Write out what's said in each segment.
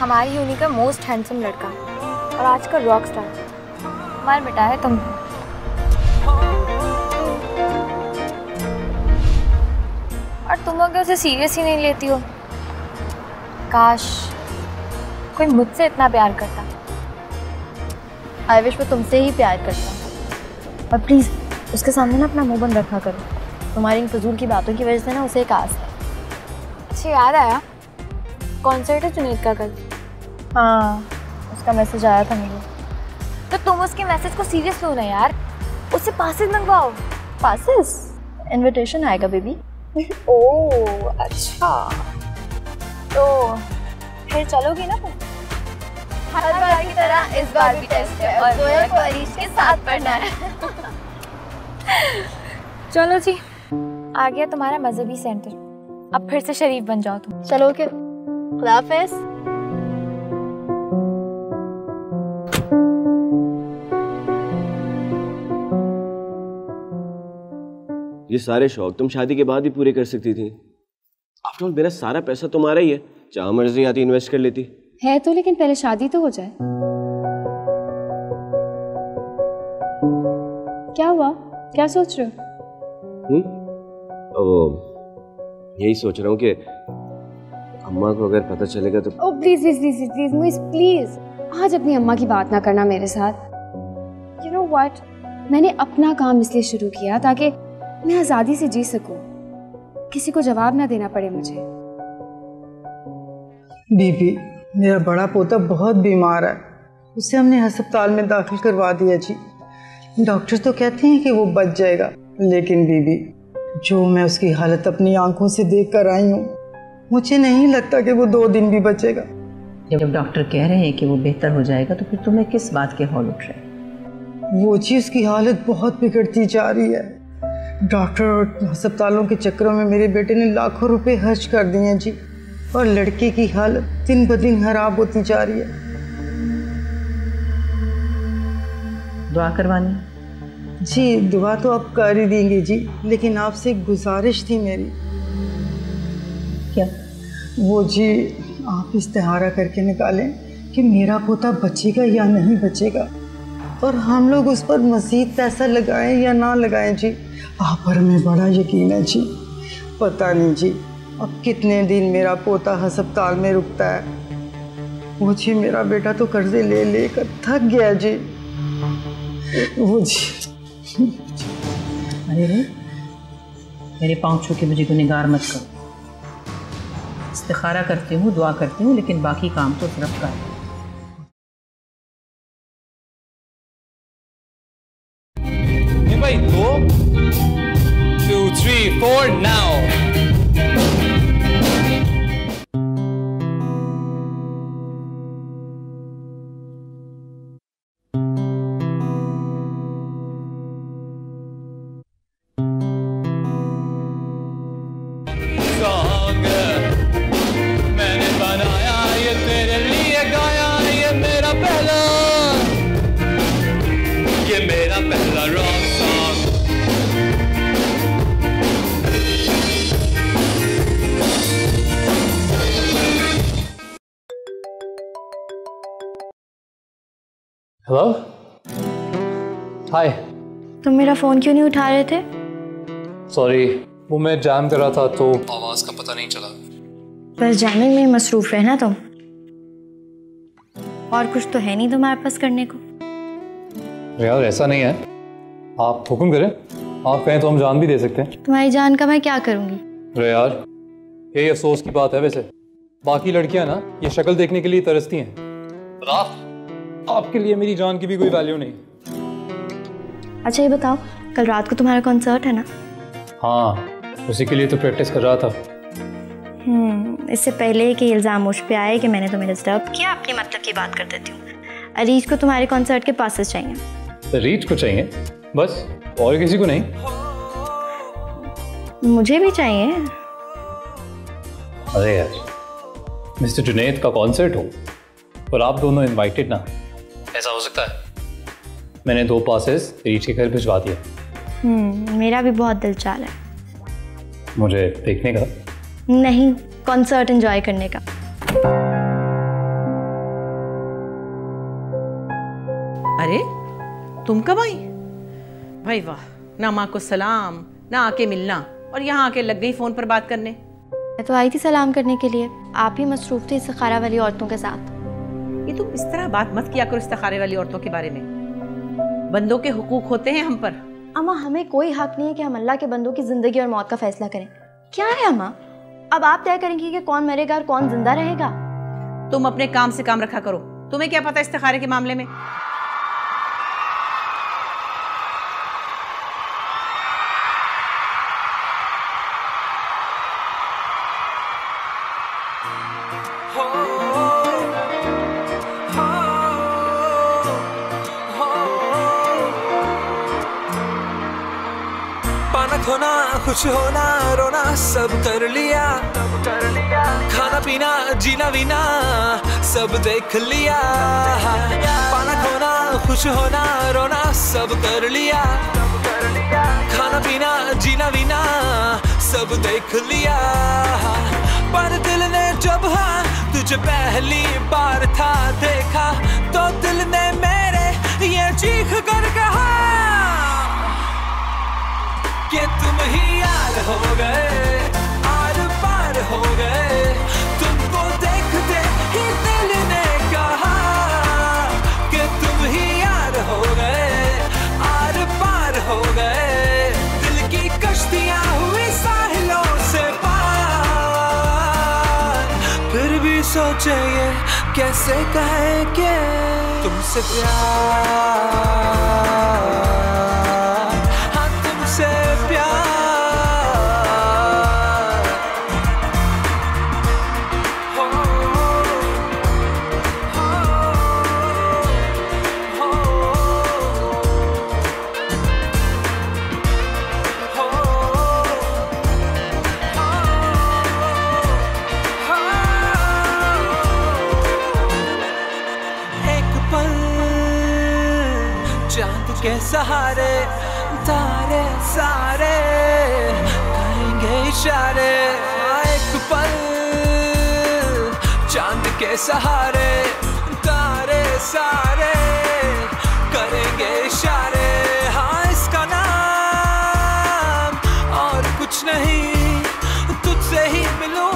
हमारी यूनि का most handsome लड़का और आज का रॉक स्टार मार मिटा है तुम। और तुम लोग उसे सीरियस ही नहीं लेती हो। काश कोई मुझसे इतना प्यार करता। आई विश वो तुमसे ही प्यार करता। और प्लीज़ उसके सामने ना अपना मुंह बंद रखा करो। तुम्हारी इन फजूल की बातों की वजह से ना उसे एक आस है। अच्छा याद आया, कॉन्सर्ट है जुनैद का कल। हाँ, उसका मैसेज आया था मुझे। तो तुम उसके मैसेज को सीरियस लो ना यार, उससे पासेस मंगवाओ। पासेस? इनविटेशन आएगा बेबी। ओह अच्छा, तो फिर चलोगी ना तुम? हर बार की तरह इस बार भी टेस्ट है और जोया को अरीश के साथ पढ़ना है। चलो जी, आ गया तुम्हारा मजहबी सेंटर। अब फिर से शरीफ बन जाओ तुम। चलो ओके, खुदा हाफिज़। ये सारे शौक तुम शादी के बाद ही पूरे कर सकती थी। आफ्टर ऑल मेरा सारा पैसा तुम्हारा ही है, जहाँ मर्जी आती इन्वेस्ट कर लेती है तो, लेकिन पहले शादी तो हो जाए। क्या हुआ, क्या सोच रहे हो? यही सोच रहा हूँ कि अम्मा को अगर पता चलेगा तो। Oh please please please please मुझे प्लीज आज अपनी अम्मा की बात ना करना मेरे साथ। यू नो व्हाट, मैंने अपना काम इसलिए शुरू किया ताकि मैं आज़ादी से जी सकूं, किसी को जवाब ना देना पड़े मुझे। बीबी, मेरा बड़ा पोता बहुत बीमार है, उसे हमने अस्पताल में दाखिल करवा दिया जी। डॉक्टर तो कहते हैं कि वो बच जाएगा, लेकिन बीबी जो मैं उसकी हालत अपनी आंखों से देख कर आई हूँ, मुझे नहीं लगता कि वो 2 दिन भी बचेगा। जब डॉक्टर कह रहे हैं कि वो बेहतर हो जाएगा तो फिर तुम्हें किस बात के हौल उठ रहे? वो जी उसकी हालत बहुत बिगड़ती जा रही है। डॉक्टर और अस्पतालों के चक्करों में मेरे बेटे ने लाखों रुपए खर्च कर दिए हैं जी, और लड़के की हालत दिन ब दिन खराब होती जा रही है। दुआ करवानी? जी दुआ तो आप कर ही देंगे जी, लेकिन आपसे एक गुजारिश थी मेरी। क्या? वो जी आप इस्तिहारा करके निकालें कि मेरा पोता बचेगा या नहीं बचेगा, और हम लोग उस पर मज़ीद पैसा लगाएं या ना लगाएं जी। आप पर हमें बड़ा यकीन है जी। पता नहीं जी अब कितने दिन मेरा पोता अस्पताल में रुकता है। वो जी मेरा बेटा तो कर्जे ले लेकर थक गया जी। वो जी अरे मेरे पाँव छू के मुझे गुनहगार मत करो। इस्तिखारा करती हूँ, दुआ करती हूँ, लेकिन बाकी काम तो सिर्फ कर। भाई 2 2 3 4 now। मैंने बनाया ये तेरे लिए गाया, ये मेरा पहला रॉक सॉन्ग। हेलो, हाय। तुम मेरा फ़ोन क्यों नहीं उठा रहे थे? सॉरी, वो मैं जैम कर रहा था तो आवाज़ का पता नहीं चला। बस जैमिंग में मसरूफ़ रहना तुम, और कुछ तो है नहीं तुम्हारे पास करने को। यार ऐसा नहीं है, आप हुक्म करें, आप कहें तो हम जान भी दे सकते हैं। तुम्हारी जान का मैं क्या करूँगी? अरे यार यही अफसोस की बात है। वैसे बाकी लड़कियां ना ये शक्ल देखने के लिए तरसती हैं, आपके लिए मेरी जान की भी कोई वैल्यू नहीं। अच्छा ये बताओ, कल रात को तुम्हारा कॉन्सर्ट है ना? हाँ, उसी के लिए तो प्रैक्टिस कर रहा था। इससे पहले कि इल्ज़ाम मुझ पे आए कि मैंने तुम्हें डिस्टर्ब किया, अपनी मतलब की बात कर देती हूँ। अरीज को तुम्हारे कॉन्सर्ट के पासेस चाहिए। रीच को चाहिए बस, और किसी को नहीं? मुझे भी चाहिए। अरे यार, मिस्टर जुनैद का कॉन्सर्ट हो और आप दोनों इनवाइटेड ना, ऐसा हो सकता है? मैंने 2 पासेस रीच के घर भिजवा दिए। मेरा भी बहुत दिल चाह है। मुझे देखने का? नहीं, कॉन्सर्ट एंजॉय करने का। अरे तुम कब आई? भाई वाह, ना माँ को सलाम, ना आके मिलना, और यहाँ आके लग गई फोन पर बात करने। मैं तो आई थी सलाम करने के लिए, आप ही मसरूफ थे इस्तिखारा वाली औरतों के साथ। ये तुम इस तरह बात मत किया करो इस्तिखारे वाली औरतों के बारे में। बंदों के हुकूक होते हैं हम पर। अम्मा हमें कोई हक नहीं है कि हम अल्लाह के बंदों की जिंदगी और मौत का फैसला करें। क्या है अम्मा, अब आप तय करेंगी कि कौन मरेगा और कौन जिंदा रहेगा? तुम अपने काम से काम रखा करो, तुम्हें क्या पता इस्तिखारे के मामले में। खोना खुश होना रोना सब कर लिया, खाना पीना जीना बीना सब देख लिया। पाना खोना खुश होना रोना सब कर लिया, खाना पीना जीना बीना सब देख लिया। पर दिल ने जब हाँ तुझे पहली बार था देखा, तो दिल ने मेरे ये चीख कर कहा कि तुम ही यार हो गए, आर पार हो गए। तुमको देखते ही दिल ने कहा कि तुम ही यार हो गए, आर पार हो गए। दिल की कश्तियां हुई साहिलों से पार, फिर भी सोचे ये कैसे कहे कि तुमसे प्यार, से प्यार हो, हो, हो, हो, हो। एक पल चांद के सहारे तारे सारे करेंगे इशारे। एक पल चांद के सहारे तारे सारे करेंगे इशारे। हाँ इसका नाम और कुछ नहीं, तुझसे ही मिलूं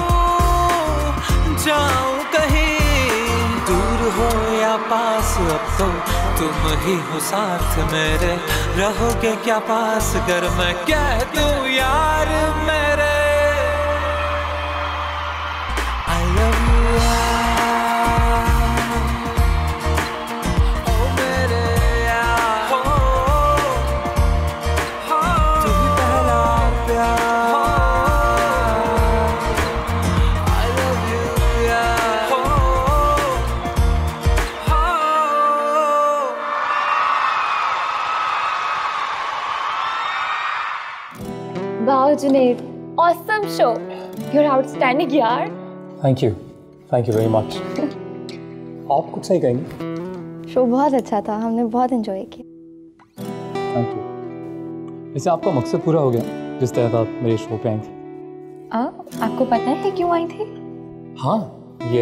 जाऊं कहीं, दूर हो या पास अब तो तुम ही हो साथ मेरे। रहोगे क्या पास कर मैं कह दूं यार मेरे। I love you यार, ओ मेरे यार, हो, हो, तू ही पहला प्यार। I love you यार, हो, हो। Wow, Junaid, awesome show. You're outstanding, यार. Thank you very much. आप कुछ सही कहेंगे? शो बहुत अच्छा था, हमने बहुत एंजॉय किया। Thank you. वैसे आपका मकसद पूरा हो गया जिस तहत आप मेरे शो पे आई थी। आपको पता है क्यों आई थी? हाँ, ये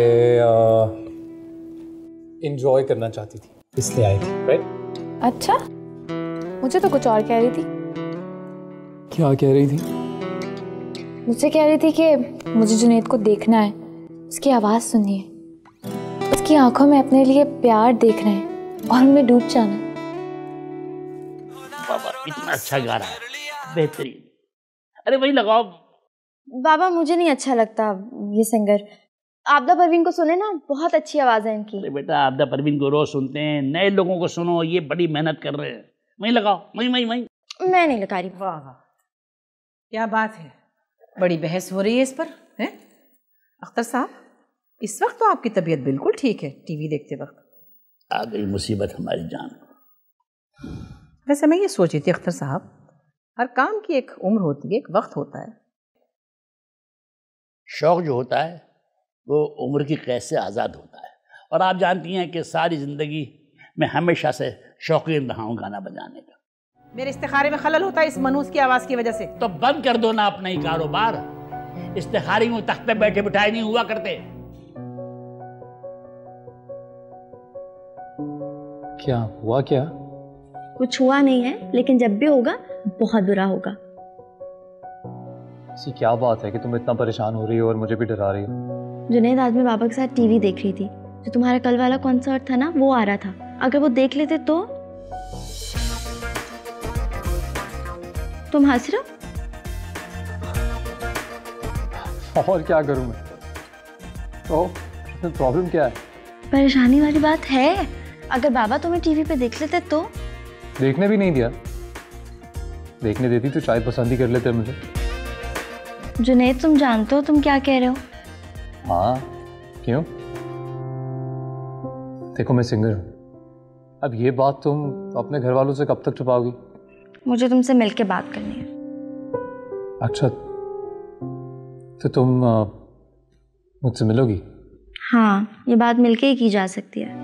एंजॉय करना चाहती थी इसलिए आई थी, राइट? अच्छा, मुझे तो कुछ और कह रही थी। क्या कह रही थी? मुझसे कह रही थी कि मुझे जुनैद को देखना है, उसकी आवाज़ सुननी है, उसकी आंखों में अपने लिए प्यार देखना है और उनमें डूब जाना है। बाबा इतना अच्छा गा रहा है, बेहतरीन। अरे वही लगाओ। बाबा मुझे नहीं अच्छा लगता ये सिंगर। आपदा परवीन को सुने ना, बहुत अच्छी आवाज़ है इनकी। अरे बेटा आपदा परवीन को रोज सुनते हैं, नए लोगों को सुनो, ये बड़ी मेहनत कर रहे हैं। वही लगाओ, वही। मैं नहीं लगा रही। वाह वाह, क्या बात है, बड़ी बहस हो रही है इस पर, हैं? अख्तर साहब, इस वक्त तो आपकी तबीयत बिल्कुल ठीक है, टीवी देखते वक्त। आ गई मुसीबत हमारी जान। वैसे मैं ये सोच रही थी अख्तर साहब, हर काम की एक उम्र होती है, एक वक्त होता है। शौक जो होता है वो उम्र की कैद से आज़ाद होता है, और आप जानती हैं कि सारी ज़िंदगी मैं हमेशा से शौकीन रहा हूँ गाना बजाने का। मेरे इस्तिखारे में खलल होता है इस मनूस की आवाज़ की वजह से। तो बंद कर दो ना अपना ही कारोबार। इस्तिखारी में तख्त पे बैठे बिठाए नहीं हुआ करते। क्या हुआ? क्या कुछ हुआ नहीं है, लेकिन जब भी होगा बहुत बुरा होगा। ऐसी क्या बात है कि तुम इतना परेशान हो रही हो और मुझे भी डरा रही हो? जुनैद, आज मैं बाबा के साथ टीवी देख रही थी। जो तुम्हारा कल वाला कॉन्सर्ट था ना, वो आ रहा था। अगर वो देख लेते तो? तुम हंस रहे हो? और क्या करूं मैं? तो प्रॉब्लम क्या है? परेशानी वाली बात है। अगर बाबा तुम्हें टीवी पे देख लेते तो? देखने भी नहीं दिया। देखने देती तो शायद पसंद ही कर लेते मुझे। जुनैद, तुम जानते हो तुम क्या कह रहे हो? हाँ, क्यों? देखो, मैं सिंगर हूं। अब ये बात तुम अपने घर वालों से कब तक छुपाओगी? मुझे तुमसे मिलके बात करनी है। अच्छा, तो तुम मुझसे मिलोगी? हाँ, ये बात मिलके ही की जा सकती है।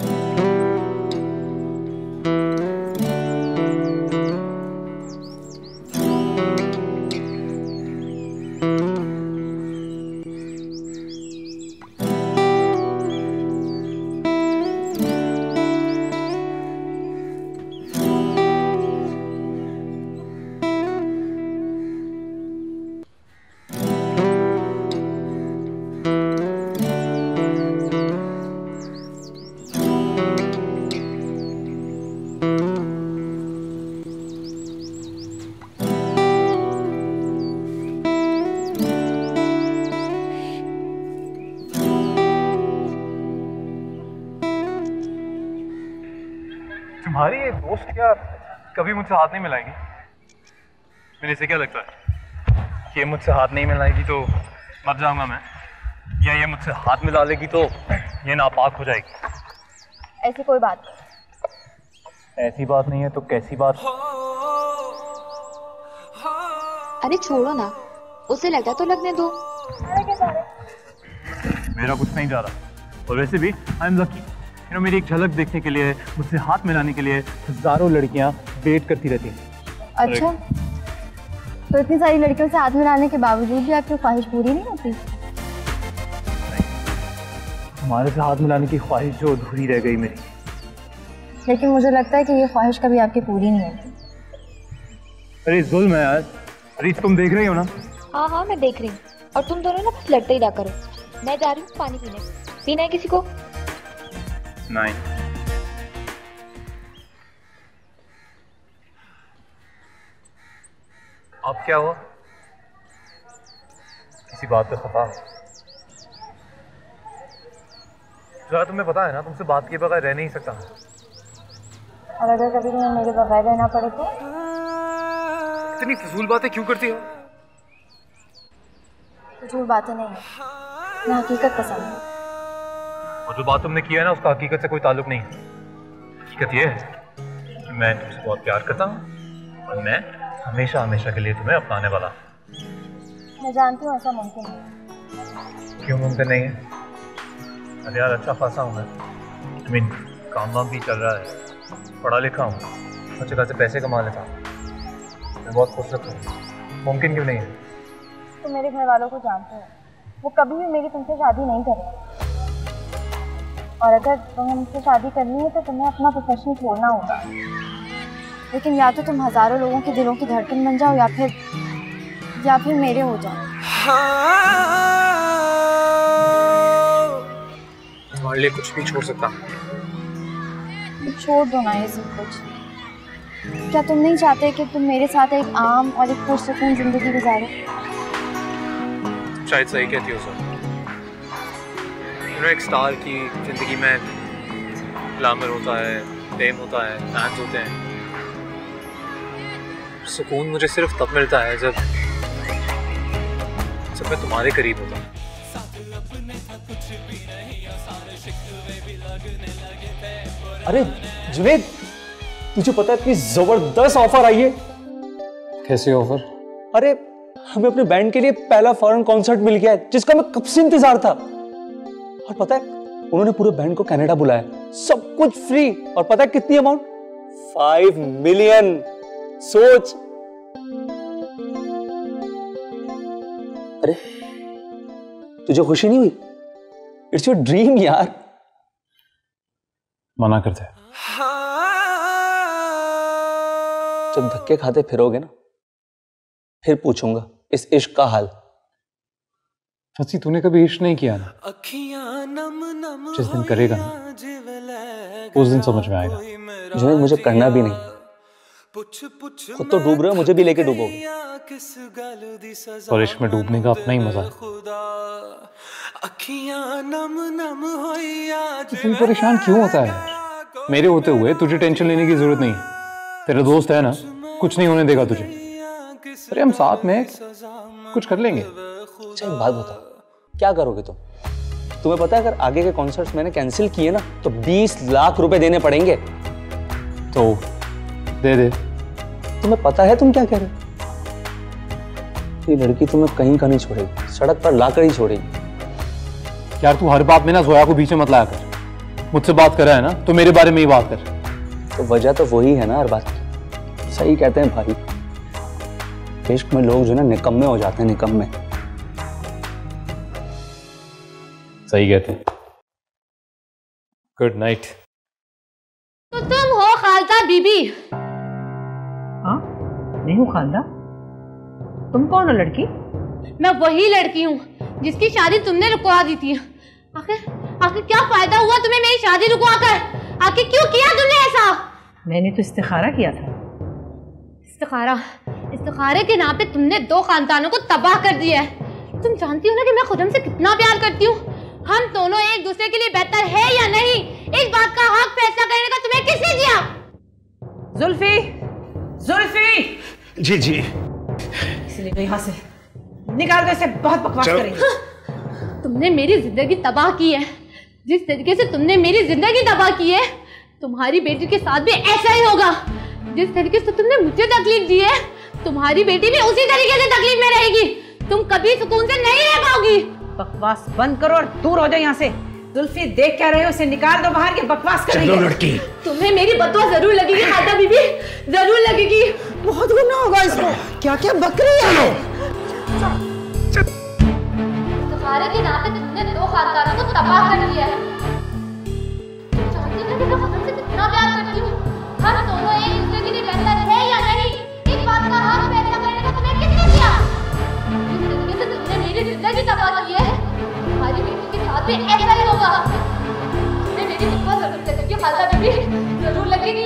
तुम्हारी ये दोस्त क्या कभी मुझसे हाथ नहीं मिलाएगी? मैंने इसे क्या लगता है कि ये मुझसे हाथ नहीं मिलाएगी तो मर जाऊंगा मैं, या ये मुझसे हाथ मिला लेगी तो ये नापाक हो जाएगी? ऐसी कोई बात नहीं। ऐसी बात नहीं है तो कैसी बात? अरे छोड़ो ना, उसे लगा तो लगने दो। मेरा कुछ नहीं जा रहा। और वैसे भी आई एम लकी, मेरी एक झलक देखने के लिए, मुझसे हाथ मिलाने के लिए हजारों लड़कियां वेट करती रहती हैं। अच्छा, तो इतनी सारी लड़कियों से हाथ मिलाने के बावजूद भी आपकी ख्वाहिश पूरी नहीं होती? तुम्हारे से हाथ मिलाने की ख्वाहिश जो अधूरी रह गई मेरी। लेकिन मुझे लगता है कि ये ख्वाहिश कभी आपकी पूरी नहीं होती। अरे जुल्म है यार। अरे तुम देख रही हो ना? हाँ हाँ, मैं देख रही हूँ। और तुम दोनों ना बस लड़ते ही रहा करो। मैं जा रही हूँ पानी पीने। पीना है किसी को? नहीं। अब क्या हुआ? किसी बात पे खफा? जरा तुम्हें पता है ना, तुमसे बात किए बगैर रह नहीं सकता। और अगर कभी तुम्हें मेरे बगैर रहना पड़े तो? इतनी फजूल बातें क्यों करती हो? फजूल बातें नहीं है, मैं हकीकत पसंद है। और जो बात तुमने किया है ना, उसका हकीकत से कोई ताल्लुक नहीं है। हकीकत ये है कि मैं तुमसे बहुत प्यार करता हूँ और मैं हमेशा हमेशा के लिए तुम्हें अपनाने वाला हूँ। मैं जानती हूँ ऐसा मुमकिन नहीं। क्यों मुमकिन नहीं है? अरे यार, अच्छा खासा हूँ मैं। काम वाम भी चल रहा है, पढ़ा लिखा हूँ, अच्छे खासे पैसे कमा लेता हूँ, मैं बहुत खुश रहता हूँ। मुमकिन क्यों नहीं है? तुम मेरे घर वालों को जानते हो, वो कभी भी मेरी तुमसे शादी नहीं करेंगे। और अगर तुम्हें मुझसे शादी करनी है तो तुम्हें अपना प्रोफेशन छोड़ना होगा। लेकिन या तो तुम हजारों लोगों के दिलों की धड़कन बन जाओ, या फिर मेरे हो जाओ। तुम्हारे लिए कुछ भी छोड़ सकता। छोड़ दो ना ये सब कुछ। क्या तुम नहीं चाहते कि तुम मेरे साथ एक आम और एक पुरसुकून जिंदगी गुजारो? शायद सही कहती हो सर। एक स्टार की जिंदगी में ग्लैमर होता है, फेम होता है, फैंस होते हैं। सुकून मुझे सिर्फ तब मिलता है जब मैं तुम्हारे करीब होता हूँ। अरे जुनैद, तुझे पता है इतनी जबरदस्त ऑफर आई है? कैसे ऑफर? अरे हमें अपने बैंड के लिए पहला फॉरेन कॉन्सर्ट मिल गया है, जिसका मैं कब से इंतजार था। और पता है उन्होंने पूरे बैंड को कनाडा बुलाया, सब कुछ फ्री। और पता है कितनी अमाउंट? 5 मिलियन। सोच। अरे तुझे खुशी नहीं हुई? इट्स योर ड्रीम यार। मना करते हैं। जब धक्के खाते फिरोगे ना, फिर पूछूंगा इस इश्क का हाल। फंसी, तूने कभी इश्क नहीं किया ना, जिस दिन करेगा ना उस दिन समझ में आएगा। जुनैद मुझे करना भी नहीं, खुद तो डूब रहे हो, मुझे भी लेके डूबोगे। और इश्क में डूबने का अपना ही मजा है। तुम परेशान क्यों होता है? मेरे होते हुए तुझे टेंशन लेने की जरूरत नहीं है। तेरा दोस्त है ना, कुछ नहीं होने देगा तुझे। अरे हम साथ में कुछ कर लेंगे। अच्छा एक बात बताओ, क्या करोगे तुम? तुम्हें पता है अगर आगे के कॉन्सर्ट्स मैंने कैंसिल किए ना तो 20 लाख रुपए देने पड़ेंगे। तो दे दे। तुम्हें पता है तुम क्या कह रहे हो? ये लड़की तुम्हें कहीं का नहीं छोड़ेगी, सड़क पर लाकर ही छोड़ेगी। यार तू हर बात में ना जोया को बीच में मत लाया कर। मुझसे बात कर रहा है ना तो मेरे बारे में ही बात कर। तो वजह तो वही है ना हर बात की। सही कहते हैं भाई, इश्क में लोग जो ना निकम्मे हो जाते हैं, निकम्मे। सही कहते हैं। Good night. तो तुम हो खालदा बीबी? हाँ, मैं हूँ खालदा। तुम कौन हो लड़की? मैं वही लड़की हूँ जिसकी शादी तुमने रुकवा दी थी। आखिर क्या फायदा हुआ तुम्हें मेरी शादी रुकवा कर? आखिर क्यों किया तुमने ऐसा? मैंने तो इस्तिखारा किया था। इस्तिखारे के नाम पे तुमने 2 खानदानों को तबाह कर दिया है। तुम जानती हो ना कि मैं खुर्रम से कितना प्यार करती हूँ। हम दोनों एक दूसरे के लिए बेहतर है या नहीं, इस बात का हक फैसला करने का तुम्हें किसने दिया? जुल्फी, जुल्फी। जी जी। इसलिए यहाँ से निकाल दो इसे, बहुत बकवास करेंगे। तुमने मेरी जिंदगी तबाह की है। जिस तरीके से तुमने मेरी जिंदगी तबाह की है, तुम्हारी बेटी के साथ भी ऐसा ही होगा। जिस तरीके से तुमने मुझे तकलीफ दी है, तुम्हारी बेटी भी उसी तरीके से तकलीफ में रहेगी। तुम कभी सुकून से नहीं रह पाओगी। बकवास बंद करो और दूर हो जाओ यहाँ से। जुल्फी, देख क्या रहे हो? उसे निकाल दो बाहर के, बकवास कर रही है। लड़की, तुम्हें मेरी बदुआ जरूर लगेगी खालदा बीबी, जरूर लगेगी। बहुत गुनाह होगा इसको। क्या क्या बकरी है? इस्तिखारे के नाम पे तुमने 2 खानदानों को तबाह कर दिया है। तुम जानती हो कि मैं खुर्रम से कितना प्यार करती हूँ। हम दोनों एक दूसरे के लिए बेहतर है या नहीं, इस बात का हक फैसला करने का तुम्हें किसने दिया? जिस तरीके से तुमने मेरी जिंदगी तबाह की है, तुम्हारी बेटी के साथ भी ऐसा ही होगा। तुम्हें मेरी बदुआ जरूर लगेगी खालदा बीबी, जरूर लगेगी।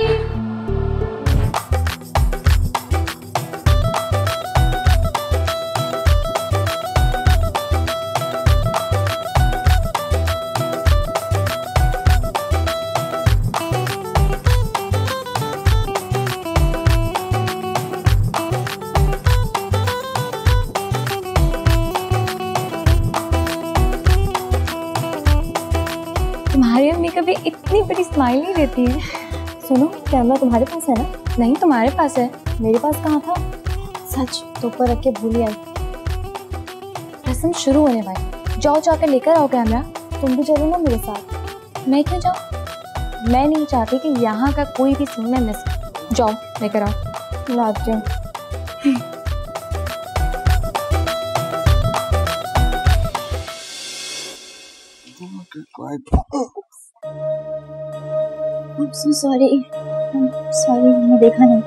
तुम्हारी अम्मी कभी इतनी बड़ी स्माइल नहीं देती है। सुनो, कैमरा तुम्हारे पास है ना? नहीं, तुम्हारे पास है। मेरे पास कहाँ था? सच तो ऊपर रख के भूल ही आई। रस्म शुरू होने वाली, जाओ जाकर लेकर आओ कैमरा। तुम भी चलो ना मेरे साथ। मैं क्यों जाऊँ? मैं नहीं चाहती कि यहाँ का कोई भी सीन में मिस। जाओ लेकर आओ। लाती हूँ। I'm so sorry. I'm sorry, मैंने देखा नहीं।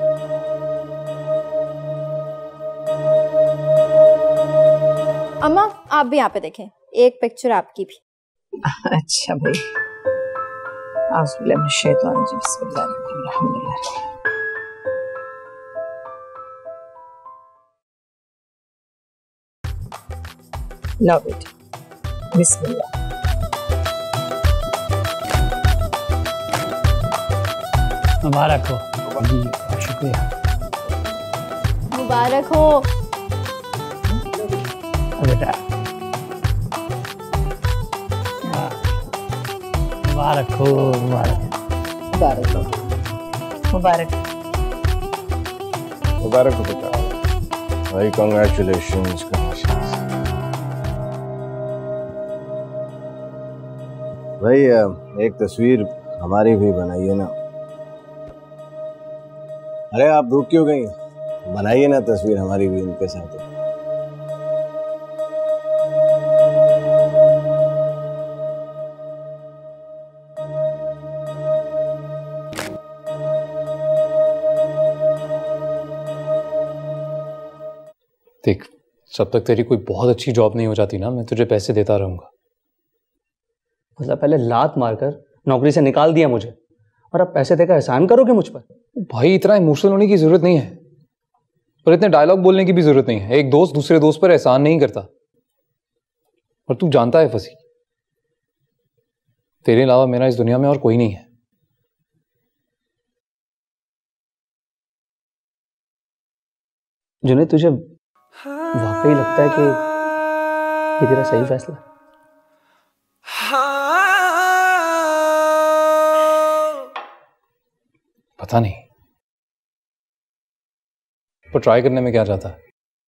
अम्मा, आप भी यहाँ पे देखें, एक पिक्चर आपकी भी। अच्छा भाई, लो बेटा, बिस्मिल्लाह। मुबारक हो जी, शुक्रिया। मुबारक हो बेटा, मुबारक हो, मुबारक मुबारक हो, मुबारक मुबारक हो बेटा भाई, कांग्रेचुलेशंस। भाई एक तस्वीर हमारी भी बनाइए ना। अरे आप रुक क्यों गई? बनाइए ना तस्वीर हमारी भी उनके साथ। जब तक तेरी कोई बहुत अच्छी जॉब नहीं हो जाती ना, मैं तुझे पैसे देता रहूंगा। मतलब पहले लात मारकर नौकरी से निकाल दिया मुझे, और अब पैसे देकर एहसान करोगे मुझ पर? भाई इतना इमोशनल होने की जरूरत नहीं है, और इतने डायलॉग बोलने की भी जरूरत नहीं है। एक दोस्त दूसरे दोस्त पर एहसान नहीं करता, और तू जानता है फसी, तेरे अलावा मेरा इस दुनिया में और कोई नहीं है। जुनैद, तुझे वाकई लगता है कि ये तेरा सही फैसला है? पता नहीं, पर ट्राई करने में क्या जाता है।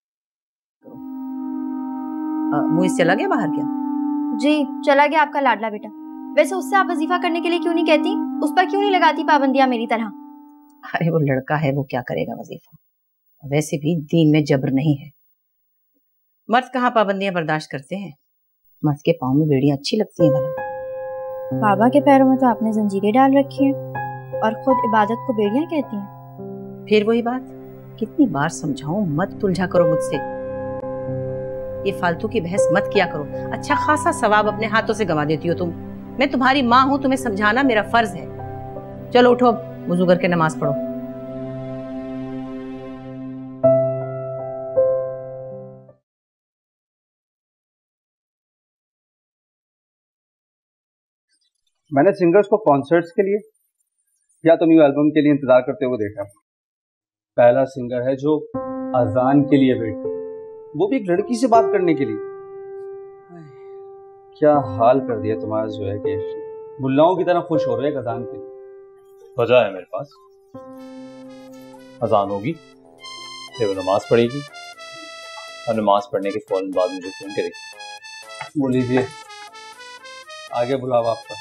मुइस चला गया बाहर क्या? जी चला गया आपका लाडला बेटा। वैसे उससे आप वजीफा करने के लिए क्यों नहीं कहती? उस पर क्यों नहीं लगाती पाबंदियां मेरी तरह? अरे वो लड़का है, वो क्या करेगा वजीफा। वैसे भी दीन में जबर नहीं है। मर्द कहाँ पाबंदियां बर्दाश्त करते हैं। मर्द के पाँव में बेड़ियां अच्छी लगती हैं भला। बाबा के पैरों में तो आपने जंजीरें डाल रखी हैं, और खुद इबादत को बेड़ियां कहती हैं। फिर वही बात, कितनी बार समझाऊं, मत तुलझा करो मुझसे। ये फालतू की बहस मत किया करो। अच्छा खासा सवाब अपने हाथों से गंवा देती हो तुम। मैं तुम्हारी माँ हूं, तुम्हें समझाना मेरा फर्ज है। चलो उठो, अब वुजू करके नमाज पढ़ो। मैंने सिंगर्स को कॉन्सर्ट्स के लिए या तो न्यू एल्बम के लिए इंतजार करते हुए देखा। पहला सिंगर है जो अजान के लिए वेट करे, वो भी एक लड़की से बात करने के लिए। क्या हाल कर दिया तुम्हारा जो है कि मुल्लाओं की तरह खुश हो रहे हैं अजान के लिए। वजह है मेरे पास, अजान होगी फिर वो नमाज पढ़ेगी, और नमाज पढ़ने के फौरन बाद मुझे फोन करेगी। बोल लीजिए, आगे बुलावा आपका।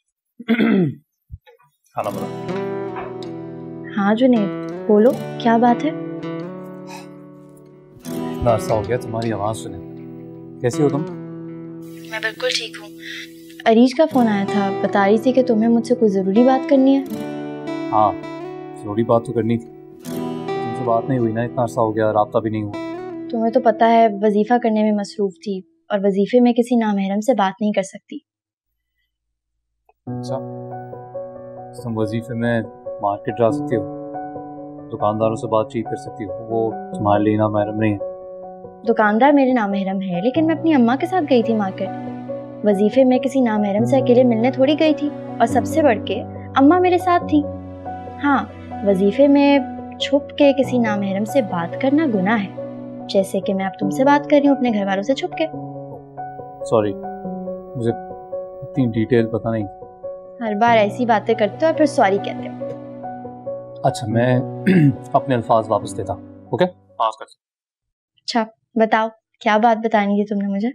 खाना बना। हाँ जुनैद बोलो, क्या बात है? इतना अरसा हो गया तुम्हारी आवाज सुने। कैसी हो तुम? मैं बिल्कुल ठीक हूँ। अरीज का फोन आया था, बता रही थी कि तुम्हें मुझसे कोई जरूरी बात करनी है। हाँ जरूरी बात तो करनी थी, तुमसे बात नहीं हुई ना, इतना अरसा हो गया, राब्ता भी नहीं हुआ। तुम्हें तो पता है वजीफा करने में मसरूफ थी, और वजीफे में किसी नामहरम से बात नहीं कर सकती। अच्छा, तुम वजीफे में मार्केट जा सकती हो, दुकानदारों से बातचीत कर सकती हो, वो तुम्हारे लिए नामहरम नहीं है। दुकानदार मेरे नामहरम है, लेकिन मैं अपनी अम्मा के साथ गई थी मार्केट। वजीफे में किसी नामहरम से अकेले मिलने थोड़ी गई थी, और सबसे बढ़ के अम्मा मेरे साथ थी। हाँ, वजीफे में छुप के किसी नामहरम से बात करना गुनाह है, जैसे कि मैं अब तुमसे बात कर रही हूँ अपने घर वालों से छुप के। सॉरी, मुझे इतनी डिटेल पता नहीं। हर बार ऐसी बातें करते हो और फिर सॉरी कहते हो। अच्छा, मैं अपने अल्फाज वापस देता हूँ। ओके, माफ कर। अच्छा बताओ, क्या बात बतानी थी तुमने मुझे?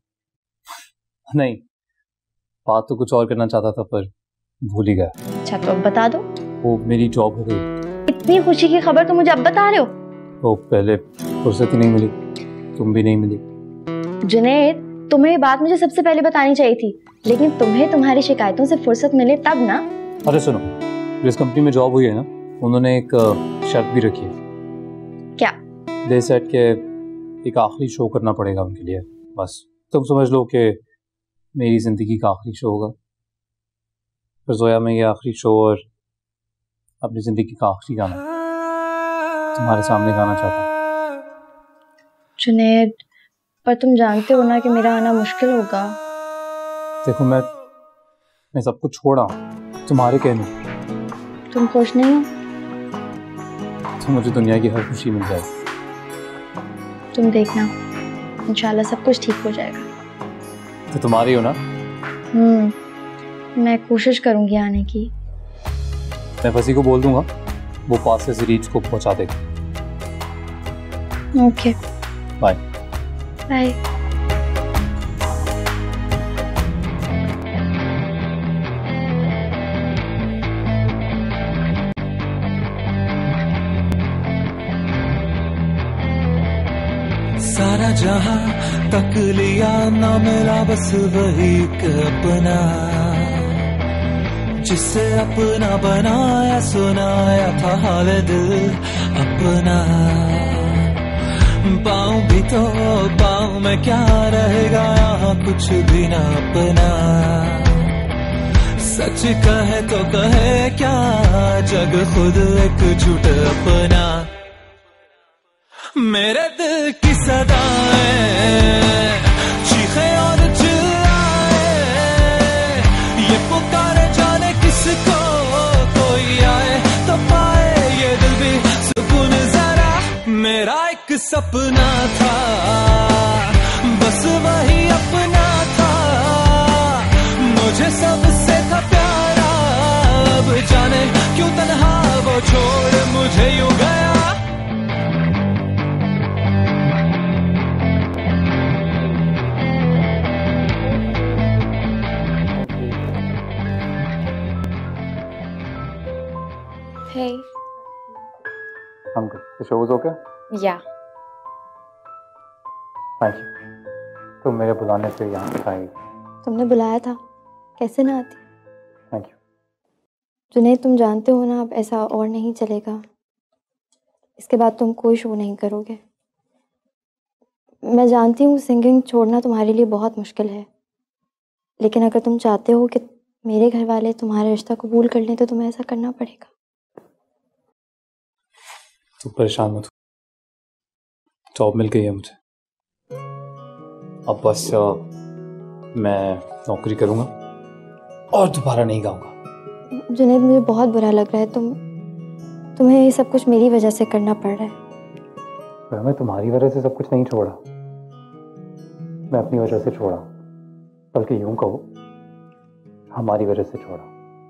नहीं, बात तो कुछ और करना चाहता था पर भूल ही गया। अच्छा तो अब बता दो। वो मेरी जॉब हो गई। इतनी खुशी की खबर तो मुझे अब बता रहे हो? तो पहले फुर्सत ही नहीं मिली, तुम भी नहीं मिली। जुनैद, तुम्हें ये बात मुझे सबसे पहले बतानी चाहिए थी, लेकिन तुम्हें तुम्हारी शिकायतों से फुर्सत मिले तब ना। अरे सुनो, जिस कंपनी में जॉब हुई है ना, उन्होंने एक शर्त भी रखी है। क्या? दे सेट के एक आखिरी शो करना पड़ेगा उनके लिए। बस तुम समझ लो कि मेरी ज़िंदगी का आखिरी शो होगा। फिर जोया मैं ये आखिरी शो और अपनी ज़िंदगी का आखिरी गाना तुम्हारे सामने गाना चाहता हूँ। जुनैद, पर तुम जानते हो ना कि मेरा आना मुश्किल होगा। देखो, मैं सब कुछ छोड़ा तुम्हारे कहने। तुम खुश नहीं हो? तो मुझे दुनिया की हर खुशी मिल जाएगी। तुम देखना, इंशाल्लाह सब कुछ ठीक हो जाएगा। तो तुम्हारी हो ना? मैं कोशिश करूंगी आने की। मैं फसी को बोल दूंगा, वो पास से रीच को पहुंचा देगा। Okay, bye bye. सारा जहां तक लिया ना मिला बस वही एक अपना, जिसे अपना बनाया सुनाया था हाल दिल अपना। पाऊं भी तो पाऊं मैं क्या, रहेगा यहाँ कुछ भी ना अपना। सच कहे तो कहे क्या, जग खुद एक झूठ अपना। मेरे दिल की सदाएं चीखे और चिल्लाए, ये पुकारे जाने किसको, कोई आए तो पाए ये दिल भी सुकून जरा। मेरा एक सपना था, बस वही अपना था, मुझे सबसे था प्यारा। अब जाने क्यों तन्हा वो छोड़ मुझे यूं गया। Hey. I'm good. The show was okay? Yeah. Thank you. तुम मेरे बुलाने से यहाँ तक आई। तुमने बुलाया था, कैसे ना आती। Thank you. जुनैद, तुम जानते हो ना अब ऐसा और नहीं चलेगा। इसके बाद तुम कोई शो नहीं करोगे। मैं जानती हूँ सिंगिंग छोड़ना तुम्हारे लिए बहुत मुश्किल है, लेकिन अगर तुम चाहते हो कि मेरे घर वाले तुम्हारा रिश्ता कबूल कर लें तो तुम्हें ऐसा करना पड़ेगा। तू परेशान मत हो, जॉब मिल गई है मुझे। अब बस मैं नौकरी करूँगा और दोबारा नहीं गाऊंगा। जुनैद, मुझे बहुत बुरा लग रहा है, तुम्हें ये सब कुछ मेरी वजह से करना पड़ रहा है। पर मैं तुम्हारी वजह से सब कुछ नहीं छोड़ा, मैं अपनी वजह से छोड़ा, बल्कि यूं कहो हमारी वजह से छोड़ा।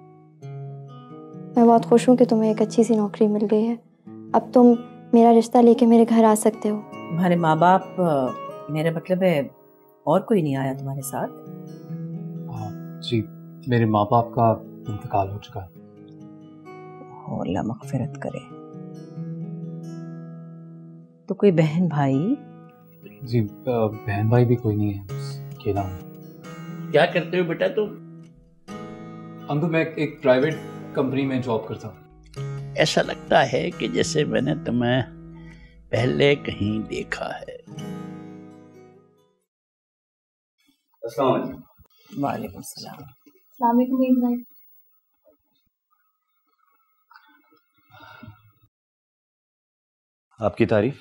मैं बहुत खुश हूँ कि तुम्हें एक अच्छी सी नौकरी मिल गई है। अब तुम मेरा रिश्ता लेके मेरे घर आ सकते हो। तुम्हारे माँ बाप, मेरे मतलब है और कोई नहीं आया तुम्हारे साथ? जी, मेरे माँ बाप का इंतकाल हो चुका है। अल्लाह मग़फ़िरत करे। तो कोई बहन भाई? जी, बहन भाई भी कोई नहीं है, बस अकेला हूँ। क्या करते हो बेटा तुम? अंकल, मैं एक प्राइवेट कंपनी में जॉब करता हूँ। ऐसा लगता है कि जैसे मैंने तुम्हें पहले कहीं देखा है। वालेकुम सलाम। आपकी तारीफ?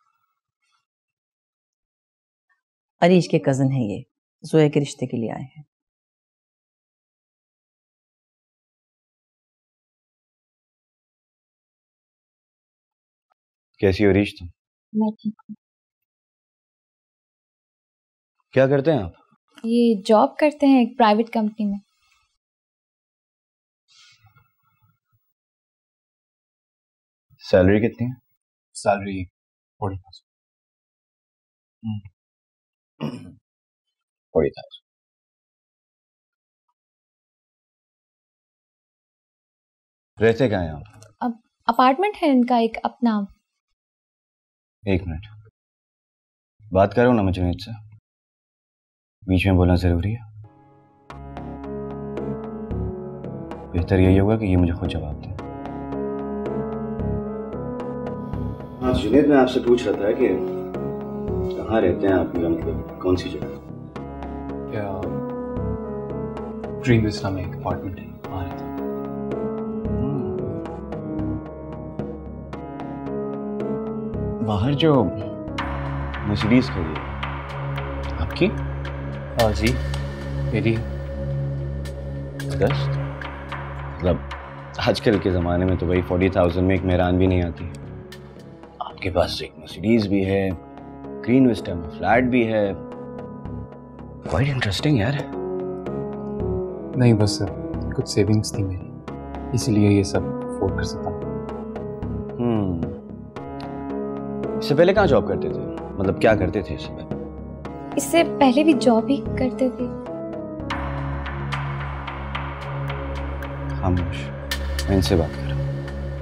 अरीश के कजन है ये, जोया के रिश्ते के लिए आए हैं। कैसी हो रीश तुम? मैं ठीक हूँ। क्या करते हैं आप? ये जॉब करते हैं एक प्राइवेट कंपनी में। सैलरी कितनी है? सैलरी 40,000। 40,000। रहते कहाँ हैं आप? अब अपार्टमेंट है इनका एक अपना। एक मिनट, बात करो ना मुझे जुनैद से, बीच में बोलना जरूरी है? बेहतर यही होगा कि ये मुझे खुद जवाब दे। हाँ जुनैद, मैं आपसे पूछ रहा था कि कहाँ रहते हैं आप, मेरा मतलब कौन सी जगह? ड्रीम विस्टा में एक अपार्टमेंट है, वहाँ रहते हैं। बाहर जो मर्सिडीज खड़ी है आपकी? हाँ जी, मेरी। दस्त मतलब आजकल के ज़माने में तो भाई 40,000 में एक मेहरान भी नहीं आती। आपके पास एक मर्सिडीज भी है, ग्रीन विस्टा में फ्लैट भी है। क्वाइट इंटरेस्टिंग यार। नहीं, बस कुछ सेविंग्स थी मेरी, इसलिए ये सब अफोर्ड कर सकता हूँ। इससे पहले कहाँ जॉब करते थे? मतलब क्या करते थे इससे पहले? इससे पहले भी जॉब ही करते थे। खामोश, मैं इनसे बात कर रहा हूँ।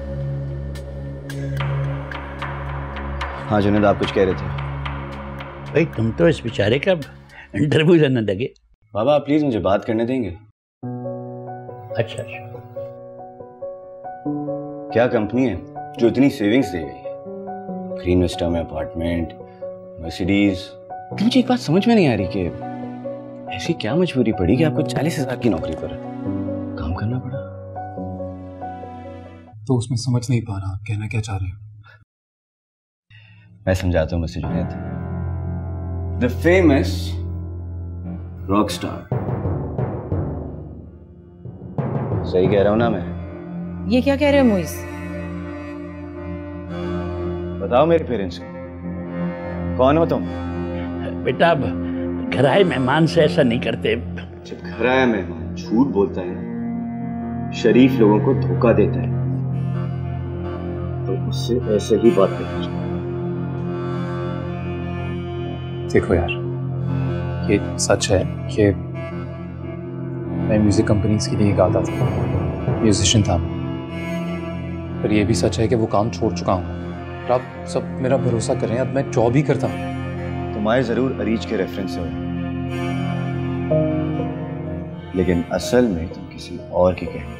हाँ जुनैद, आप कुछ कह रहे थे? भाई तुम तो इस बेचारे का इंटरव्यू लेने लगे। बाबा आप प्लीज मुझे बात करने देंगे? अच्छा। क्या कंपनी है जो इतनी सेविंग्स दे गई है? ग्रीन विस्टा में अपार्टमेंट, मर्सिडीज। मुझे एक बात समझ में नहीं आ रही कि ऐसी क्या मजबूरी पड़ी कि आपको 40,000 की नौकरी पर काम करना पड़ा। तो उसमें समझ नहीं पा रहा आप कहना क्या चाह रहे हो। मैं समझाता हूँ Mr Junaid. The famous rock star. सही कह रहा हूँ ना मैं? ये क्या कह रहे हो मोइस? बताओ मेरे पेरेंट्स को, कौन हो तुम? बेटा अब घर आए मेहमान से ऐसा नहीं करते। जब घर आया मेहमान झूठ बोलता है ना, शरीफ लोगों को धोखा देता है, तो उससे ऐसे ही बात करनी चाहिए। देखो यार, ये सच है कि मैं म्यूजिक कंपनीज के लिए गाता था, म्यूजिशियन था, पर ये भी सच है कि वो काम छोड़ चुका हूँ। और आप सब मेरा भरोसा करें, अब मैं जॉब ही करता हूँ। तुम्हारे जरूर अरीज के रेफरेंस हो, लेकिन असल में तुम किसी और की कह।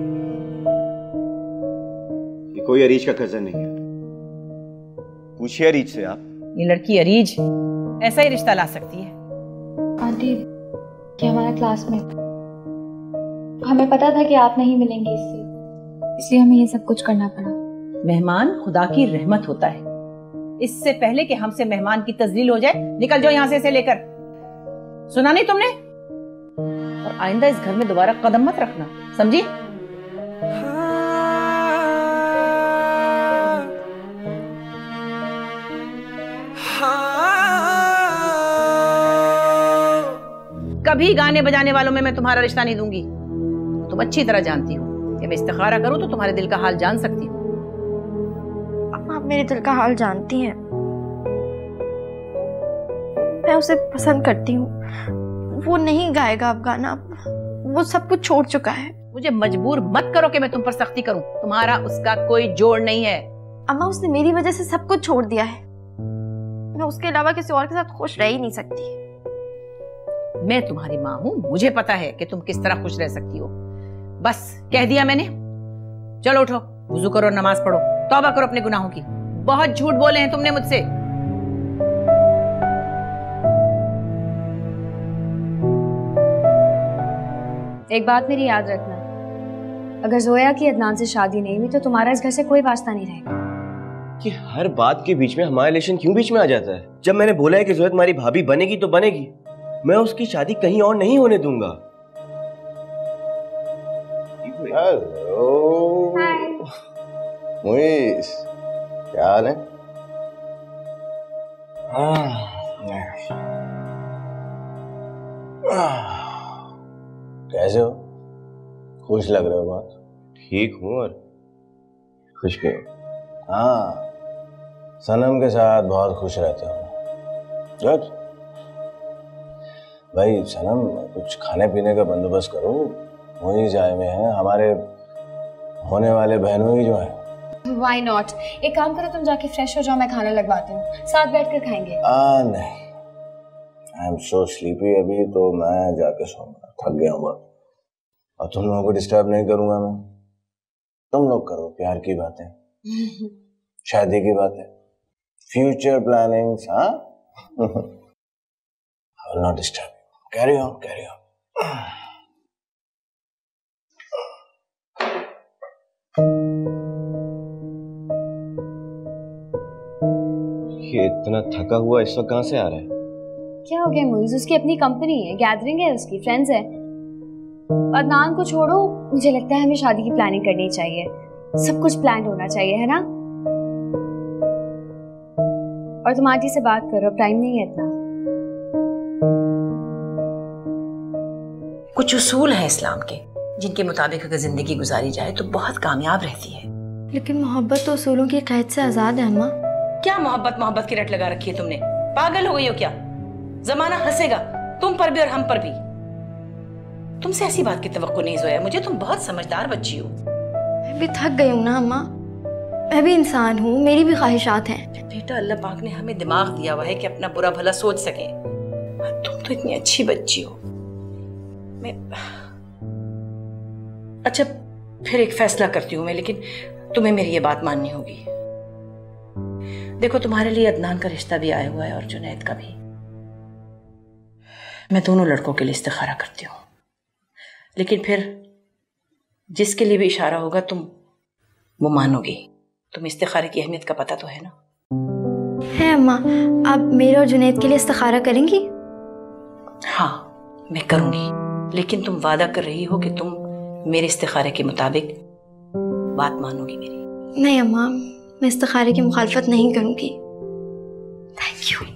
ये कोई अरीज का कजन नहीं है। पूछिए अरीज से आप। ये लड़की अरीज ऐसा ही रिश्ता ला सकती है? आंटी, ये हमारा क्लासमेट, हमें पता था कि आप नहीं मिलेंगे इससे, इसलिए हमें ये सब कुछ करना पड़ा। मेहमान खुदा की रहमत होता है। इससे पहले कि हमसे मेहमान की तजलील हो जाए, निकल जाओ यहाँ से इसे लेकर। सुना नहीं तुमने? और आइंदा इस घर में दोबारा कदम मत रखना, समझी? कभी गाने बजाने वालों में मैं तुम्हारा रिश्ता नहीं दूंगी। तुम अच्छी तरह जानती हो कि मैं इस्तिखारा करूं तो तुम्हारे दिल का हाल जान सकती हूँ। आप मेरे दिल का हाल जानती हैं। मैं उसे पसंद करती हूँ। वो नहीं गाएगा अब गाना, वो सब कुछ छोड़ चुका है। मुझे मजबूर मत करो कि मैं तुम पर सख्ती करूं। तुम्हारा उसका कोई जोड़ नहीं है। अम्मा, उसने मेरी वजह से सब कुछ छोड़ दिया है। मैं उसके अलावा किसी और के साथ खुश रह ही नहीं सकती। मैं तुम्हारी माँ हूँ, मुझे पता है कि तुम किस तरह खुश रह सकती हो। बस कह दिया मैंने। चलो उठो, वुजू करो, नमाज पढ़ो, तौबा करो अपने गुनाहों की। बहुत झूठ बोले हैं तुमने मुझसे। एक बात मेरी याद रखना, अगर जोया की अदनान से शादी नहीं हुई तो तुम्हारा इस घर से कोई वास्ता नहीं रहेगा। कि हर बात के बीच में हमारा रिलेशन क्यों बीच में आ जाता है? जब मैंने बोला है कि जोया तुम्हारी भाभी बनेगी तो बनेगी, मैं उसकी शादी कहीं और नहीं होने दूंगा। हेलो मुइस, क्या हाल है? कैसे हो? खुश लग रहे हो बहुत। ठीक हूँ और खुश भी हूँ। हाँ, सनम के साथ बहुत खुश रहता हूँ। गुड भाई। सनम, कुछ खाने पीने का बंदोबस्त करो। वही जाए में है हमारे होने वाले बहनों ही जो है। Why not? एक काम करो, तुम जाके फ्रेश हो जाओ, मैं खाना लगवाती हूँ, साथ बैठकर खाएंगे। नहीं, आई एम सो स्लीपी अभी, तो मैं जाके सोऊंगा, थक गया हूँ बहुत। और तुम लोगों को डिस्टर्ब नहीं करूंगा मैं। तुम लोग करो प्यार की बातें, शादी की बातें, फ्यूचर प्लानिंग्स। हाँ, I will not disturb you. Carry on, carry on. ये इतना थका हुआ इस वक्त कहाँ से आ रहा है? क्या हो गया मुइज़? उसकी अपनी कंपनी है, गैदरिंग है, उसकी फ्रेंड्स है। अदनान को छोड़ो, मुझे लगता है हमें शादी की प्लानिंग करनी चाहिए। सब कुछ प्लान होना चाहिए, है ना? और तुम आंटी से बात करो, टाइम नहीं है इतना। कुछ उसूल हैं इस्लाम के, जिनके मुताबिक अगर जिंदगी गुजारी जाए तो बहुत कामयाब रहती है। लेकिन मोहब्बत तो उसूलों की कैद से आजाद है अम्मा। क्या मोहब्बत की रट लगा रखी है तुमने? पागल हो गई हो क्या? जमाना हंसेगा तुम पर भी और हम पर भी। तुमसे ऐसी बात की तवक्को नहीं जोया मुझे। तुम बहुत समझदार बच्ची हो। मैं भी थक गई हूँ ना अम्मा, मैं भी इंसान हूँ, मेरी भी ख्वाहिशात हैं। बेटा, अल्लाह पाक ने हमें दिमाग दिया हुआ है कि अपना बुरा भला सोच सके। तुम तो इतनी अच्छी बच्ची हो। मैं अच्छा, फिर एक फैसला करती हूँ मैं, लेकिन तुम्हें मेरी ये बात माननी होगी। देखो, तुम्हारे लिए अदनान का रिश्ता भी आया हुआ है और जुनैद का भी। मैं दोनों लड़कों के लिए इस्तिखारा करती हूँ, लेकिन फिर जिसके लिए भी इशारा होगा तुम वो मानोगी। तुम इस्तिखारे की अहमियत का पता तो है ना? है अम्मा, आप मेरे और जुनैद के लिए इस्तिखारा करेंगी? हाँ, मैं करूंगी, लेकिन तुम वादा कर रही हो कि तुम मेरे इस्तिखारे के मुताबिक बात मानोगी मेरी? नहीं अम्मा, मैं इस्तिखारे की मुखालफत नहीं करूंगी। Thank you.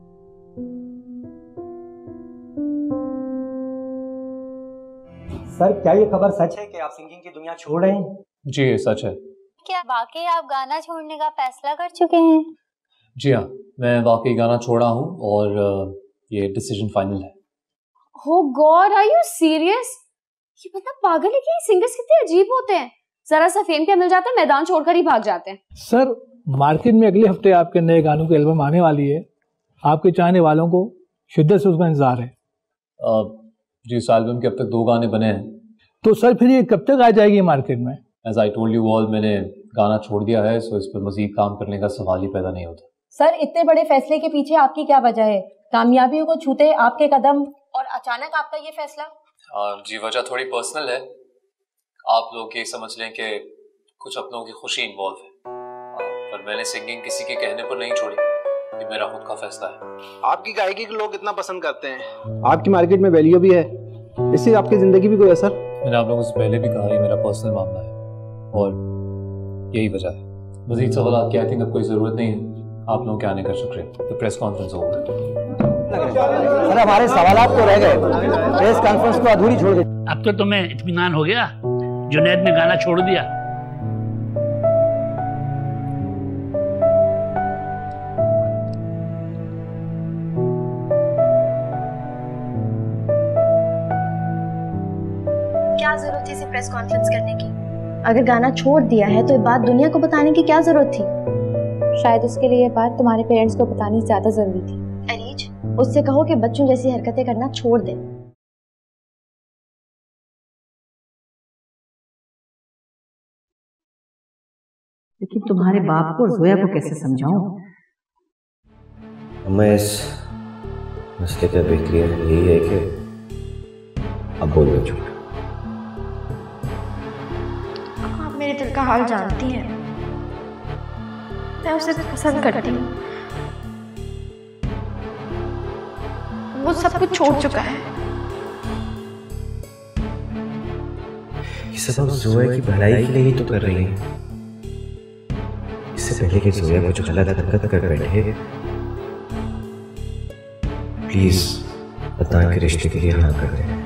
सर, क्या ये खबर सच है कि आप सिंगिंग की दुनिया छोड़ रहे हैं? जी ये सच है। क्या वाकई आप गाना छोड़ने का फैसला कर चुके हैं? जी हाँ, मैं वाकई गाना छोड़ा हूँ और ये डिसीजन फाइनल है। Oh God, are you serious? ये बंदा पागल है क्या? सिंगर्स कितने अजीब होते हैं, जरा सा फेम क्या मिल जाता है मैदान छोड़कर ही भाग जाते हैं। सर, मार्केट में अगले हफ्ते आपके नए गानों की एल्बम आने वाली है। आपके चाहने वालों को शिद्दत से उसका इंतजार है। जी, इस एल्बम के अब तक 2 गाने बने हैं। तो सर फिर ये कब तक आ जाएगी मार्केट में? As I told you all, मैंने गाना छोड़ दिया है, सो इस पर मजीद काम करने का सवाल ही पैदा नहीं होता। सर, इतने बड़े फैसले के पीछे आपकी क्या वजह है? कामयाबियों को छूते आपके कदम और अचानक आपका ये फैसला? जी, वजह थोड़ी पर्सनल है। आप लोग ये समझ लें कि कुछ अपनों की खुशी इन्वॉल्व है, पर मैंने सिंगिंग किसी के कहने पर नहीं छोड़ी, ये मेरा खुद का फैसला है। आपकी गायकी को लोग इतना पसंद करते हैं, आपकी मार्केट में वैल्यू भी है, इससे आपकी जिंदगी भी कोई असर? मैंने आप लोगों से पहले भी कहा, ये मेरा पर्सनल मामला है और यही वजह है। मजीद सवाल की आई थिंक अब कोई ज़रूरत नहीं है। आप लोगों के आने का शुक्रिया। तो प्रेस कॉन्फ्रेंस होगा। सर, हमारे सवालात तो रह गए, प्रेस कॉन्फ्रेंस को अधूरी छोड़ दी। अब तो तुम्हें इत्मीनान हो गया, जुनैद ने गाना छोड़ दिया। क्या जरूरत थी इसे प्रेस कॉन्फ्रेंस करने की? अगर गाना छोड़ दिया है तो ये बात दुनिया को बताने की क्या जरूरत थी? शायद उसके लिए ये बात तुम्हारे पेरेंट्स को बतानी ज्यादा जरूरी थी। अरीज, उससे कहो कि बच्चों जैसी हरकतें करना छोड़ दे। लेकिन तुम्हारे बाप को और जोया को कैसे समझाऊं? मैं इस मसले का बेहतरीन यही है कि अब बोल दो चुप। आप मेरे दिल का हाल जानती हैं, मैं उसे पसंद करती हूँ। वो सब कुछ छोड़ चुका है। ये सब आप जोया की भलाई के लिए ही तो कर रही है। इससे पहले कि जोया कुछ गलत हरकत कर बैठे, प्लीज अदनान के रिश्ते के लिए हाँ कर दें।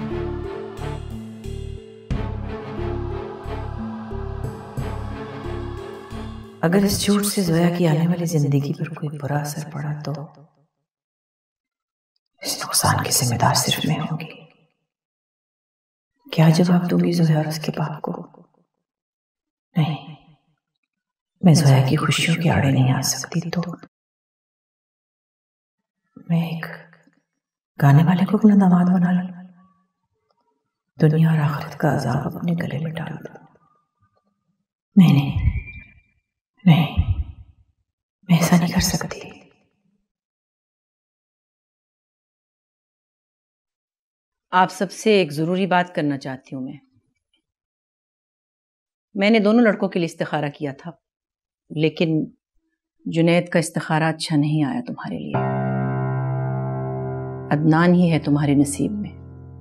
अगर इस झूठ से जोया की आने वाली जिंदगी पर कोई बुरा असर पड़ा तो इस नुकसान की जिम्मेदार सिर्फ मैं होंगी। क्या जवाब दूंगी जोया और उसके बाप को? नहीं, मैं जोया की खुशियों के आड़े नहीं आ सकती, तो मैं एक गाने वाले को अपना दामाद बना लूं, दुनिया और आखिरत का अजाब अपने गले में डाल दूं। नहीं नहीं नहीं, मैं ऐसा नहीं कर सकती। आप सबसे एक जरूरी बात करना चाहती हूं मैंने दोनों लड़कों के लिए इस्तिखारा किया था, लेकिन जुनैद का इस्तिखारा अच्छा नहीं आया तुम्हारे लिए। अदनान ही है तुम्हारे नसीब में।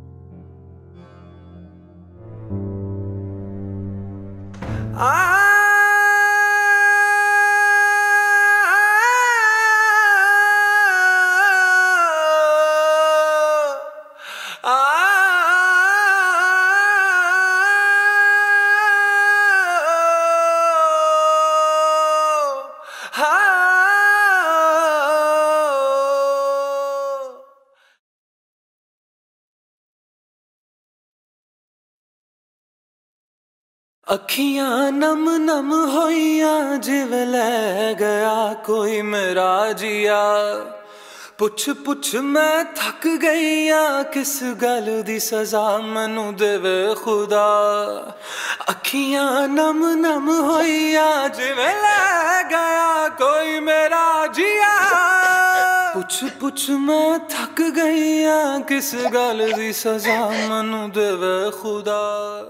अखियां नम नम होइया जिवें लै गया कोई मेरा जिया, पुछ पुछ मैं थक गई किस गल दी सजा मैनू देवे खुदा अखियां नम नम होइया जिवें ले गया कोई मेरा जिया पुछ पुछ मैं थक गई किस गल दी सजा मैनू देवे खुदा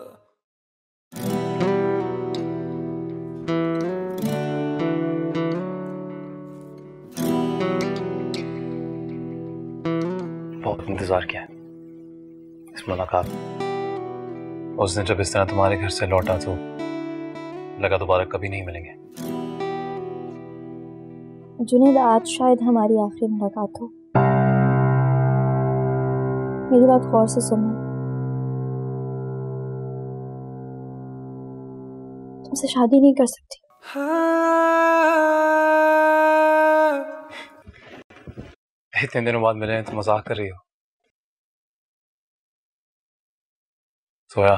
बहुत इंतजार किया है इस मुलाकात। उस दिन जब इस तरह तुम्हारे घर से लौटा तो लगा दोबारा कभी नहीं मिलेंगे। जुनैद, आज शायद हमारी आखिरी मुलाकात हो। मेरी बात गौर से सुनना। तुमसे शादी नहीं कर सकती। इतने दिनों बाद मिले हैं तो मजाक कर रही हो? सोया,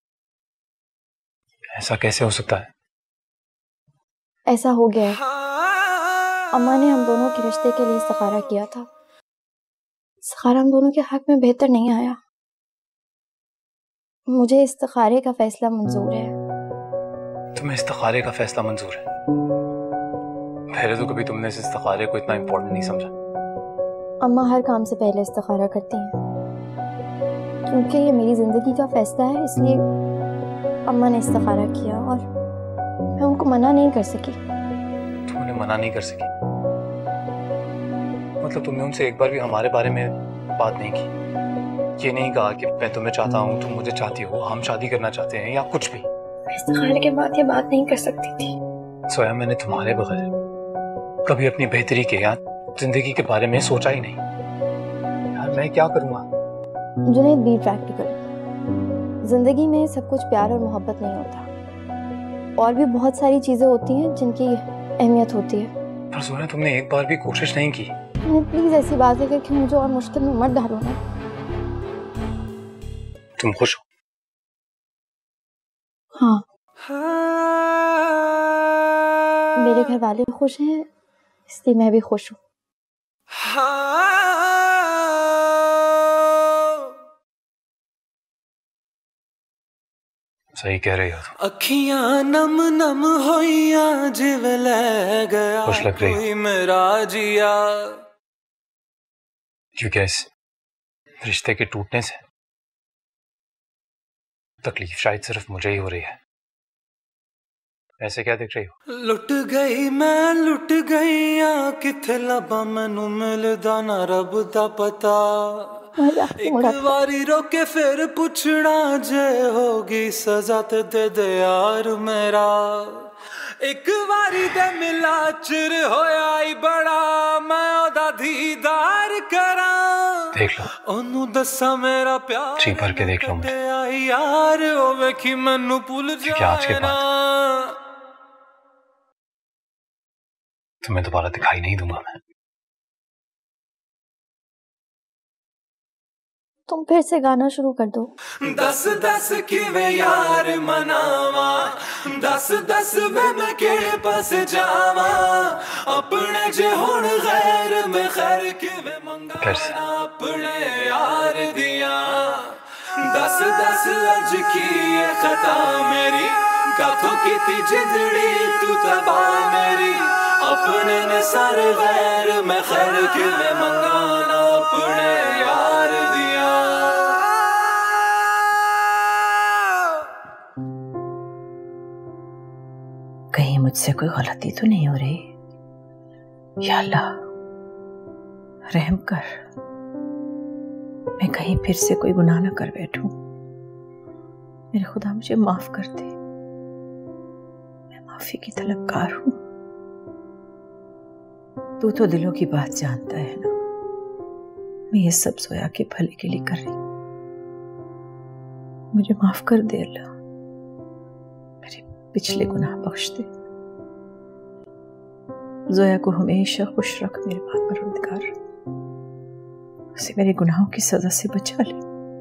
ऐसा कैसे हो सकता है? ऐसा हो गया है। अम्मा ने हम दोनों के रिश्ते के लिए इस्तिखारा किया था। इस्तिखारा हम दोनों के हक में बेहतर नहीं आया। मुझे इस्तिखारे का फैसला मंजूर है। तुम्हें इस्तिखारे का फैसला मंजूर है? पहले तो कभी तुमने इस इस्तिखारे को इतना इम्पोर्टेंट नहीं समझा। अम्मा हर काम से पहले इस्तिखारा करती हैं। क्योंकि ये मेरी जिंदगी का फैसला है, इसलिए अम्मा ने इस्तिखारा किया और मैं उनको मना नहीं कर सकी। तुम उन्हें मना नहीं कर सकी? मतलब तुमने उनसे एक बार भी हमारे बारे में बात नहीं की? ये नहीं कहा कि मैं तुम्हें चाहता हूँ, तुम मुझे चाहती हो, हम शादी करना चाहते हैं, या कुछ भी? इस्तिखारे के बाद ये बात नहीं कर सकती थी। सोया, मैंने तुम्हारे बगैर कभी अपनी बेहतरी के या जिंदगी के बारे में सोचा ही नहीं। यार मैं क्या करूँगा? Junaid, be practical. जिंदगी में सब कुछ प्यार और मोहब्बत नहीं होता, और भी बहुत सारी चीजें होती हैं जिनकी अहमियत होती है। पर सोना, तुमने एक बार भी कोशिश नहीं की। प्लीज ऐसी बातें करके मुझे और मुश्किल में मत डालो ना। तुम खुश हो? हाँ, मेरे घर वाले खुश हैं, इसलिए मैं भी खुश हूँ। सही कह रही हो तुम। अखियां नम नम होइया जिवें ले गया खुश लग रही कोई मेरा जिया। क्योंकि इस रिश्ते के टूटने से तकलीफ शायद सिर्फ मुझे ही हो रही है। ऐसे क्या दिख रही हो? लुट गई मैं लुट गई किथे लबा मैनू मिलदा ना रब दा पता। एक बारी रोके फिर पुछना जे होगी सजा ते दे दे यार मेरा। एक बारी दे मिला चिर होया ही बड़ा मैं ओदा दीदार करा। देख लो, ओनू दसा मेरा प्यार जी भर के देख लो मुझे। यार ओ वेखी मैनू भूल क्योंकि आज के बाद तुम्हें दोबारा दिखाई नहीं दूंगा मैं। तुम फिर से गाना शुरू कर दो। दस दस किवे यार मनावा, दस दस मैं केड़े पास जावा। अपने जे हुण गैर में खैर किवे मंगा अपने यार दिया। दस दस अज की खता मेरी काथों कीती जिंदड़ी तू तबाह मेरी। अपने ने सारे गैर में खैर किवे मंगाना अपने यार दिया। कहीं मुझसे कोई गलती तो नहीं हो रही? या अल्लाह रहम कर, मैं कहीं फिर से कोई गुनाह ना कर बैठूं। मेरे खुदा मुझे माफ कर दे, मैं माफी की तलबकार हूं। तू तो दिलों की बात जानता है ना, मैं ये सब जोया के भले के लिए कर रही हूं। मुझे माफ कर दे अल्लाह, मेरे पिछले गुनाह बख्श दे। जोया को हमेशा खुश रख मेरे पाक परवरदिगार, उसे मेरे गुनाहों की सजा से बचा ले।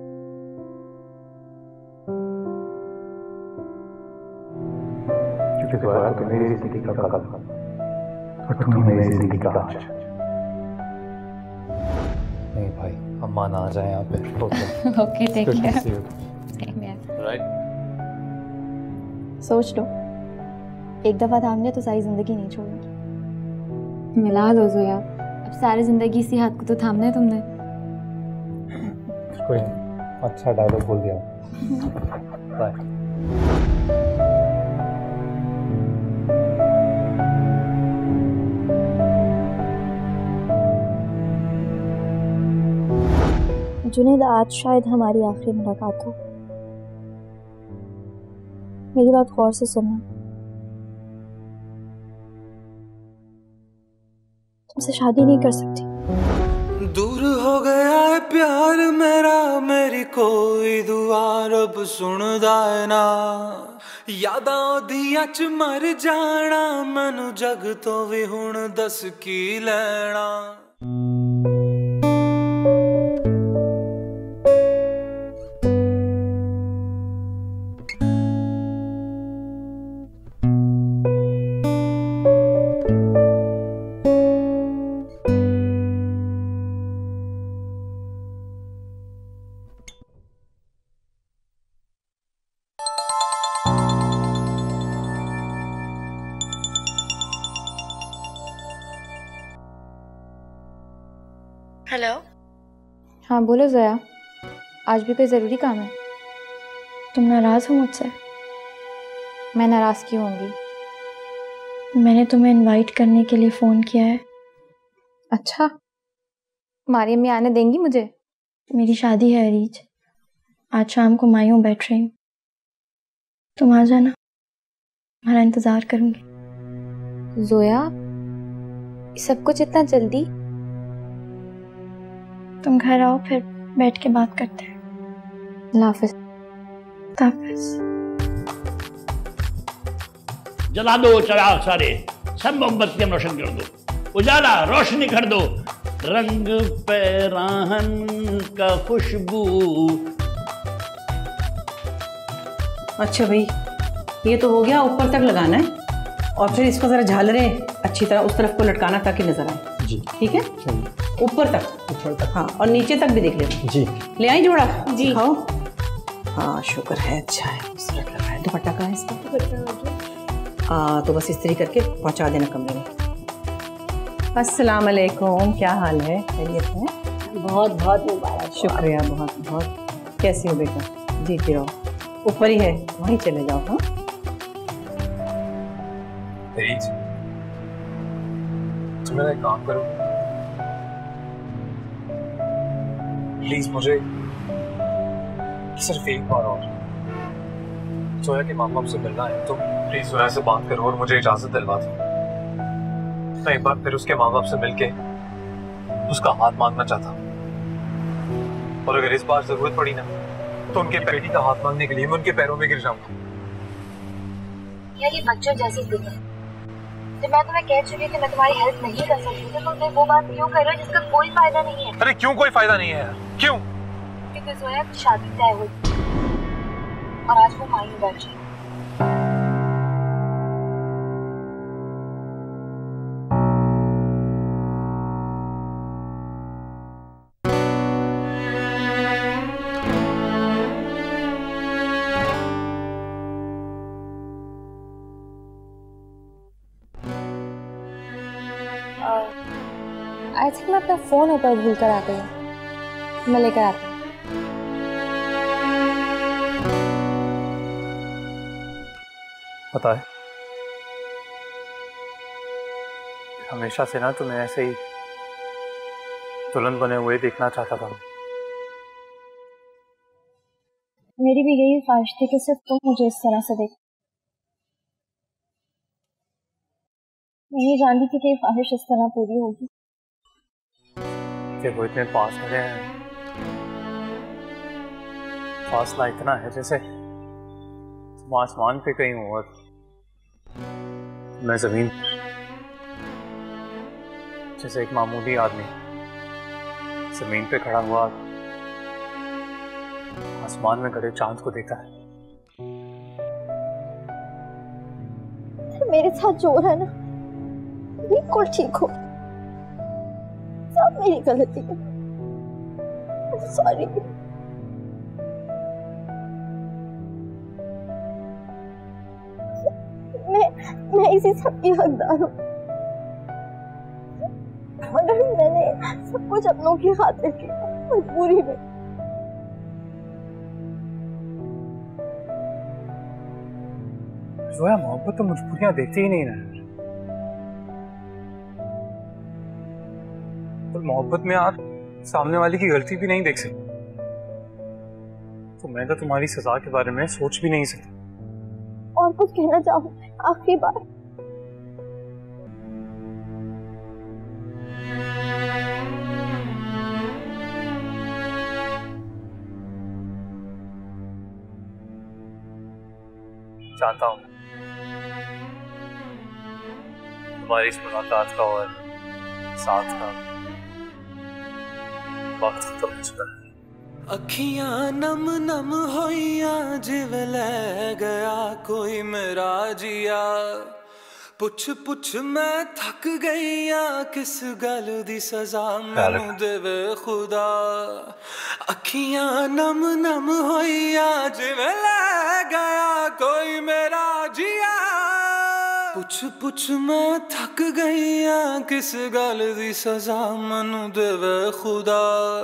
क्योंकि जोया तो मेरी जिंदगी का कल और तुम मेरी जिंदगी का आज। अम्मा ना आ जाए यहाँ पे। Okay take care. राइट। सोच लो, एक दफा थाम लिया तो सारी जिंदगी नहीं छोड़ेगी। मिला लो जोया, अब सारी जिंदगी इसी हाथ को तो थामना है तुमने। कोई नहीं, अच्छा डायलॉग बोल दिया। बाय। जुनैद, आज शायद हमारी आखिरी मुलाकात हो। मेरी बात गौर से सुनना। तुमसे शादी नहीं कर सकती। दूर हो गया है प्यार मेरा, मेरी कोई दुआ रब सुनदा है ना। यादां दियां च मर जाना, मैनू जग तो भी हुण दस की लेना। हेलो। हाँ बोलो जोया, आज भी कोई ज़रूरी काम है? तुम नाराज़ हो मुझसे? मैं नाराज़ क्यों होंगी? मैंने तुम्हें इनवाइट करने के लिए फ़ोन किया है। अच्छा, तुम्हारी अम्मी आने देंगी मुझे? मेरी शादी है अरीज, आज शाम को मायूं बैठ रही हूँ, तुम आ जाना, तुम्हारा इंतज़ार करूँगी। जोया, सब कुछ इतना जल्दी? तुम घर आओ, फिर बैठ के बात करते हैं। हाफिज। जला दो चिराग सारे, सब मोमबत्तियां रोशन कर दो, उजाला रोशनी कर दो, रंग पे राहन का खुशबू। अच्छा भाई, ये तो हो गया, ऊपर तक लगाना है और फिर इसको जरा झालरे अच्छी तरह उस तरफ को लटकाना ताकि नजर आए। जी ठीक है, ऊपर तक हाँ, और नीचे तक भी देख लेना। जी ले आई जोड़ा? जी दिखाओ। हाँ शुक्र है, अच्छा है, खूबसूरत लग रहा है। दुपट्टा कहाँ है इसका? तो बस इस्त्री करके पहुंचा देना कमरे में। अस्सलाम वालेकुम, क्या हाल है? खैरियत है? बहुत बहुत मुबारक। शुक्रिया, बहुत बहुत। कैसी हो बेटा? जीती रहो, ऊपर ही है, वहीं चले जाओ। हाँ तुम मेरा एक काम करो प्लीज, मुझे सिर्फ एक बार और जोया के माँ बाप से मिलना है, तो प्लीज जोया से बात करो और मुझे इजाजत दिलवा दो। मैं एक बार फिर उसके माँ बाप से मिलके उसका हाथ मांगना चाहता हूँ, और अगर इस बार जरूरत पड़ी ना तो उनके बेटी का हाथ मांगने के लिए मैं उनके पैरों में गिर जाऊंगा। यार ये बच्चों जैसी बात है। जब मैं तुम्हें कह चुकी कि मैं तुम्हारी हेल्प नहीं कर सकती, तो तुम वो बात क्यों कर रहे हो जिसका कोई फायदा नहीं है? अरे क्यों कोई फायदा नहीं है? क्यों? क्योंकि जोया की शादी तय हुई और आज वो मायूं बैठी। आई थिंक मैं अपना फोन ऊपर भूल कर आ गई हूँ, मैं लेकर आती हूँ। पता है, हमेशा से ना तुम्हें ऐसे ही दुल्हन बने हुए देखना चाहता था। मेरी भी यही ख्वाहिश थी कि सिर्फ तुम मुझे इस तरह से देख। मैं नहीं जानती थी कि ये ख्वाहिश इस तरह पूरी होगी। कि वो इतने पास खड़े हैं, फासला इतना है जैसे तुम आसमान पे कहीं हो और मैं जमीन पर, जैसे एक मामूली आदमी जमीन पे खड़ा हुआ आसमान में खड़े चांद को देखता है। मेरे साथ जो हो रहा है ना, बिल्कुल ठीक हो, सब मेरी गलती है। सॉरी। मैं इसी सब की हकदार हूँ, मगर मैंने सब कुछ अपनों की खातिर किया, मजबूरी में। जोया, मोहब्बत तो मजबूरियां देखती ही नहीं ना। और मोहब्बत में आप सामने वाले की गलती भी नहीं देख सकते, तो मैं तो तुम्हारी सजा के बारे में सोच भी नहीं सकता। और कुछ कहना चाहूँ आखिरी बार। चाहता हूँ तुम्हारी इस मुलाकात का और साथ का वक्त खत्म हो चुका है। अखियां नम नम होइया जिवे ले गया कोई मेरा जिया, पुछ पुछ मैं थक गईया किस गल दी सजा मैनू देवे खुदा। अखियां नम नम होइया जिवे ले गया कोई मेरा जिया, पुछ पुछ मैं थक गईया किस गल दी सजा मैनू देवे खुदा।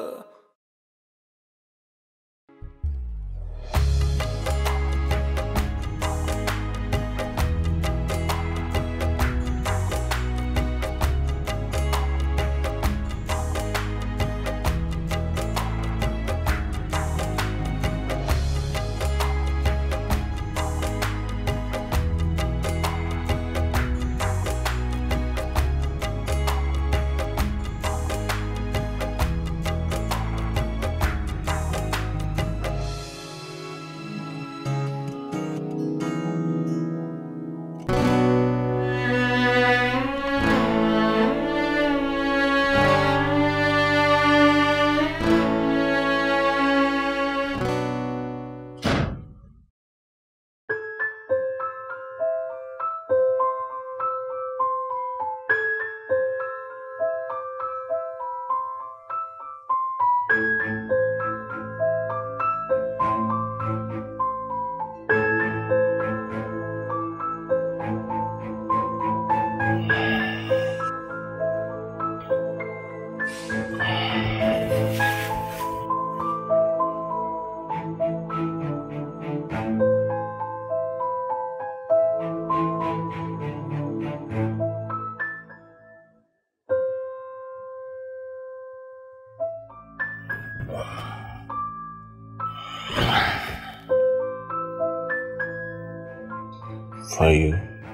For you.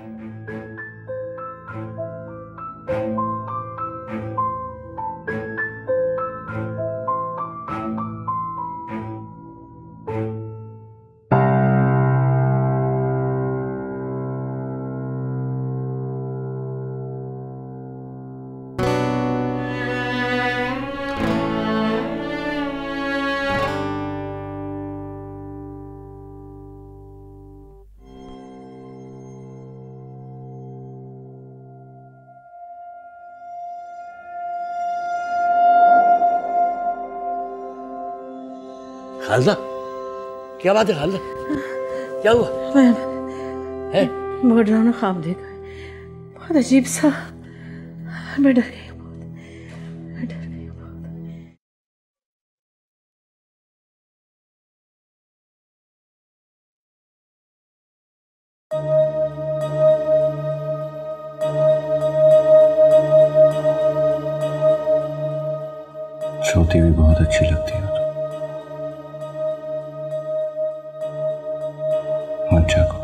खालदा, क्या बात है खालदा? क्या हुआ? मैं बहुत डरावना ख्वाब देखा, बहुत अजीब सा। मैं डर गई बहुत, मैं डर गई बहुत। छोटी भी बहुत अच्छी लगती है। मत जागो।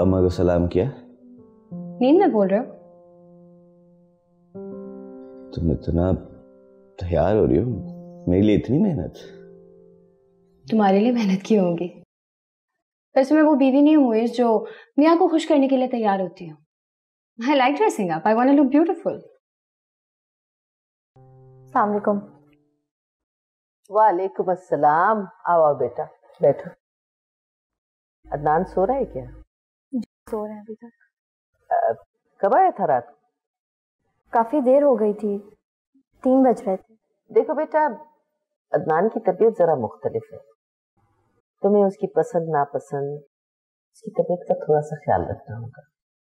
अम्मा को सलाम किया? नींद में बोल रहे हो? तुम इतना तैयार हो रही हो, मेरे लिए इतनी मेहनत? तुम्हारे लिए मेहनत की होगी। वैसे मैं वो बीवी नहीं हूँ मुइज़ जो मियाँ को खुश करने के लिए तैयार होती हूँ। I like dressing up. I want to look beautiful. अस्सलाम वालेकुम। वालेकुम अस्सलाम। आओ बेटा, बैठो। अदनान सो रहा है क्या? सो रहे हैं अभी तक। कब आया था रात? काफी देर हो गई थी, 3 बज रहे थे। देखो बेटा, अदनान की तबीयत जरा मुख्तलिफ है। तुम्हें उसकी पसंद नापसंद, उसकी तबीयत का थोड़ा सा ख्याल रखना होगा।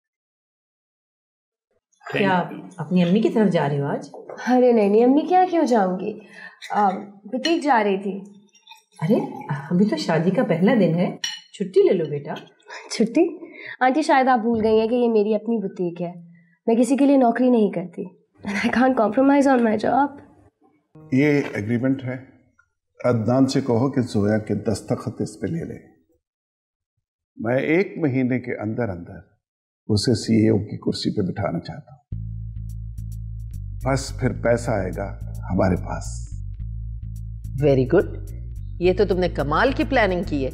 क्या अपनी अम्मी की तरफ जा रही हो आज? अरे नहीं, अम्मी क्या क्यों जाऊंगी, बुटीक जा रही थी। अरे अभी तो शादी का पहला दिन है, छुट्टी ले लो बेटा। छुट्टी? आंटी शायद आप भूल गई हैं कि ये मेरी अपनी बुटीक है। मैं किसी के लिए नौकरी नहीं करती। I can't compromise on my job. ये एग्रीमेंट है, अदनान से कहो कि जोया के दस्तखत इस पे ले ले। मैं 1 महीने के अंदर अंदर उसे सीईओ की कुर्सी पे बिठाना चाहता हूँ। बस फिर पैसा आएगा हमारे पास। वेरी गुड, ये तो तुमने कमाल की प्लानिंग की है।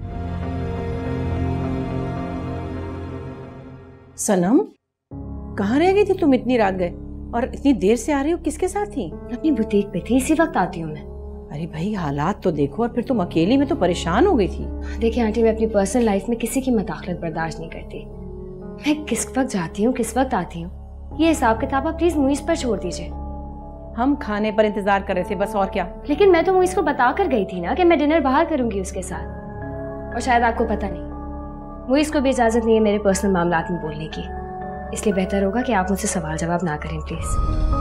सनम, कहाँ रह गई थी तुम? इतनी रात गए और इतनी देर से आ रही हो, किसके साथ थी? अपनी बुटीक पे थी, इसी वक्त आती हूँ मैं। अरे भाई हालात तो देखो, और फिर तुम अकेली में तो परेशान हो गई थी। देखिए आंटी, मैं अपनी पर्सनल लाइफ में किसी की मदाखलत बर्दाश्त नहीं करती। मैं किस वक्त जाती हूँ, किस वक्त आती हूँ, ये हिसाब किताब आप प्लीज मुइज़ पर छोड़ दीजिए। हम खाने पर इंतजार कर रहे थे, बस और क्या। लेकिन मैं तो मुइज़ को बता कर गई थी ना कि मैं डिनर बाहर करूंगी उसके साथ, और शायद आपको पता नहीं, मुइज़ को भी इजाजत नहीं है मेरे पर्सनल मामलात में बोलने की। इसलिए बेहतर होगा कि आप मुझसे सवाल जवाब ना करें प्लीज।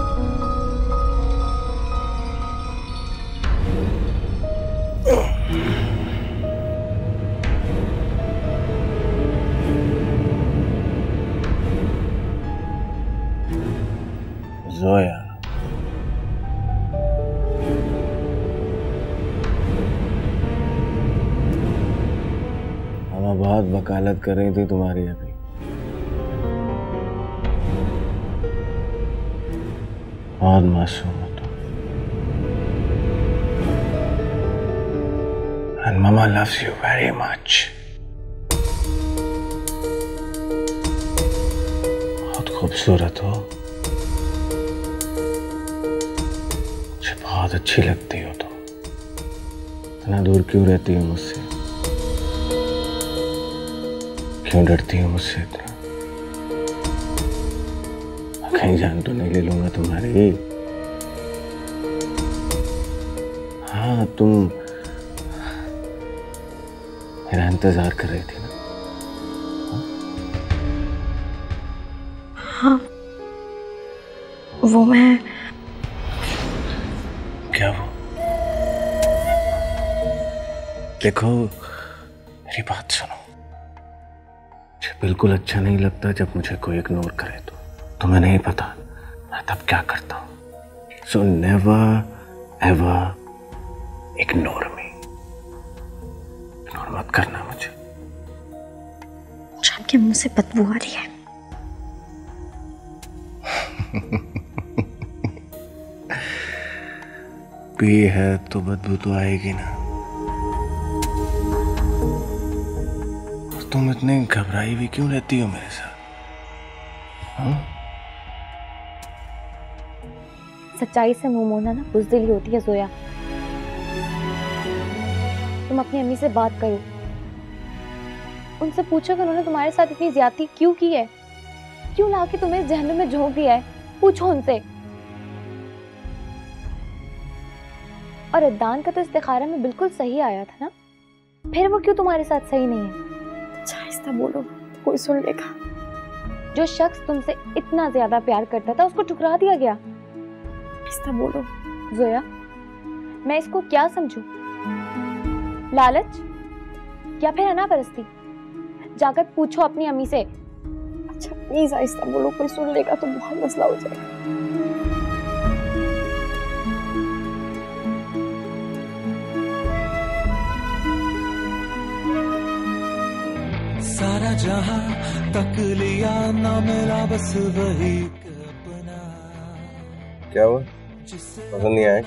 जोया, हम बहुत वकालत कर रही थी तुम्हारी अभी। बहुत मासूम हो तुम। And Mama loves you very much. बहुत खूबसूरत हो, मुझे बहुत अच्छी लगती हो तुम। इतना दूर क्यों रहती हो मुझसे? क्यों डरती हो मुझसे इतना? कहीं जान तो नहीं ले लूंगा तुम्हारी? हाँ, तुम मेरा इंतजार कर रही थी ना? हाँ, वो मैं। क्या वो? देखो, मेरी बात सुनो। मुझे बिल्कुल अच्छा नहीं लगता जब मुझे कोई इग्नोर करे। तो तुम्हें नहीं पता मैं तब क्या करता हूं। So never ever ignore me. Ignore मत करना मुझे। आपके मुंह से बदबू आ रही है। पी है तो बदबू तो आएगी ना। और तुम इतनी घबराई हुई क्यों रहती हो मेरे साथ? हाँ? सच्चाई से मुंह मोड़ना ना बुज़दिली होती है जोया। तुम अपनी अम्मी से बात करो, उनसे पूछो कि उन्होंने तुम्हारे साथ इतनी ज्यादती क्यों की है, क्यों लाके तुम्हें जहन्नुम में झोंक दिया है। पूछो उनसे। और अदनान का तो इस्तिखारा में बिल्कुल सही आया था ना, फिर वो क्यों तुम्हारे साथ सही नहीं है? आहिस्ता बोलो, कोई सुन लेगा। जो शख्स तुमसे इतना ज्यादा प्यार करता था उसको ठुकरा दिया गया। आहिस्ता बोलो जोया, मैं इसको क्या समझूं? लालच या फिर अनापरस्ती? जाकर पूछो अपनी अम्मी से। अच्छा प्लीज आहिस्ता बोलो, कोई सुन लेगा तो बहुत मसला हो जाएगा। सारा जहां तक लिया ना मिला बस वही क्या हुआ, पसंद नहीं आया?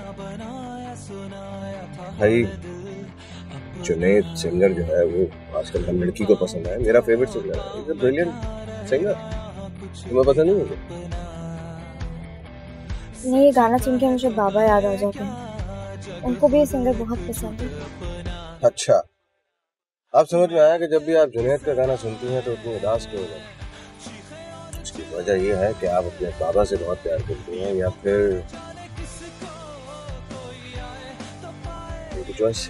भाई जुनैद सिंगर जो है वो आजकल हर लड़की को पसंद है, मेरा फेवरेट सिंगर है, इज अ ब्रिलियंट सिंगर। तुम्हें पसंद नहीं है? नहीं, ये गाना सुन के मुझे बाबा याद आ जाते हैं, उनको भी ये सिंगर बहुत पसंद है। अच्छा, आप समझ में आया कि जब भी आप जुनैद का गाना सुनती हैं तो उतनी उदास क्यों हो जाती? उसकी वजह यह है कि आप अपने बाबा से बहुत प्यार करती हैं या फिर चॉइस।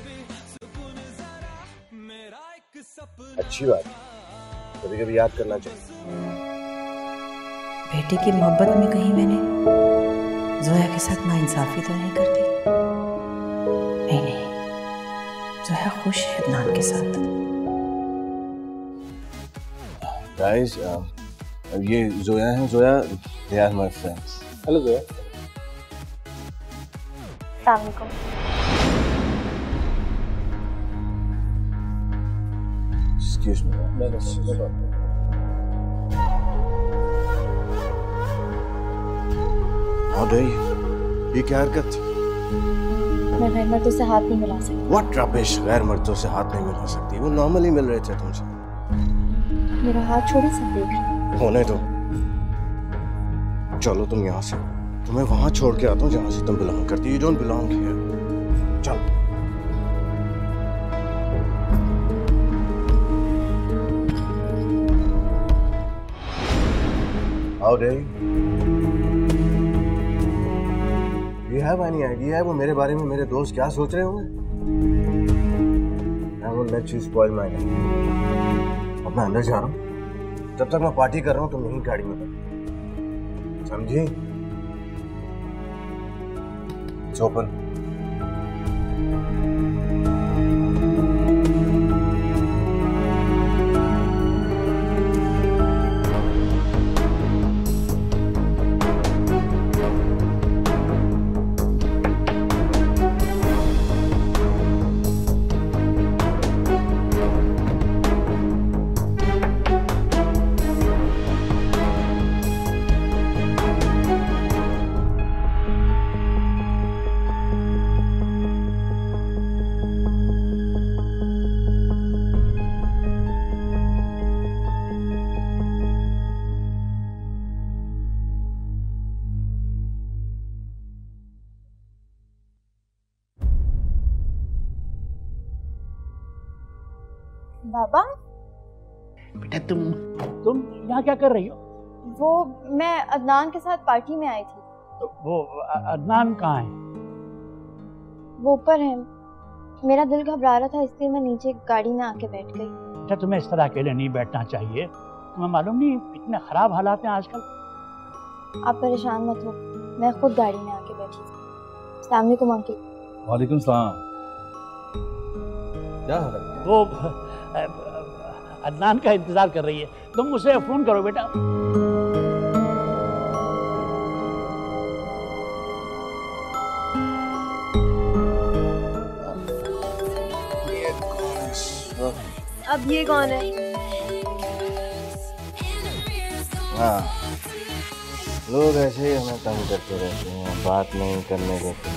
अच्छी बात, कभी कभी याद करना चाहिए। बेटे की मोहब्बत में कहीं मैंने जोया के साथ नाइंसाफी तो नहीं कर दी? नहीं, जोया खुश है अदनान के साथ। गाइस, ये जोया है। Zoya, they are my friends. Hello Zoya. अस्सलाम वालेकुम। Excuse me. ये क्या हरकत थी? मैं गैर मर्दों से हाथ नहीं मिला सकती। What rubbish! गैर मर्दों से हाथ नहीं मिला सकती, वो नॉर्मली मिल रहे थे तुमसे। मेरा हाथ छोड़ी, सब देख रहे। होने दो, चलो तुम यहाँ से, तुम्हें वहां छोड़ के आता हूँ जहाँ से तुम बिलोंग करती। You don't belong here. चलो। How dare you? Do you have any idea वो मेरे बारे में मेरे दोस्त क्या सोच रहे होंगे? I won't let you spoil my day. अब मैं अंदर जा रहा हूँ, जब तक मैं पार्टी कर रहा हूँ तुम यहीं गाड़ी में बैठो, समझी? It's open. बाबा, बेटा तुम यहाँ क्या कर रही हो? वो मैं अदनान के साथ पार्टी में आई थी। तो वो अदनान कहाँ है? वो ऊपर है। मेरा दिल घबरा रहा था इसलिए मैं नीचे गाड़ी में आके बैठ गई। बेटा तुम्हें इस तरह अकेले नहीं बैठना चाहिए, तुम्हें मालूम नहीं इतने खराब हालात हैं आजकल। आप परेशान मत हो, मैं खुद गाड़ी में आके बैठी थी। अस्सलाम वालेकुम अंकल। वालेकुम सलाम। क्या हो रहा है? वो अदनान का इंतजार कर रही है, तुम उसे फोन करो बेटा। अब ये कौन है? हाँ, लोग ऐसे ही हमें तंग करते रहते हैं, बात नहीं करने देते।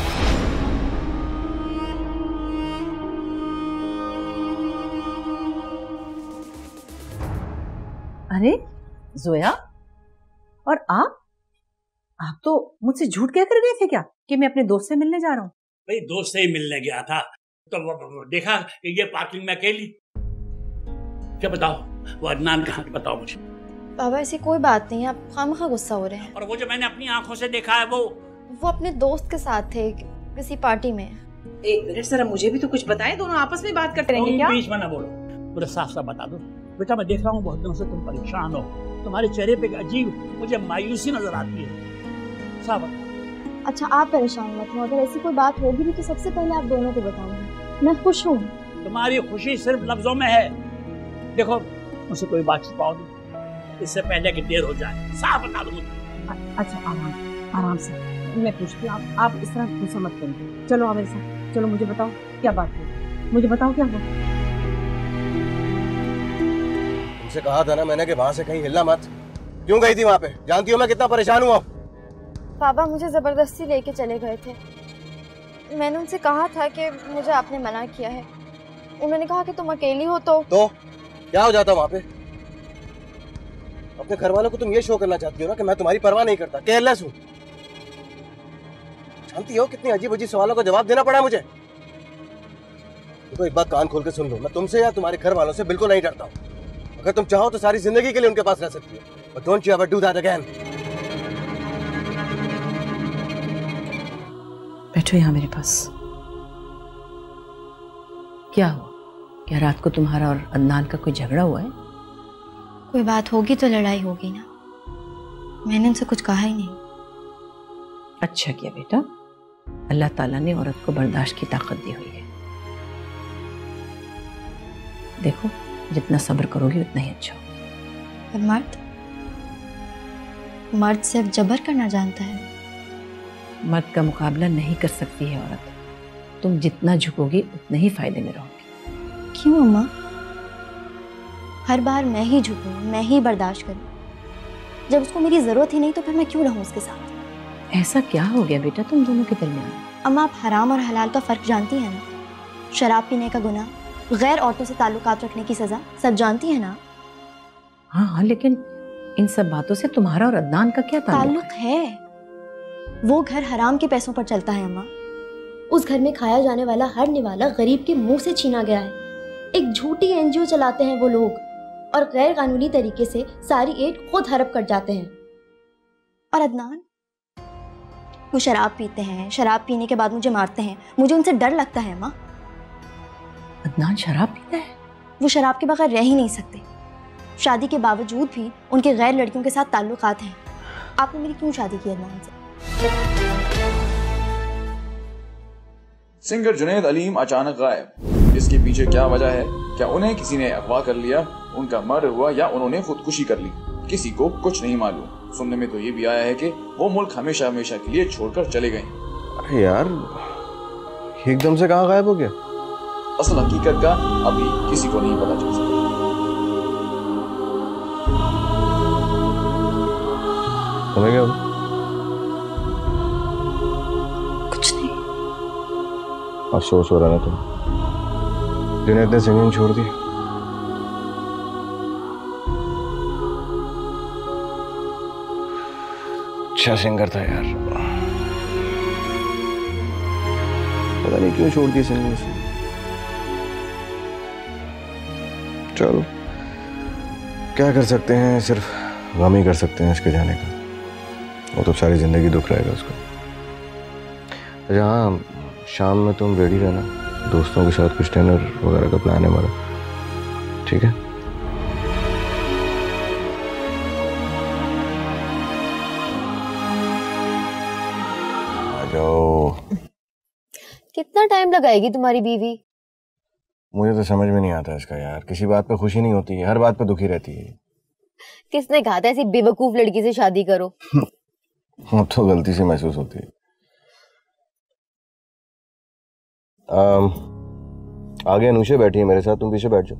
अरे जोया, और आप तो मुझसे झूठ कह कर गए थे क्या कि मैं अपने दोस्त से मिलने जा रहा हूँ? भाई दोस्त से ही मिलने गया था तो वो देखा कि ये पार्किंग में अकेली। क्या बताओ, वो अदनान कहाँ? बताओ मुझे। बाबा ऐसी कोई बात नहीं है, आप खामखा गुस्सा हो रहे हैं। और वो जो मैंने अपनी आंखों से देखा है वो अपने दोस्त के साथ थे किसी पार्टी में। एक मिनट जरा मुझे भी तो कुछ बताएं, दोनों आपस में बात करते रहेंगे क्या? बीच में ना बोलो, पूरा साफ साफ बता दो। बेटा मैं देख रहा हूँ बहुत दिनों से तुम परेशान हो, तुम्हारे चेहरे पे अजीब मुझे मायूसी नजर आती है। साफ। अच्छा आप परेशान मत हो, अगर ऐसी कोई बात होगी भी तो सबसे पहले आप दोनों को बताऊंगी। मैं खुश हूँ। तुम्हारी खुशी सिर्फ लफ्जों में है। देखो मुझसे कोई बात छिपाओ नहीं, इससे पहले कि देर हो जाए। साफ बता दो मुझे। अच्छा आराम से मैं पूछती हूँ, आप इस तरह गुस्सा मत करिए। चलो आप मेरे साथ चलो, मुझे बताओ क्या बात है, मुझे बताओ क्या हुआ। तुमसे कहा था ना मैंने कि वहां से कहीं हिलना मत। क्यों गई थी वहां पे? जानती हो मैं कितना परेशान हुआ। पापा मुझे जबरदस्ती लेके चले गए थे। मैंने उनसे कहा था कि मुझे आपने मना किया है। उन्होंने कहा कि तुम अकेली हो तो क्या हो जाता वहां पे? अपने घर वालों को तुम ये शो करना चाहती हो ना कि मैं तुम्हारी परवाह नहीं करता, केयरलेस हूँ। जानती हो कितनी अजीब अजीब सवालों का जवाब देना पड़ा मुझे। तो एक बात कान खोल के सुन लो, मैं तुमसे या तुम्हारे घर वालों से बिल्कुल नहीं डरता हूँ। अगर तुम चाहो तो सारी जिंदगी के लिए उनके पास रह सकती हो, but don't you ever do that again. बैठो यहाँ मेरे पास। क्या हुआ? क्या रात को तुम्हारा और अदनान का कोई झगड़ा हुआ है? कोई बात होगी तो लड़ाई होगी ना। मैंने उनसे कुछ कहा ही नहीं। अच्छा किया बेटा, अल्लाह ताला ने औरत को बर्दाश्त की ताकत दी हुई है। देखो जितना सब्र करोगी उतना ही अच्छा हो। मर्द सिर्फ जबर करना जानता है। मर्द का मुकाबला नहीं कर सकती है औरत। तुम जितना झुकोगी उतने ही फायदे में रहोगे। क्यों अम्मा? हर बार मैं ही झुकूं, मैं ही बर्दाश्त करूं। जब उसको मेरी जरूरत ही नहीं तो फिर मैं क्यों रहूं उसके साथ? ऐसा क्या हो गया बेटा तुम दोनों के दरमियान? अम्मा आप हराम और हलाल का फर्क जानती है ना? शराब पीने का गुनाह, गैर औरतों से ताल्लुकात रखने की सजा, सब जानती है ना? हाँ हाँ, लेकिन इन सब बातों से तुम्हारा और अदनान का क्या ताल्लुक है? वो घर हराम के पैसों पर चलता है अम्मा। उस घर में खाया जाने वाला हर निवाला गरीब के मुंह से छीना गया है। एक झूठी एनजीओ चलाते हैं वो लोग और गैर कानूनी तरीके से सारी एड खुद हड़प कर जाते हैं। और अदनान, वो शराब पीते हैं, शराब पीने के बाद मुझे मारते हैं। मुझे उनसे डर लगता है अम्मा। अदनान शराब पीता है? वो शराब के बगैर रह ही नहीं सकते। शादी के बावजूद भी उनके गैर लड़कियों के साथ ताल्लुकात हैं। आपने मेरी क्यों शादी की अदनान से? सिंगर जुनैद अलीम अचानक गायब। इसके पीछे क्या वजह है? क्या उन्हें किसी ने अगवा कर लिया, उनका मर्डर हुआ या उन्होंने खुदकुशी कर ली? किसी को कुछ नहीं मालूम। सुनने में तो ये भी आया है कि वो मुल्क हमेशा हमेशा के लिए छोड़कर चले गए। अरे यार, एकदम से कहाँ गायब हो गया? असल हकीकत का अभी किसी को नहीं पता चल सका। तुम्हें क्या? कुछ नहीं। अफसोस हो रहा है तुम? जुनैद ने सिंगिंग छोड़ दी। अच्छा सिंगर था यार, पता नहीं क्यों छोड़ दी सिंगिंग से। चलो क्या कर सकते हैं, सिर्फ गम ही कर सकते हैं इसके जाने का। वो तो सारी जिंदगी दुख रहेगा उसको। अच्छा हाँ, शाम में तुम रेडी रहना, दोस्तों के साथ कुछ डिनर वगैरह का प्लान है हमारा, ठीक है? आ जाओ। कितना टाइम लगाएगी तुम्हारी बीवी? मुझे तो समझ में नहीं आता इसका यार, किसी बात पे खुशी नहीं होती है, हर बात पे दुखी रहती है। किसने कहा था ऐसी बेवकूफ लड़की से शादी करो? अब तो गलती से महसूस होती है। आगे अनुषा बैठी है मेरे साथ, तुम पीछे बैठ जाओ।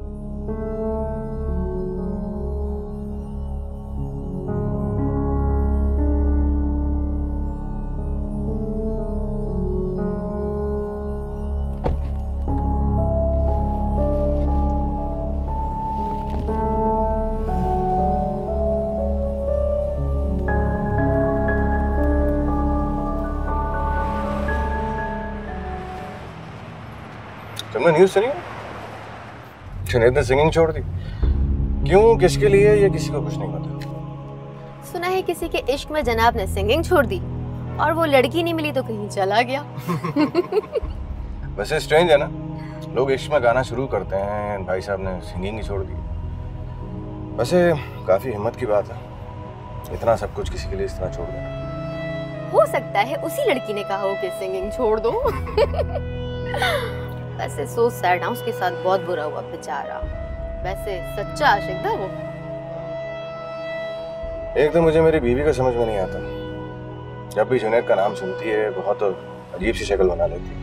तुमने न्यूज़ सुनी? जुनैद ने सिंगिंग छोड़ दी। क्यों, किसके लिए, ये किसी को कुछ नहीं पता। सुना है किसी के इश्क में जनाब ने सिंगिंग छोड़ दी और वो लड़की नहीं मिली तो कहीं चला गया। वैसे स्ट्रेंज है ना, लोग इश्क में गाना शुरू करते हैं, भाई साहब ने सिंगिंग ही छोड़ दी। वैसे काफी हिम्मत की बात है, इतना सब कुछ किसी के लिए इस तरह छोड़ देना। हो सकता है उसी लड़की ने कहा हो कि सिंगिंग छोड़ दो। वैसे सो सैड ना, उसके साथ बहुत बुरा हुआ बेचारा। वैसे सच्चा आशिक था वो। एक तो मुझे मेरी बीवी को समझ में नहीं आता, जब भी जुनैद का नाम सुनती है बहुत अजीब सी शक्ल बना लेती है।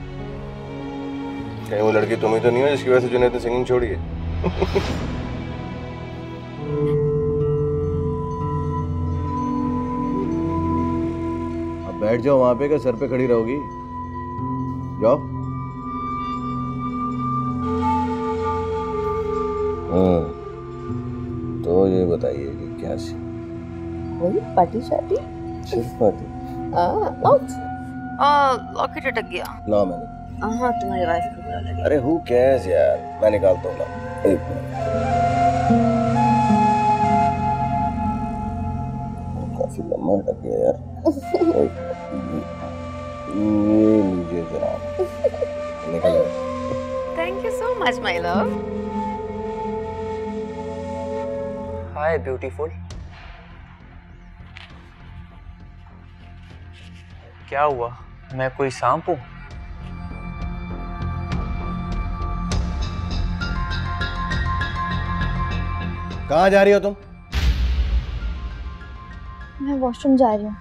कहीं वो लड़की तुम ही तो नहीं हो जिसकी वजह से जुनैद ने सिंगिंग छोड़ी है? बैठ जाओ वहां पे, क्या सर पे खड़ी रहोगी? जाओ। तो ये बताइए कि क्या सी? वही पार्टी शादी? सिर्फ पार्टी? लॉकेट अटक गया। ना मैंने। हाँ तुम्हारी वाइफ को बुरा लगे। अरे हु कैर्स यार, मैं निकालता हूँ ना। एक मिनट। काफी लम्बा अटक गया यार। ये लीजिए जरा, निकल आए। Thank you so much my love. Hi beautiful. क्या हुआ, मैं कोई सांप हूँ? कहाँ जा रही हो तुम? मैं वॉशरूम जा रही हूँ।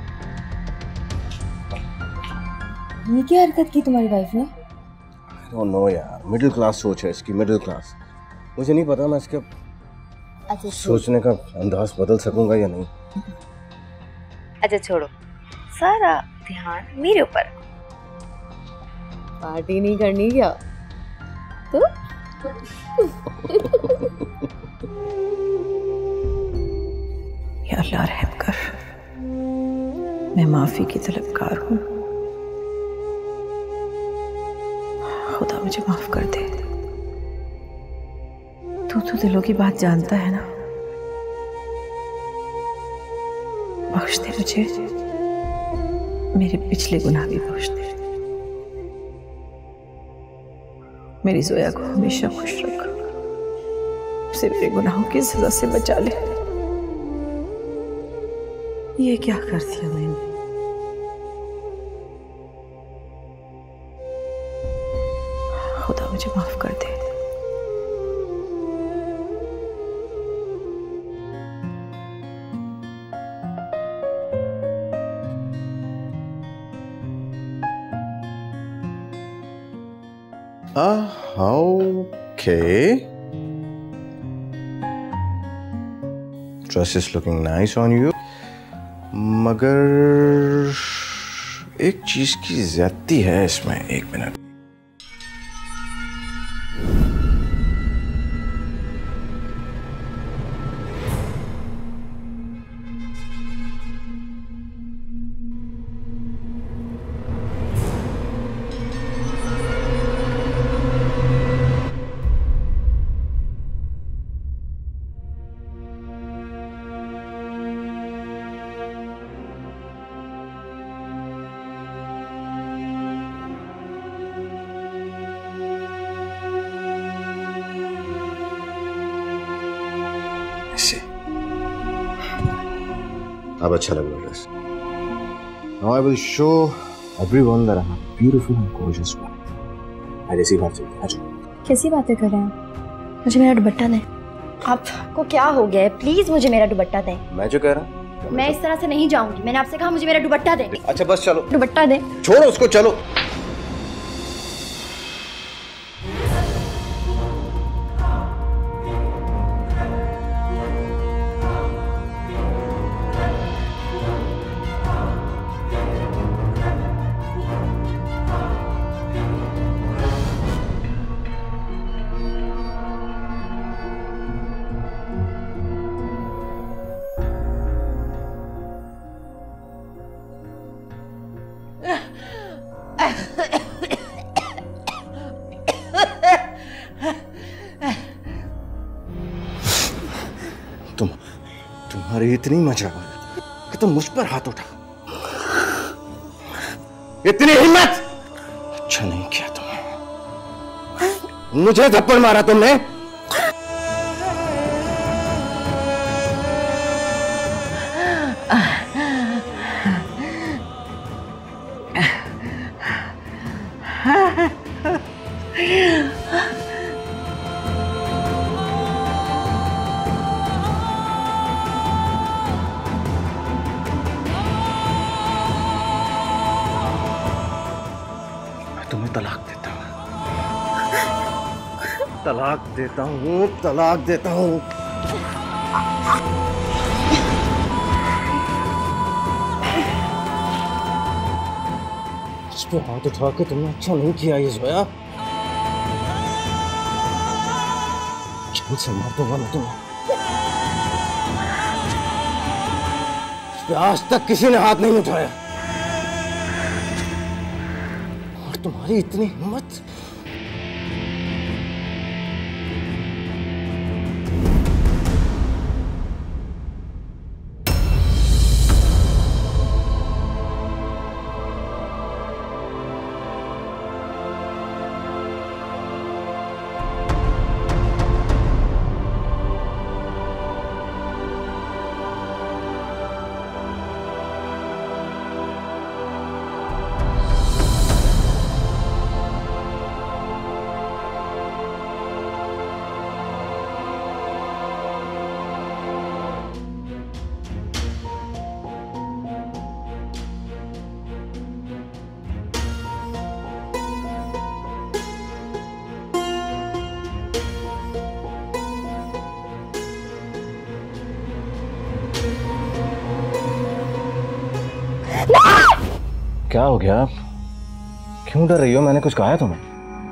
ये क्या हरकत की तुम्हारी वाइफ ने? I don't know यार, मिडिल क्लास सोच है इसकी, मिडिल क्लास। मुझे नहीं पता मैं इसके सोचने का अंदाज बदल सकूंगा या नहीं। अच्छा छोड़ो, सारा ध्यान मेरे ऊपर। पार्टी नहीं करनी क्या? तो या अल्लाह रहम कर, मैं माफी की तलबगार हूँ। खुदा मुझे माफ कर दे। तू तो दिलों की बात जानता है ना। बख्श दे मुझे, मेरे पिछले गुनाह भी बख्श दे। मेरी जोया को हमेशा खुश रख, उसे मेरे गुनाहों की सजा से बचा ले। ये क्या कर दिया मैंने? खुदा मुझे माफ कर दे। Okay. Dress is looking nice on you. मगर एक चीज की ज्यादती है इसमें। एक मिनट। अब अच्छा लग रहा है। Now I will show everyone that I am beautiful and gorgeous woman. आज ऐसी बात चलती है। आज कैसी बातें कर रहे हैं? मुझे मेरा दुपट्टा दें। आपको क्या हो गया है? प्लीज मुझे मेरा दुपट्टा दें। मैं जो कह रहा हूँ, मैं इस तरह से नहीं जाऊंगी। मैंने आपसे कहा मुझे मेरा दुपट्टा दें। अच्छा बस चलो। दुपट्टा दें। छोड़ो उसको, चलो। तुम्हारी इतनी मजाल कि तुम मुझ पर हाथ उठा, इतनी हिम्मत। अच्छा नहीं किया तुमने, मुझे थप्पड़ मारा तुमने। तलाक देता हूँ, तलाक देता हूँ। पे हाथ उठा के तुमने अच्छा नहीं किया ये जोया। जान से मार दूंगा मैं तुम्हें। इस पे आज तक किसी ने हाथ नहीं उठाया और तुम्हारी इतनी हिम्मत। क्या हो गया? क्यों डर रही हो? मैंने कुछ कहा है तुम्हें?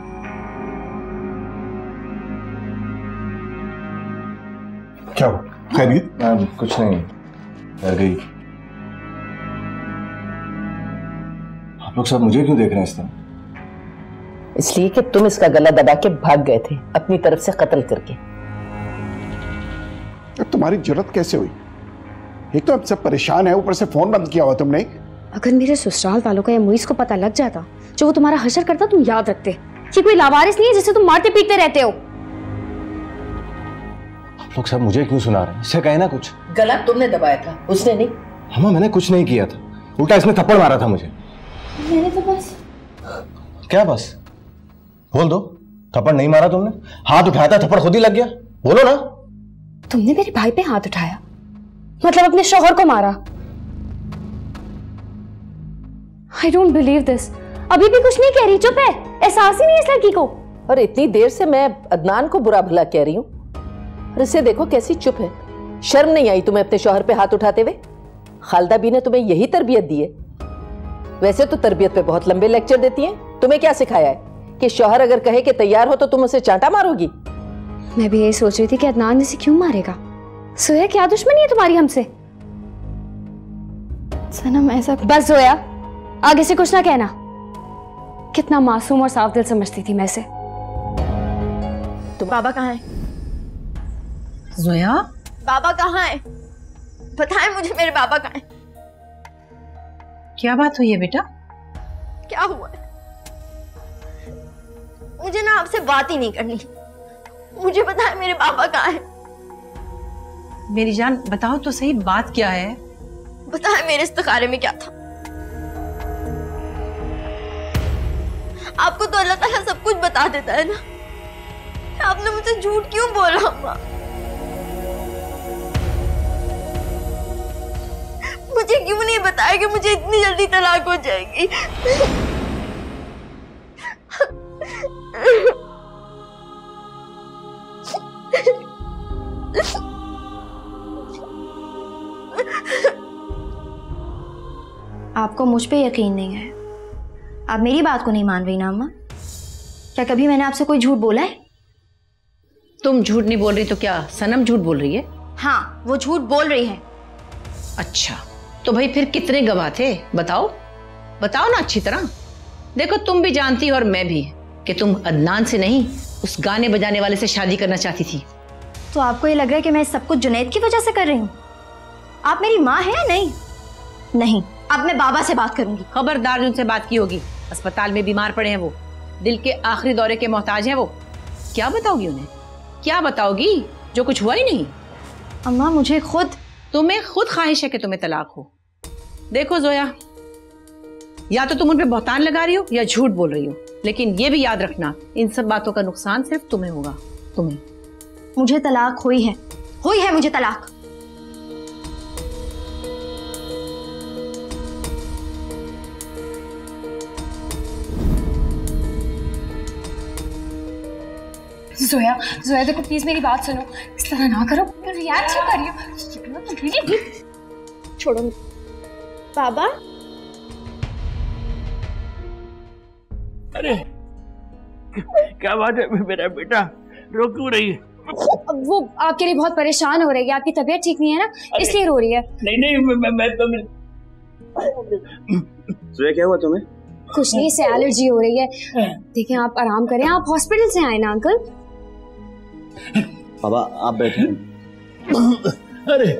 क्या हो? खैरियत? कुछ नहीं, डर गई। आप लोग सब मुझे क्यों देख रहे हैं इस तरह? इसलिए कि तुम इसका गला दबा के भाग गए थे अपनी तरफ से कत्ल करके। तुम्हारी जरूरत कैसे हुई? एक तो हम सब परेशान है, ऊपर से फोन बंद किया हुआ तुमने। अगर मेरे ससुराल वालों का या मुइस को पता लग जाता जो वो तुम्हारा हशर करता, तुम याद रखते कि कोई लावारिस नहीं है जिसे तुम मारते पीटते रहते हो। आप लोग सब मुझे क्यों सुना रहे हैं? इससे कहे ना कुछ। गला तुमने दबाया था, उसने नहीं। अम्मा मैंने कुछ नहीं किया था, उल्टा इसने थप्पड़ मारा था मुझे। मैंने तो बस। क्या बस? बोल दो, थप्पड़ नहीं मारा तुमने? हाथ उठाया था, थप्पड़ खुद ही लग गया। बोलो ना। तुमने मेरे भाई पे हाथ उठाया, मतलब अपने शौहर को मारा। I don't believe this. अभी भी कुछ नहीं कह रही, चुप है। एहसास ही नहीं इस लड़की को। और इतनी देर से मैं अदनान को बुरा भला कह रही हूँ और इसे देखो कैसी चुप है। शर्म नहीं आई तुम्हें अपने शौहर पे हाथ उठाते हुए? खालदा बी ने तुम्हें यही तरबियत दी है? वैसे तो तरबियत पे बहुत लंबे लेक्चर देती हैं। तुम्हें क्या सिखाया है कि शौहर अगर कहे कि तैयार हो तो तुम उसे चांटा मारोगी? मैं भी यही सोच रही थी कि अदनान इसे क्यों मारेगा। सोया, क्या दुश्मनी है तुम्हारी हमसे? सनम ऐसा। बस जोया, आगे से कुछ ना कहना। कितना मासूम और साफ दिल समझती थी मैं इसे। तो बाबा कहाँ है? जोया, बाबा कहाँ है? बताएं मुझे, मेरे बाबा कहाँ है? क्या बात हुई है बेटा? क्या हुआ है? मुझे ना आपसे बात ही नहीं करनी। मुझे बताएं मेरे बाबा कहाँ है? मेरी जान बताओ तो सही, बात क्या है? बताएं मेरे इस्तिखारे में क्या था? आपको तो अल्लाह ताला सब कुछ बता देता है ना। आपने मुझसे झूठ क्यों बोला अम्मा? मुझे क्यों नहीं बताया कि मुझे इतनी जल्दी तलाक हो जाएगी? आपको मुझ पे यकीन नहीं है? आप मेरी बात को नहीं मान रही ना अम्मा? क्या कभी मैंने आपसे कोई झूठ बोला है? तुम झूठ नहीं बोल रही तो क्या सनम झूठ बोल रही है? हाँ, वो झूठ बोल रही है। अच्छा, तो भाई फिर कितने गवाह थे? बताओ बताओ ना अच्छी तरह। देखो तुम भी जानती हो और मैं भी कि तुम अदनान से नहीं, उस गाने बजाने वाले से शादी करना चाहती थी। तो आपको ये लग रहा है कि मैं सब कुछ जुनैद की वजह से कर रही हूँ? आप मेरी माँ हैं या नहीं? नहीं, अब मैं बाबा से बात करूंगी। खबरदार उनसे बात की होगी। अस्पताल में बीमार पड़े हैं वो, दिल के आखिरी दौरे के मोहताज हैं वो। क्या बताओगी उन्हें? क्या बताओगी जो कुछ हुआ ही नहीं? अम्मा मुझे तुम्हें खुद ख्वाहिश है कि तुम्हें तलाक हो। देखो जोया, या तो तुम उन पे बहतान लगा रही हो या झूठ बोल रही हो, लेकिन ये भी याद रखना इन सब बातों का नुकसान सिर्फ तुम्हें होगा। तुम्हें। मुझे तलाक हुई है मुझे तलाक। जोया, जोया देखो प्लीज मेरी बात सुनो। इस तरह ना करो, रिएक्ट क्यों कर रही हो? छोड़ो। बाबा अरे क्या बात है मेरा बेटा, रो क्यों रही है? वो आपके लिए बहुत परेशान हो रही है, आपकी तबीयत ठीक नहीं है ना, इसलिए रो रही है। नहीं मैं तो जोया क्या हुआ तुम्हें? कुछ नहीं, से एलर्जी हो रही है। देखिए आप आराम करें, आप हॉस्पिटल से आए ना अंकल। बाबा आप बैठे। अरे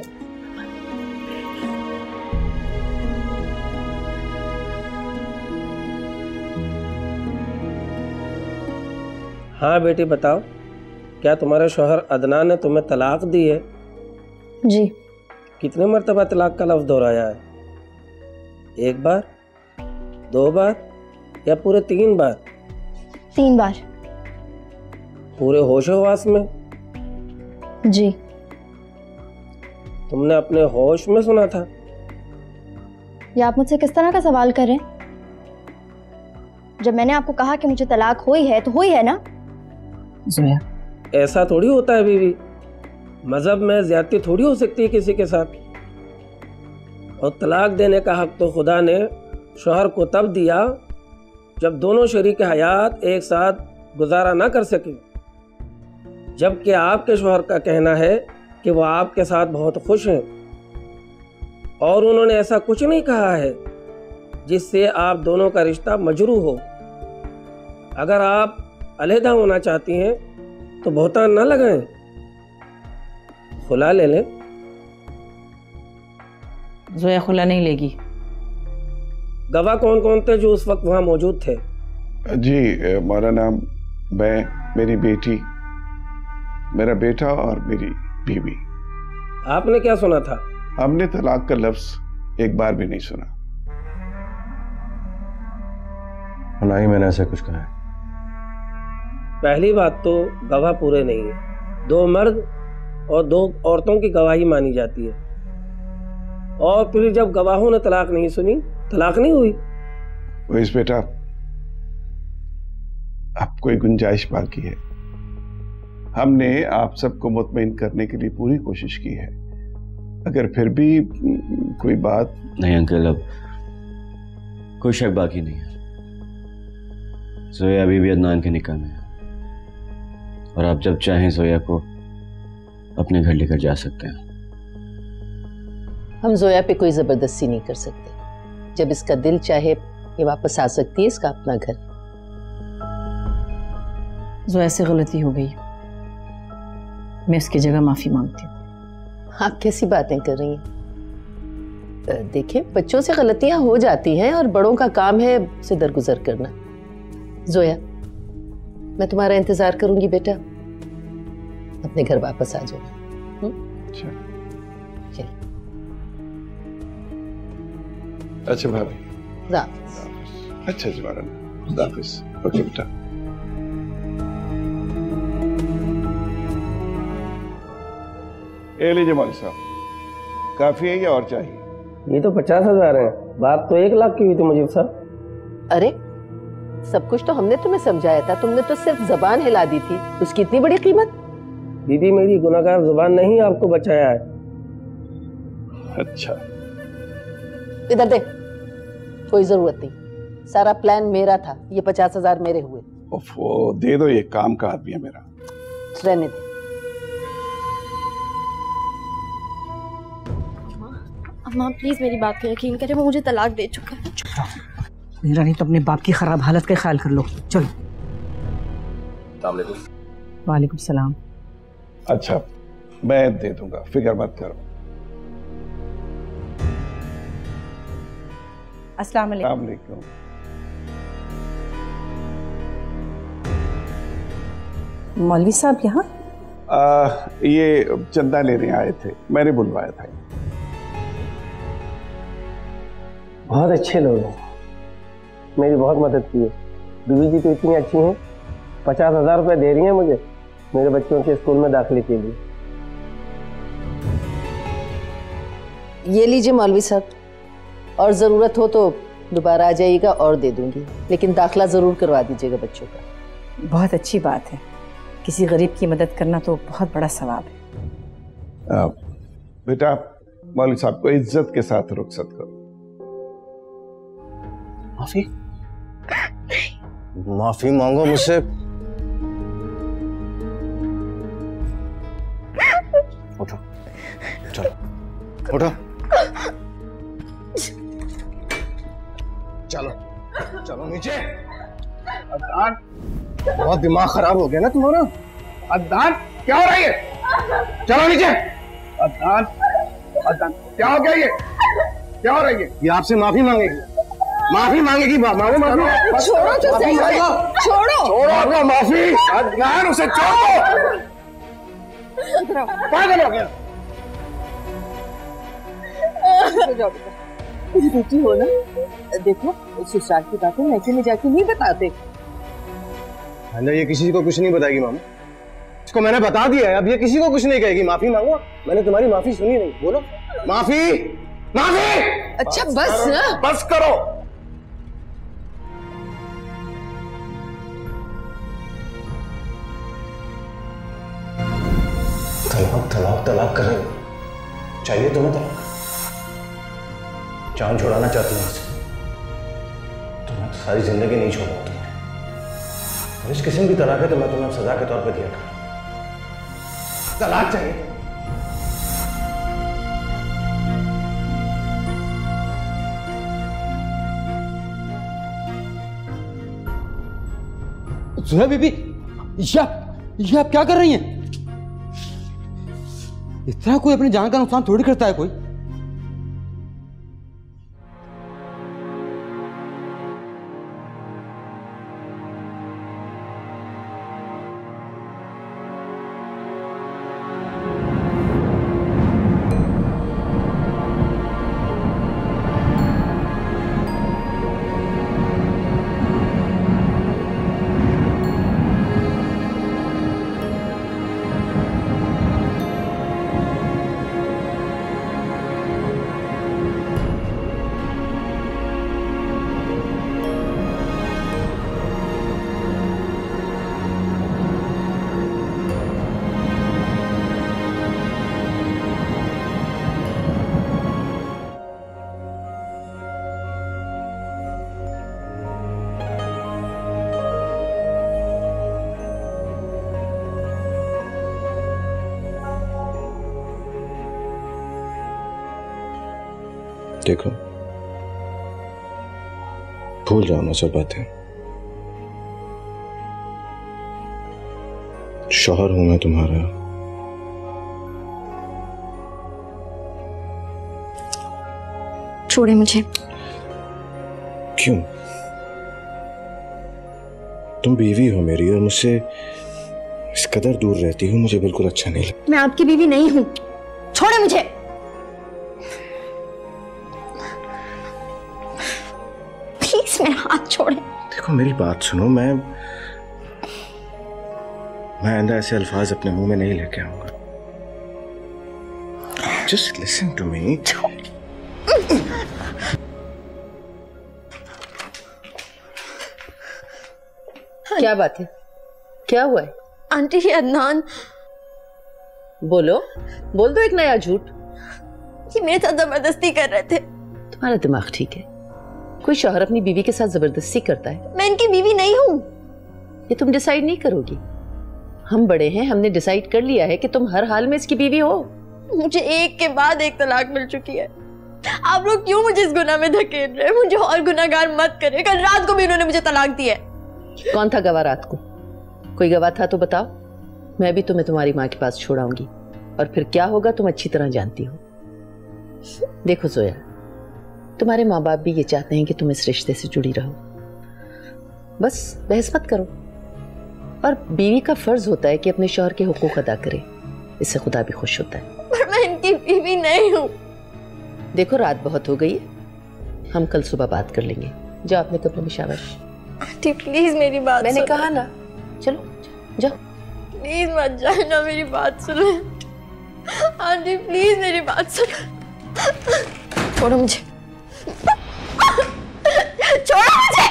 हाँ बेटी बताओ, क्या तुम्हारे शौहर अदनान ने तुम्हें तलाक दी है? जी। कितने मर्तबा तलाक का लफ्ज दोहराया है? एक बार, 2 बार या पूरे 3 बार? 3 बार। पूरे होश-ओ-हवास में? जी। तुमने अपने होश में सुना था? ये आप मुझसे किस तरह का सवाल कर रहे हैं? जब मैंने आपको कहा कि मुझे तलाक हुई है तो हुई है ना? जोया, ऐसा थोड़ी होता है बीवी, मजहब में ज्यादती थोड़ी हो सकती है किसी के साथ। और तलाक देने का हक तो खुदा ने शौहर को तब दिया जब दोनों शरीक हयात एक साथ गुजारा ना कर सके, जबकि आपके शौहर का कहना है कि वो आपके साथ बहुत खुश हैं और उन्होंने ऐसा कुछ नहीं कहा है जिससे आप दोनों का रिश्ता मजरू हो। अगर आप अलहदा होना चाहती हैं तो बहुतान ना लगाएं, खुला ले लें। जोया खुला नहीं लेगी। गवाह कौन कौन थे जो उस वक्त वहां मौजूद थे? जी मौलाना, मैं, मेरी बेटी, मेरा बेटा और मेरी बीवी। आपने क्या सुना था? हमने तलाक का लफ्ज एक बार भी नहीं सुना। ना ही मैंने ऐसा कुछ कहा है। पहली बात तो गवाह पूरे नहीं है, 2 मर्द और 2 औरतों की गवाही मानी जाती है। और फिर जब गवाहों ने तलाक नहीं सुनी, तलाक नहीं हुई। वैस बेटा, अब कोई गुंजाइश बाकी है। हमने आप सबको मुतमईन करने के लिए पूरी कोशिश की है। अगर फिर भी कोई बात नहीं अंकल, अब कोई शक बाकी नहीं है। जोया अभी भी अदनान के निकाह में है और आप जब चाहें जोया को अपने घर लेकर जा सकते हैं। हम जोया पे कोई जबरदस्ती नहीं कर सकते। जब इसका दिल चाहे ये वापस आ सकती है, इसका अपना घर। जोया से गलती हो गई, मैं उसकी जगह माफी मांगती हूँ। आप कैसी बातें कर रही हैं? देखिए, बच्चों से गलतियां हो जाती हैं और बड़ों का काम है उसे दरगुजर करना। जोया, मैं तुम्हारा इंतजार करूंगी बेटा, अपने घर वापस आ जाओ। अच्छा भाभी। अच्छा जी मौलाना, खुदाफिज। ओके बेटा। ए लीजिए मौलवी साहब, काफी है या और चाहिए? ये तो 50,000 है, बात तो 1 लाख की हुई थी मुझे साहब। अरे सब कुछ तो हमने तुम्हें समझाया था, तुमने तो सिर्फ जबान हिला दी थी, उसकी इतनी बड़ी कीमत? दीदी मेरी गुनाहगार जुबान नहीं आपको बचाया है। अच्छा इधर देख, कोई जरूरत नहीं, सारा प्लान मेरा था, ये 50,000 मेरे हुए। ओफो, दे दो, ये काम का आदमी है मेरा। रहने दे। अम्मा प्लीज मेरी बात पे यकीन करें, वो मुझे तलाक दे चुका है। मेरा नहीं तो अपने बाप की खराब हालत का ख्याल कर लो। चलो। वालेकुम सलाम। अच्छा मैं दे दूंगा, फिक्र मत करो। अस्सलाम वालेकुम। मौलवी साहब यहाँ? ये चंदा लेने आए थे, मैंने बुलवाया था। बहुत अच्छे लोग हैं, मेरी बहुत मदद की है। बीवी जी तो इतनी अच्छी हैं, 50,000 रुपये दे रही हैं मुझे मेरे बच्चों के स्कूल में दाखिले के लिए। ये लीजिए मौलवी साहब, और ज़रूरत हो तो दोबारा आ जाइएगा और दे दूंगी, लेकिन दाखिला ज़रूर करवा दीजिएगा बच्चों का। बहुत अच्छी बात है, किसी गरीब की मदद करना तो बहुत बड़ा सवाब है। बेटा, मौलवी साहब को इज्जत के साथ रुखसत करो। माफी? माफी मांगो मुझसे। उठो, चलो उठो, चलो चलो नीचे। अदनान, बहुत दिमाग खराब हो गया ना तुम्हारा। अदनान, क्या हो रहा है ये? चलो नीचे। अदनान, अदनान, क्या हो गया ये? क्या हो रहा है ये आपसे माफी मांगेगी, माफी मांगेगी। मांगो माफी। छोड़ो तो सही है। छोड़ो छोड़ो आपका माफी। अदनान, उसे छोड़ो। पागल हो गया। बेटी हो ना, देखो ससुराल की बातें मैके में जाके नहीं बताते। अंदर ये किसी को कुछ नहीं बताएगी मामा। इसको मैंने बता दिया है, अब ये किसी को कुछ नहीं कहेगी। माफी मांगो। मैंने तुम्हारी माफी सुनी नहीं। बोलो माफी, माफी। अच्छा बस ना, बस करो। तलाक तलाक तलाक कर रहे हो। चाहिए तुम्हें तलाक? जान छुड़ाना चाहती हूँ इससे। तुम्हें तो सारी जिंदगी नहीं छोड़ूंगा तुम्हें। और इस किस्म की तलाक है तो मैं तुम्हें सजा के तौर पे दिया करूँ। तलाक चाहिए। जोया बीबी, ये आप क्या कर रही हैं? इस तरह कोई अपनी जान का नुकसान थोड़ी करता है कोई। देखो, भूल जाओ ना सब बातें। शौहर हूं मैं तुम्हारा। छोड़े मुझे। क्यों? तुम बीवी हो मेरी और मुझसे इस कदर दूर रहती हो, मुझे बिल्कुल अच्छा नहीं लगता। मैं आपकी बीवी नहीं हूं। छोड़े मुझे। प्लीज मेरा हाथ छोड़े। देखो मेरी बात सुनो, मैं आइंदा ऐसे अल्फाज अपने मुंह में नहीं लेके आऊंगा। Just listen to me. क्या बात है? क्या हुआ है? आंटी, ये अदनान। बोलो, बोल दो एक नया झूठ। ये मेरे साथ जबरदस्ती कर रहे थे। तुम्हारा दिमाग ठीक है? कोई शौहर अपनी बीवी के साथ जबरदस्ती करता है? मैं इनकी बीवी नहीं हूँ। ये तुम डिसाइड नहीं करोगी। हम बड़े हैं, हमने डिसाइड कर लिया है कि तुम हर हाल में इसकी बीवी हो। मुझे एक के बाद एक तलाक मिल चुकी है। आप लोग क्यों मुझे इस गुनाह में धकेल रहे हैं? मुझे और गुनाहगार मत करें। कल रात को भी इन्होंने मुझे तलाक दी है। कौन था गवाह रात को? कोई गवाह था तो बताओ। मैं भी तुम्हें तुम्हारी माँ के पास छोड़ाऊंगी और फिर क्या होगा तुम अच्छी तरह जानती हो। देखो जोया, तुम्हारे माँ बाप भी ये चाहते हैं कि तुम इस रिश्ते से जुड़ी रहो। बस बहस मत करो। और बीवी का फर्ज होता है कि अपने शौहर के हुकूक अदा करे, इससे खुदा भी खुश होता है। पर मैं इनकी बीवी नहीं हूँ। देखो रात बहुत हो गई है, हम कल सुबह बात कर लेंगे। जाओ अपने कमरे में। शाबाश। आंटी प्लीज मेरी बात मैंने सुनो। कहा ना, चलो जाओ। प्लीज मत जाए ना, मेरी बात सुनो। आंटी प्लीज मेरी बात सुनो। छोड़ो मुझे। छोड़ो मुझे।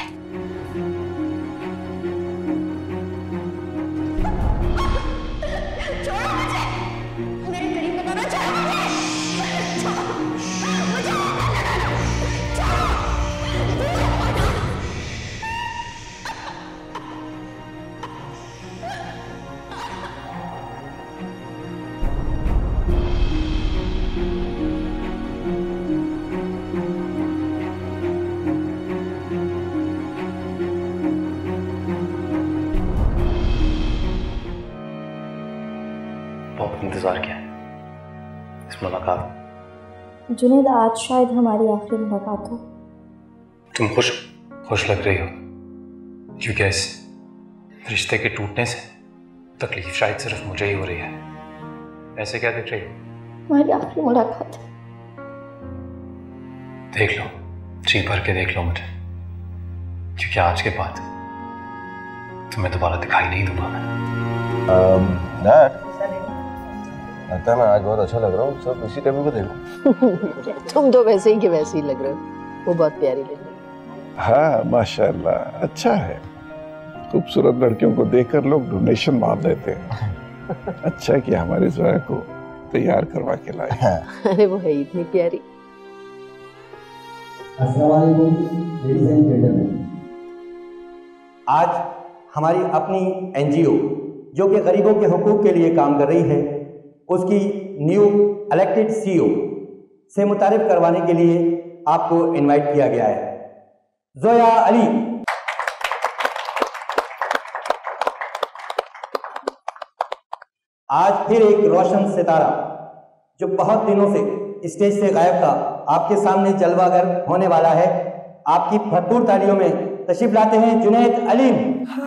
जुनैद, आज शायद हमारी आखिरी मुलाकात हो। तुम खुश लग रही हो, क्योंकि इस रिश्ते के टूटने से तकलीफ शायद सिर्फ मुझे ही हो रही है। ऐसे क्या देख रही हो? हमारी आखिरी मुलाकात है। देख लो, जी भर के देख लो मुझे, क्योंकि आज के बाद तुम्हें दोबारा दिखाई नहीं दूंगा मैं। डैड, लगता है मैं आज बहुत अच्छा लग रहा हूँ। सब इसी टेबल पे देखो। तुम तो वैसे ही के वैसे ही लग रहे हो। वो बहुत प्यारी लग रही है। हाँ माशाल्लाह, अच्छा है। खूबसूरत लड़कियों को देखकर लोग डोनेशन मार देते हैं। अच्छा कि हमारी जोया को तैयार करवा के लाए। अरे वो है इतनी प्यारी। आज हमारी अपनी एनजीओ जो कि गरीबों के हुकूक के लिए काम कर रही है, उसकी न्यू इलेक्टेड सीईओ से मुतारिफ करवाने के लिए आपको इनवाइट किया गया है। जोया अली। आज फिर एक रोशन सितारा जो बहुत दिनों से स्टेज से गायब था, आपके सामने जलवागर होने वाला है। आपकी भरपूर तालियों में तशरीफ लाते हैं जुनैद अलीम।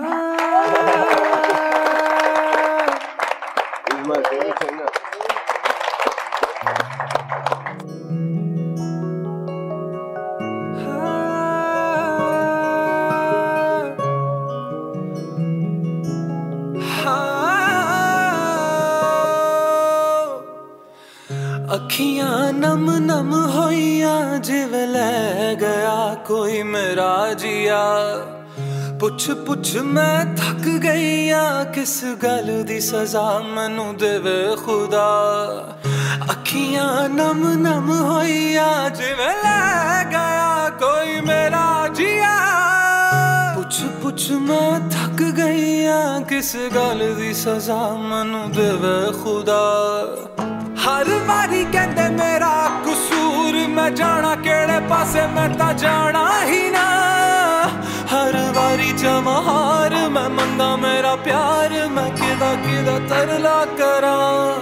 अखियां नम नम होइया जिवें लै गया कोई मेरा जिया। पुछ पुछ मैं थक गईया, किस गल दी सजा मैनू देवे खुदा। अखियां नम नम होइया जिवें लै गया कोई मेरा जिया। पुछ पुछ मैं थक गईया, किस गल दी सजा मैनू देवे खुदा। हर बारी कहते मेरा कसूर, मैं जाना केड़े पासे मैं ता जाना ही ना। हर बारी जमा हार मैं मंगा मेरा प्यार, मैं किदा किदा तरला करा।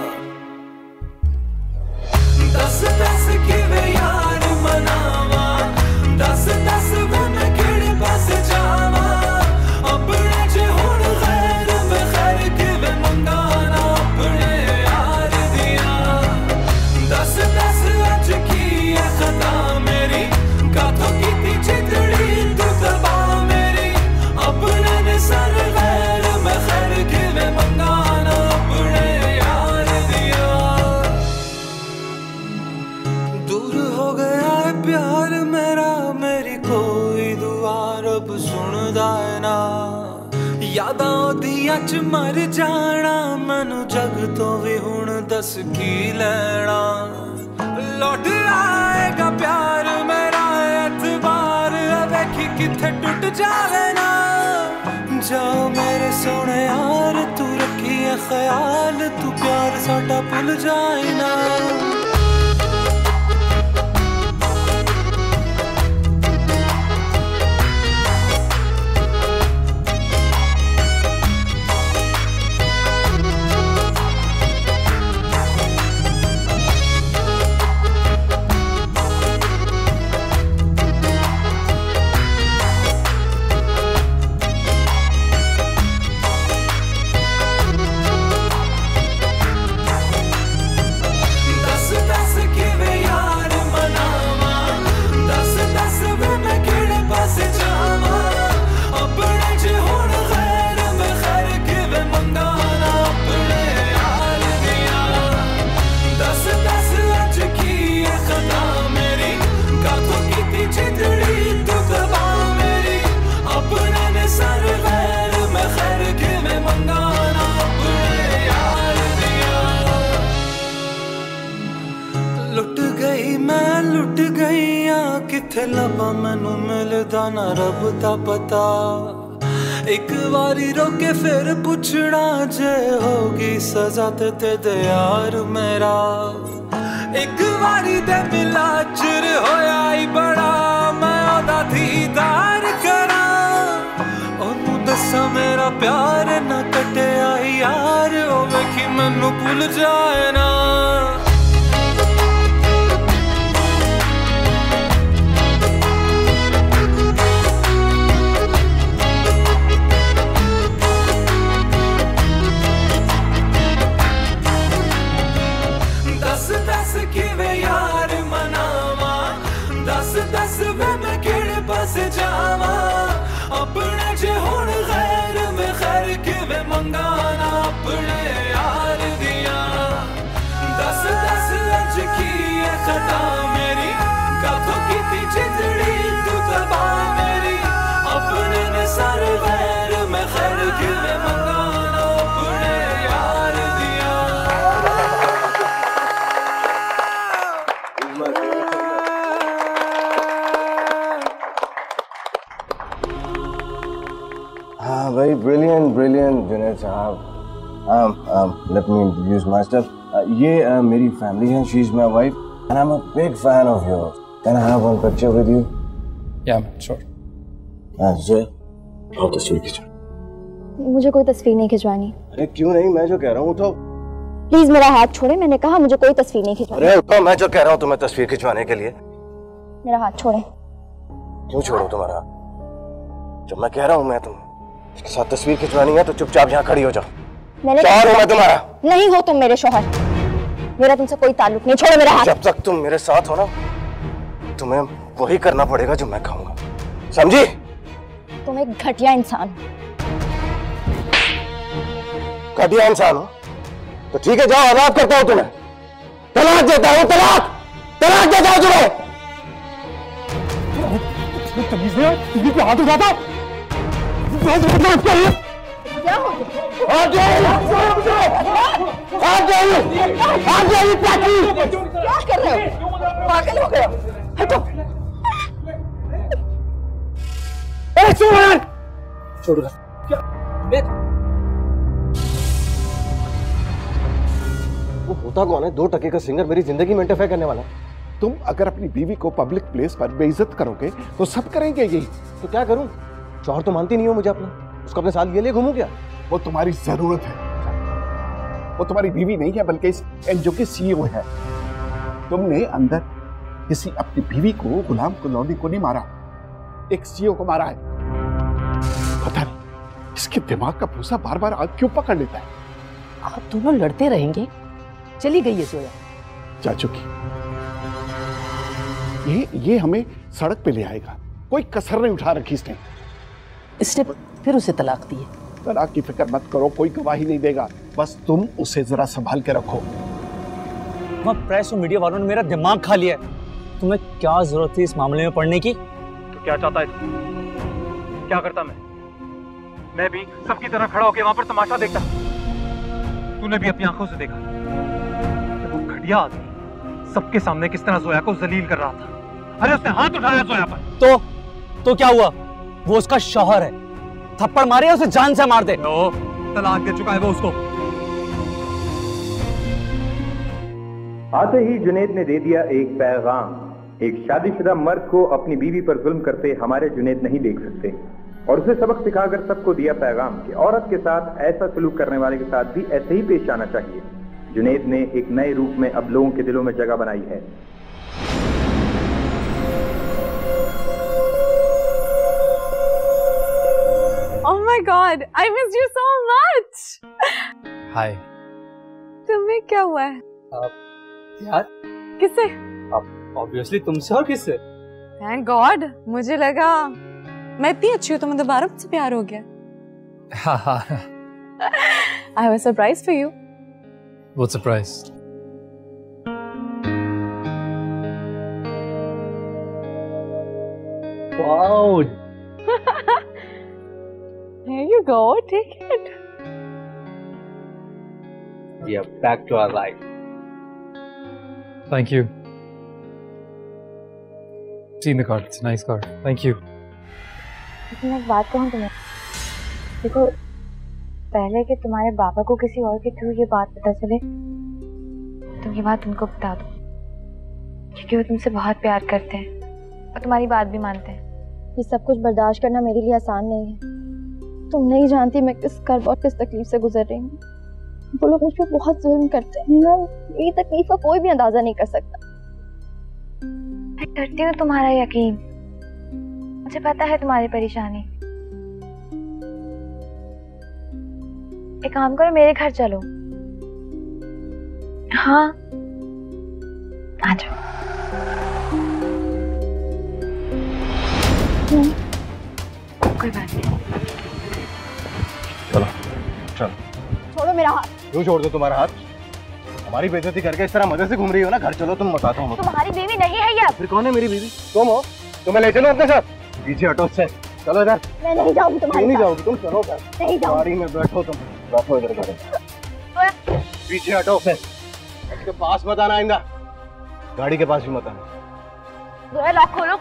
दस दस किवे यार मनावा, दस दस मैं केड़े पासे जावा। अपने च हुण खैर मैं खैर किवे मंगाना अपने यार दिया। दस दस अज की है खता मेरी, कातों कीती चितड़ी तू दबा मेरी। अपने ने सर खैर मैं खैर किवे मंगाना अपने यार दिया। दूर हो गया है प्यार मेरा, मेरी कोई दुआ रब सुनदा है ना। यादां ओदियां च मर जाना, मैनू जग तो भी हुण दस की लैना। लौट आएगा प्यार मेरा एतबार, वेखी किथे टुट जावे ना। जाओ मेरे सोने यार, तू रखी है ख्याल, तू प्यार साडा भुल जाए ना। किथे लबा मैनू मिलदा ना रब दा पता। एक बारी रोके फिर पुछना, जे होगी सजा ते दे यार मेरा। एक बारी दे मिला चिर होया ही बड़ा, मैं ओदा दीदार करा। ओनू दसा मेरा प्यार ना कटिया यार, ओ वेखी मैनू भुल जाए ना। फस जावा अपने जे हुण गैर में खैर किवें मंगाना अपने यार दिया दस दस अज की है खता मेरी कथों की जिंदड़ी तू तबा मेरी अपने ने सर गैर में खैर किवें मंगाना अपने यार दिया। हाँ भाई, ब्रिलियंट ब्रिलियंट जुनैद साहब। Let me introduce myself. ये मेरी फैमिली है, she is my wife and I am a big fan of yours. Can I have one picture with you? Yeah sure. Zoya, आओ तस्वीर खिंचो। मुझे कोई तस्वीर नहीं खिंचवानी। अरे क्यों नहीं, मैं जो कह रहा हूँ उठो। प्लीज मेरा हाथ छोड़े, मैंने कहा मुझे कोई तस्वीर नहीं खिंचवानी। अरे उठो, मैं जो कह रहा हूँ तुम्हें तस्वीर खिंचवाने के लिए। मेरा हाथ छोड़े। क्यों छोड़ो तुम्हारा? जब मैं कह रहा हूँ मैं तुम्हें इसके साथ तस्वीर खिंचवानी है तो चुपचाप यहाँ खड़ी हो जाओ। मैंने शौहर हूँ मैं तुम्हारा। नहीं हो तुम मेरे शौहर, मेरा तुमसे कोई ताल्लुक नहीं। छोड़ो मेरा हाथ। जब तक तुम मेरे साथ हो ना तुम्हें वही करना पड़ेगा जो मैं कहूँगा, समझी? तुम एक घटिया इंसान हो। घटिया इंसान हो तो ठीक है, जाओ आजाद करता हूँ तुम्हें, तलाक देता हूँ, तलाक तलाक देता हूँ तुम्हें। तमीज नहीं है, बीवी पे हाथ उठाता। क्या हो क्या कर रहे हो? पागल हो गया? हटो। छोड़ो। वो होता कौन है? 2 टके का सिंगर मेरी जिंदगी में इंटरफेयर करने वाला। तुम अगर अपनी बीवी को पब्लिक प्लेस पर बेइज्जत करोगे तो सब करेंगे यही। तो क्या करूं? शौहर तो मानती नहीं हो मुझे अपना, उसको अपने साथ ये ले घूमूं क्या? वो तुम्हारी जरूरत है, वो तुम्हारी बीवी नहीं है बल्कि इस एनजीओ के सीईओ है। तुमने अंदर किसी अपनी बीवी को, गुलाम कॉलोनी को नहीं मारा, एक सीईओ को मारा है। पता नहीं इसके दिमाग का भूसा बार बार आग क्यों पकड़ लेता है। आप दोनों लड़ते रहेंगे? चली गई है जोया। जा चुकी। ये हमें सड़क पे ले आएगा, कोई कसर नहीं उठा रखी इसने। इसने फिर उसे तलाक दी है। तलाक की फिक्र मत करो, कोई गवाही नहीं देगा, बस तुम उसे जरा संभाल के रखो। प्रेस और मीडिया वालों ने मेरा दिमाग खा लिया है। तुम्हें क्या जरूरत थी इस मामले में पढ़ने की? तो क्या चाहता है? क्या करता मैं भी सबकी तरह खड़ा होकर वहां पर तमाशा देखता। तूने भी अपनी आंखों से देखा वो घटिया आदमी सबके सामने किस तरह जोया को जलील कर रहा था। अरे उसने हाथ उठाया जोया पर। तो क्या हुआ? वो उसका शौहर है, थप्पड़ मारे उसे जान से मार दे। तलाक दे चुका है वो उसको। आते ही जुनैद ने दे दिया एक पैगाम। एक शादीशुदा मर्द को अपनी बीवी पर जुल्म करते हमारे जुनैद नहीं देख सकते, और उसे सबक सिखाकर सबको दिया पैगाम कि औरत के साथ ऐसा सलूक करने वाले के साथ भी ऐसे ही पेश आना चाहिए। जुनैद ने एक नए रूप में अब लोगों के दिलों में जगह बनाई है। Oh my God, I missed you so much. हाय। तुम्हें क्या हुआ है? यार किससे? ऑब्वियसली तुमसे, और किससे? Thank God, मुझे लगा मैं इतनी अच्छी हूँ तो मुझे दोबारा मुझसे प्यार हो गया। I have a surprise for you. What surprise? Wow. Here you go, take it. We are back to our life. Thank you. Seen the card. It's a nice card. Thank you. मैं एक बात कहूँ तुम्हें, देखो पहले कि तुम्हारे बाबा को किसी और के थ्रू ये बात पता चले, तुम ये बात उनको बता दो, क्योंकि वो तुमसे बहुत प्यार करते हैं और तुम्हारी बात भी मानते हैं। ये सब कुछ बर्दाश्त करना मेरे लिए आसान नहीं है। तुम नहीं जानती मैं किस कर्ब और किस तकलीफ से गुजर रही हूँ। वो लोग मुझ पर बहुत जुल्म करते हैं, मेरी तकलीफ का कोई भी अंदाजा नहीं कर सकता। मैं करती हूँ तुम्हारा यकीन, मुझे पता है तुम्हारी परेशानी। एक काम करो, मेरे घर चलो। हाँ आ जाओ। कोई बात नहीं। चलो चलो। छोड़ो मेरा हाथ। क्यों छोड़ दो तुम्हारा हाथ? हमारी बेइज्जती करके इस तरह मजे से घूम रही हो ना। घर चलो, तुम बताता हूँ। तुम्हारी बीवी नहीं है ये। फिर कौन है मेरी बीवी? तुम हो। तुम्हें ले चलो अपने साथ। पीछे हटो से। चलो इधर। मैं नहीं जाऊंगी तुम्हारे नहीं साथ। जाओगी तुम? चलो नहीं जाऊंगी। गाड़ी में बैठो तुम। बैठो इधर गाड़ी। पीछे हटो से। इसके पास मत आना आइंदा। गाड़ी के पास भी मत आना। जोया लॉक खोलो।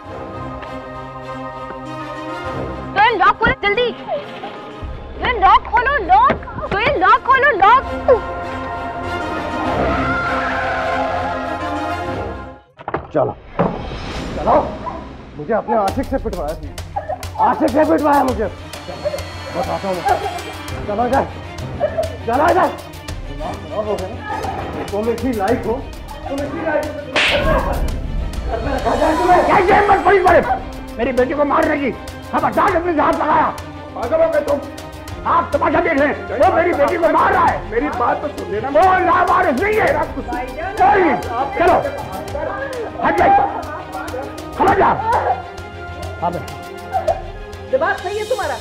जोया लॉक खोलो जल्दी। जोया लॉक खोलो, लॉक। जोया लॉक खोलो, लॉक। चलो चलो। मुझे अपने आशिक से पिटवाया तुमने। आशिक से पिटवाया मुझे। बताता हूँ। चलो इधर। चलो इधर। खराब हो गया ना। तुम इसी लायक हो। तुम इसी लायक हो। कैसे हिम्मत पड़ी पड़े मेरी बेटी को मारने की? खबरदार अपने हाथ लगाया। पागल हो गए तुम। आप तमाशा देख लें। वो मेरी बेटी को मार रहा है। मेरी बात तो सुन लेना। वो लावारिस नहीं है। चलो हट जाइए। समझ जा। हाँ दिमाग सही है तुम्हारा?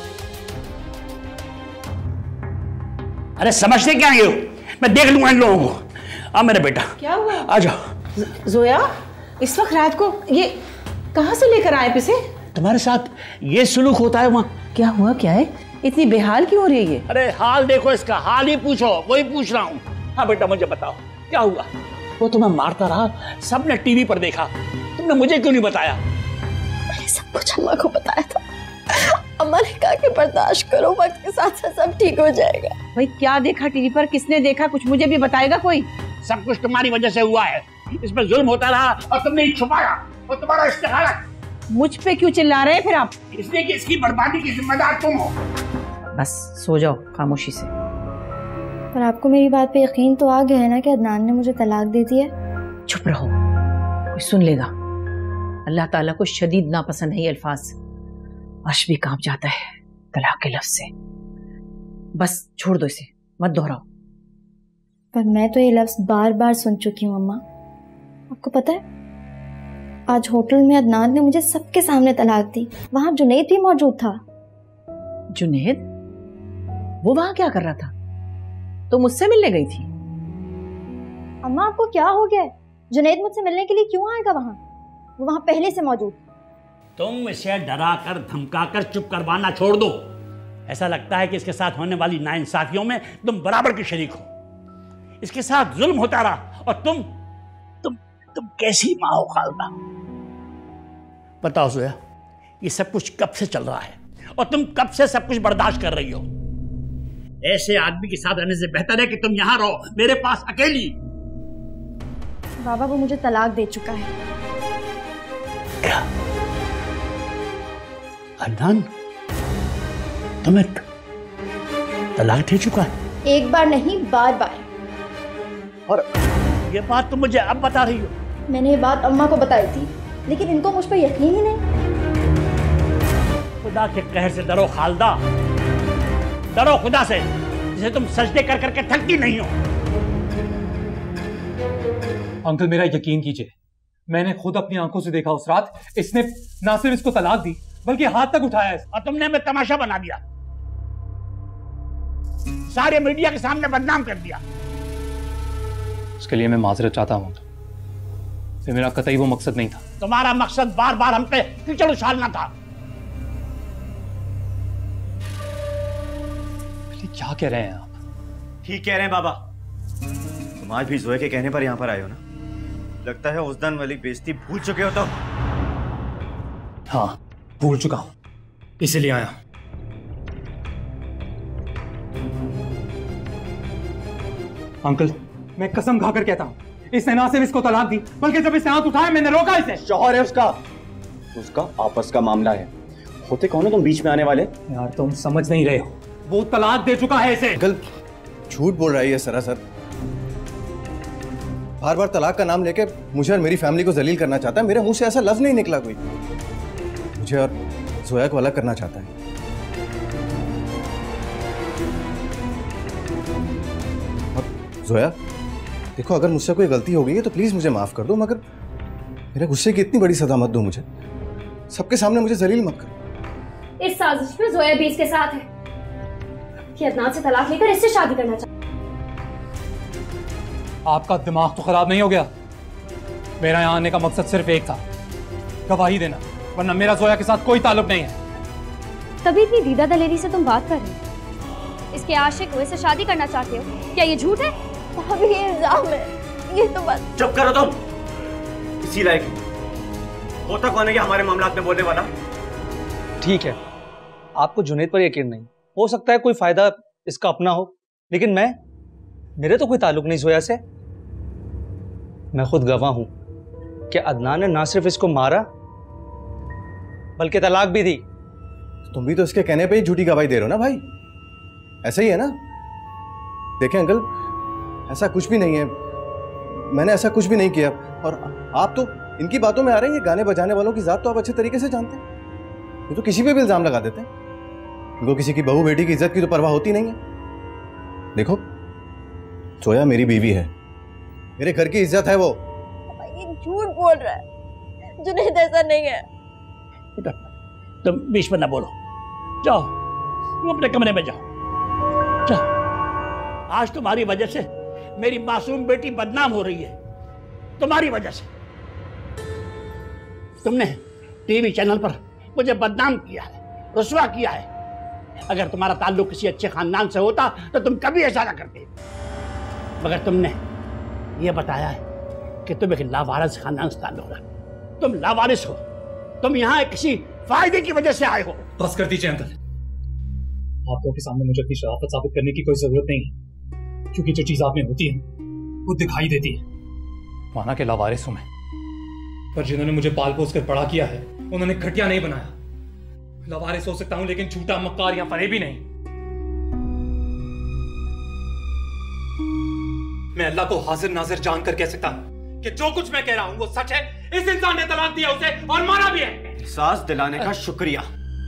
अरे समझते क्या ये? मैं देख लूंगा इन लोगों को। आ मेरा बेटा। क्या हुआ? आ जाओ। जोया, इस वक्त रात को ये कहाँ से लेकर आए पिसे? तुम्हारे साथ ये सुलूक होता है वहाँ? क्या हुआ? क्या है? इतनी बेहाल क्यों हो रही है ये? अरे हाल देखो इसका। हाल ही पूछो, वही पूछ रहा हूँ। हाँ बेटा मुझे बताओ क्या हुआ? वो तुम्हें मारता रहा, सबने टीवी पर देखा, तुमने मुझे क्यों नहीं बताया? मैंने सब कुछ अम्मा को बताया था। अम्मा ने कहा कि बर्दाश्त करो, वक्त के साथ साथ सब ठीक हो जाएगा। भाई क्या देखा टीवी पर? किसने देखा? कुछ मुझे भी बताएगा कोई? सब कुछ तुम्हारी वजह से हुआ है। इसमें जुल्म होता रहा और तुमने ही छुपाया। और तुम्हारा इस्तेमाल। मुझ पे क्यों चिल्ला रहे हैं फिर आप? इसलिए कि इसकी बर्बादी की जिम्मेदार तुम हो। बस सो जाओ खामोशी से। पर आपको मेरी बात पे यकीन तो आ गया है ना कि अदनान ने मुझे तलाक दे दी है? चुप रहो, कोई सुन लेगा। अल्लाह ताला को शदीद नापसंद है ये अल्फाज। अर्श भी कांप जाता है तलाक के लफ्ज से। बस छोड़ दो इसे, मत दोहराओ। पर मैं तो ये लफ्ज बार बार सुन चुकी हूँ अम्मा। आपको पता है आज होटल में अदनान ने मुझे सबके सामने तलाक दी। वहां जुनैद भी मौजूद था। जुनैद? वो वहां क्या कर रहा था? तो मुझसे मिलने गई थी। अम्मा आपको क्या हो गया? जुनैद मुझसे मिलने के लिए क्यों आएगा वहां? वो वहां पहले से मौजूद। तुम इसे डरा कर धमका कर चुप करवाना छोड़ दो। ऐसा लगता है कि इसके साथ होने वाली नाइंसाफियों में तुम बराबर के शरीक हो। इसके साथ जुल्म होता रहा और तुम कैसी माँ हो खालदा? बताओ जोया, ये सब कुछ कब से चल रहा है और तुम कब से सब कुछ बर्दाश्त कर रही हो? ऐसे आदमी के साथ रहने से बेहतर है कि तुम यहां रहो मेरे पास अकेली। बाबा वो मुझे तलाक दे चुका है। क्या? अदनान तुम्हें तलाक दे चुका है? एक बार नहीं, बार बार। और ये बात तुम मुझे अब बता रही हो? मैंने ये बात अम्मा को बताई थी, लेकिन इनको मुझ पर यकीन ही नहीं। खुदा के कहर से डरो खालदा। डरो खुदा से जिसे तुम सजदे कर करके थकती नहीं हो। अंकल मेरा यकीन कीजिए, मैंने खुद अपनी आंखों से देखा उस रात। इसने ना सिर्फ इसको तलाक दी बल्कि हाथ तक उठाया है। और तुमने हमें तमाशा बना दिया, सारे मीडिया के सामने बदनाम कर दिया। उसके लिए मैं माजरत चाहता हूं। फिर मेरा कतई वो मकसद नहीं था। तुम्हारा मकसद बार बार हम पे कीचड़ उछालना था। क्या कह रहे हैं आप? ठीक कह रहे हैं बाबा। तुम आज भी जोए के कहने पर यहाँ पर आए हो ना? लगता है उस दिन वाली बेइज्जती भूल चुके हो तो? हाँ भूल चुका हूं, इसीलिए आया। अंकल मैं कसम खाकर कहता हूं, इसने ना सिर्फ इसको तलाक दी बल्कि जब इसने हाथ उठाया मैंने रोका इसे। शौहर है उसका आपस का मामला है। होते कौन हो तुम बीच में आने वाले? यार तुम समझ नहीं रहे हो, वो तलाक दे चुका है इसे। अंकल झूठ बोल रही है सरासर। बार बार तलाक का नाम लेके मुझे और मेरी फैमिली को जलील करना चाहता है। मेरे मुंह से ऐसा लफ्ज नहीं निकला कोई। मुझे और जोया को अलग करना चाहता है। और जोया देखो, अगर मुझसे कोई गलती हो गई है तो प्लीज मुझे माफ कर दो, मगर मेरे गुस्से की इतनी बड़ी सजा मत दो मुझे। सबके सामने मुझे जलील मत कर। इस साजिश में जोया भी इसके साथ है कि अदनान से तलाक लेकर इससे शादी करना चाहता। आपका दिमाग तो खराब नहीं हो गया? मेरा यहाँ आने का मकसद सिर्फ एक था, गवाही देना, वरना मेरा जोया के साथ कोई ताल्लुक नहीं है। तभी इतनी दीदा दलेरी से तुम बात कर रहे हो। इसके आशिक हुए से शादी करना चाहते हो, क्या ये झूठ है? भाभी ये इल्जाम है, ये तो बात। चुप करो तुम, इसी लायक होता कौन है कि हमारे मामलात में बोलने वाला? ठीक है, आपको जुनैद पर यकीन नहीं, हो सकता है कोई फायदा इसका अपना हो, लेकिन मेरे तो कोई ताल्लुक नहीं जोया से। मैं खुद गवाह हूं कि अदनान ने ना सिर्फ इसको मारा बल्कि तलाक भी दी। तुम भी तो इसके कहने पे ही झूठी गवाही दे रहे हो ना भाई, ऐसा ही है ना? देखें अंकल, ऐसा कुछ भी नहीं है, मैंने ऐसा कुछ भी नहीं किया। और आप तो इनकी बातों में आ रहे हैं, ये गाने बजाने वालों की जात तो आप अच्छे तरीके से जानते हैं। ये तो किसी पे भी इल्जाम लगा देते हैं, इनको किसी की बहू बेटी की इज्जत की तो परवाह होती नहीं है। देखो जोया मेरी बीवी है, मेरे घर की इज्जत है वो। ये झूठ बोल रहा है, जुनैद ऐसा नहीं है। बेटा तुम बीच में ना बोलो, जाओ तुम अपने कमरे में जाओ। आज तुम्हारी वजह से मेरी मासूम बेटी बदनाम हो रही है, तुम्हारी वजह से। तुमने टीवी चैनल पर मुझे बदनाम किया है, रुस्वा किया है। अगर तुम्हारा ताल्लुक किसी अच्छे खानदान से होता तो तुम कभी ऐसा ना करते, मगर तुमने ये बताया है कि तुम एक लावारिस खानदान से ताल्लुक रखते। तुम लावारिस हो, तुम यहाँ किसी फायदे की वजह से आए हो। बस कर दीजिए अंकल, आप लोगों के सामने मुझे अपनी शराफत साबित करने की कोई जरूरत नहीं है, क्योंकि जो चीज आप में होती है वो दिखाई देती है। माना के लावारिस हूं मैं, पर जिन्होंने मुझे पाल पोस कर बड़ा किया है उन्होंने घटिया नहीं बनाया। लावारिस हो सकता हूं लेकिन झूठा, मक्कार या फरेबी नहीं। मैं अल्लाह को हाजिर नाजिर जानकर कह सकता हूं कि जो कुछ मैं कह रहा हूं वो सच है। इस इंसान ने तलाक दिया उसे और मारा भी है। एहसास दिलाने का शुक्रिया।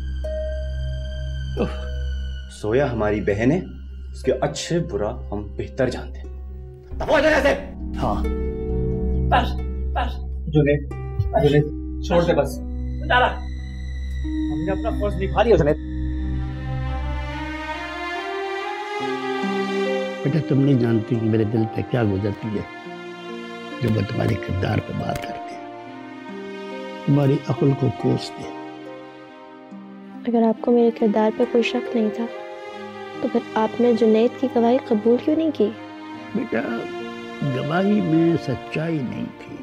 सोया हमारी बहन है, उसके अच्छे बुरा हम बेहतर जानते हैं। हाँ बस बस जुनैद छोड़ दे बस। हमने अपना फर्ज निभा लिया जुनैद। बेटा तुम नहीं जानती कि मेरे दिल पे क्या गुजरती है जब मैं तुम्हारे किरदार पे बात करती हूँ, तुम्हारी अक्ल को कोसते। अगर आपको मेरे किरदार पे कोई शक नहीं था तो फिर आपने जुनैद की गवाही कबूल क्यों नहीं की? बेटा गवाही में सच्चाई नहीं थी।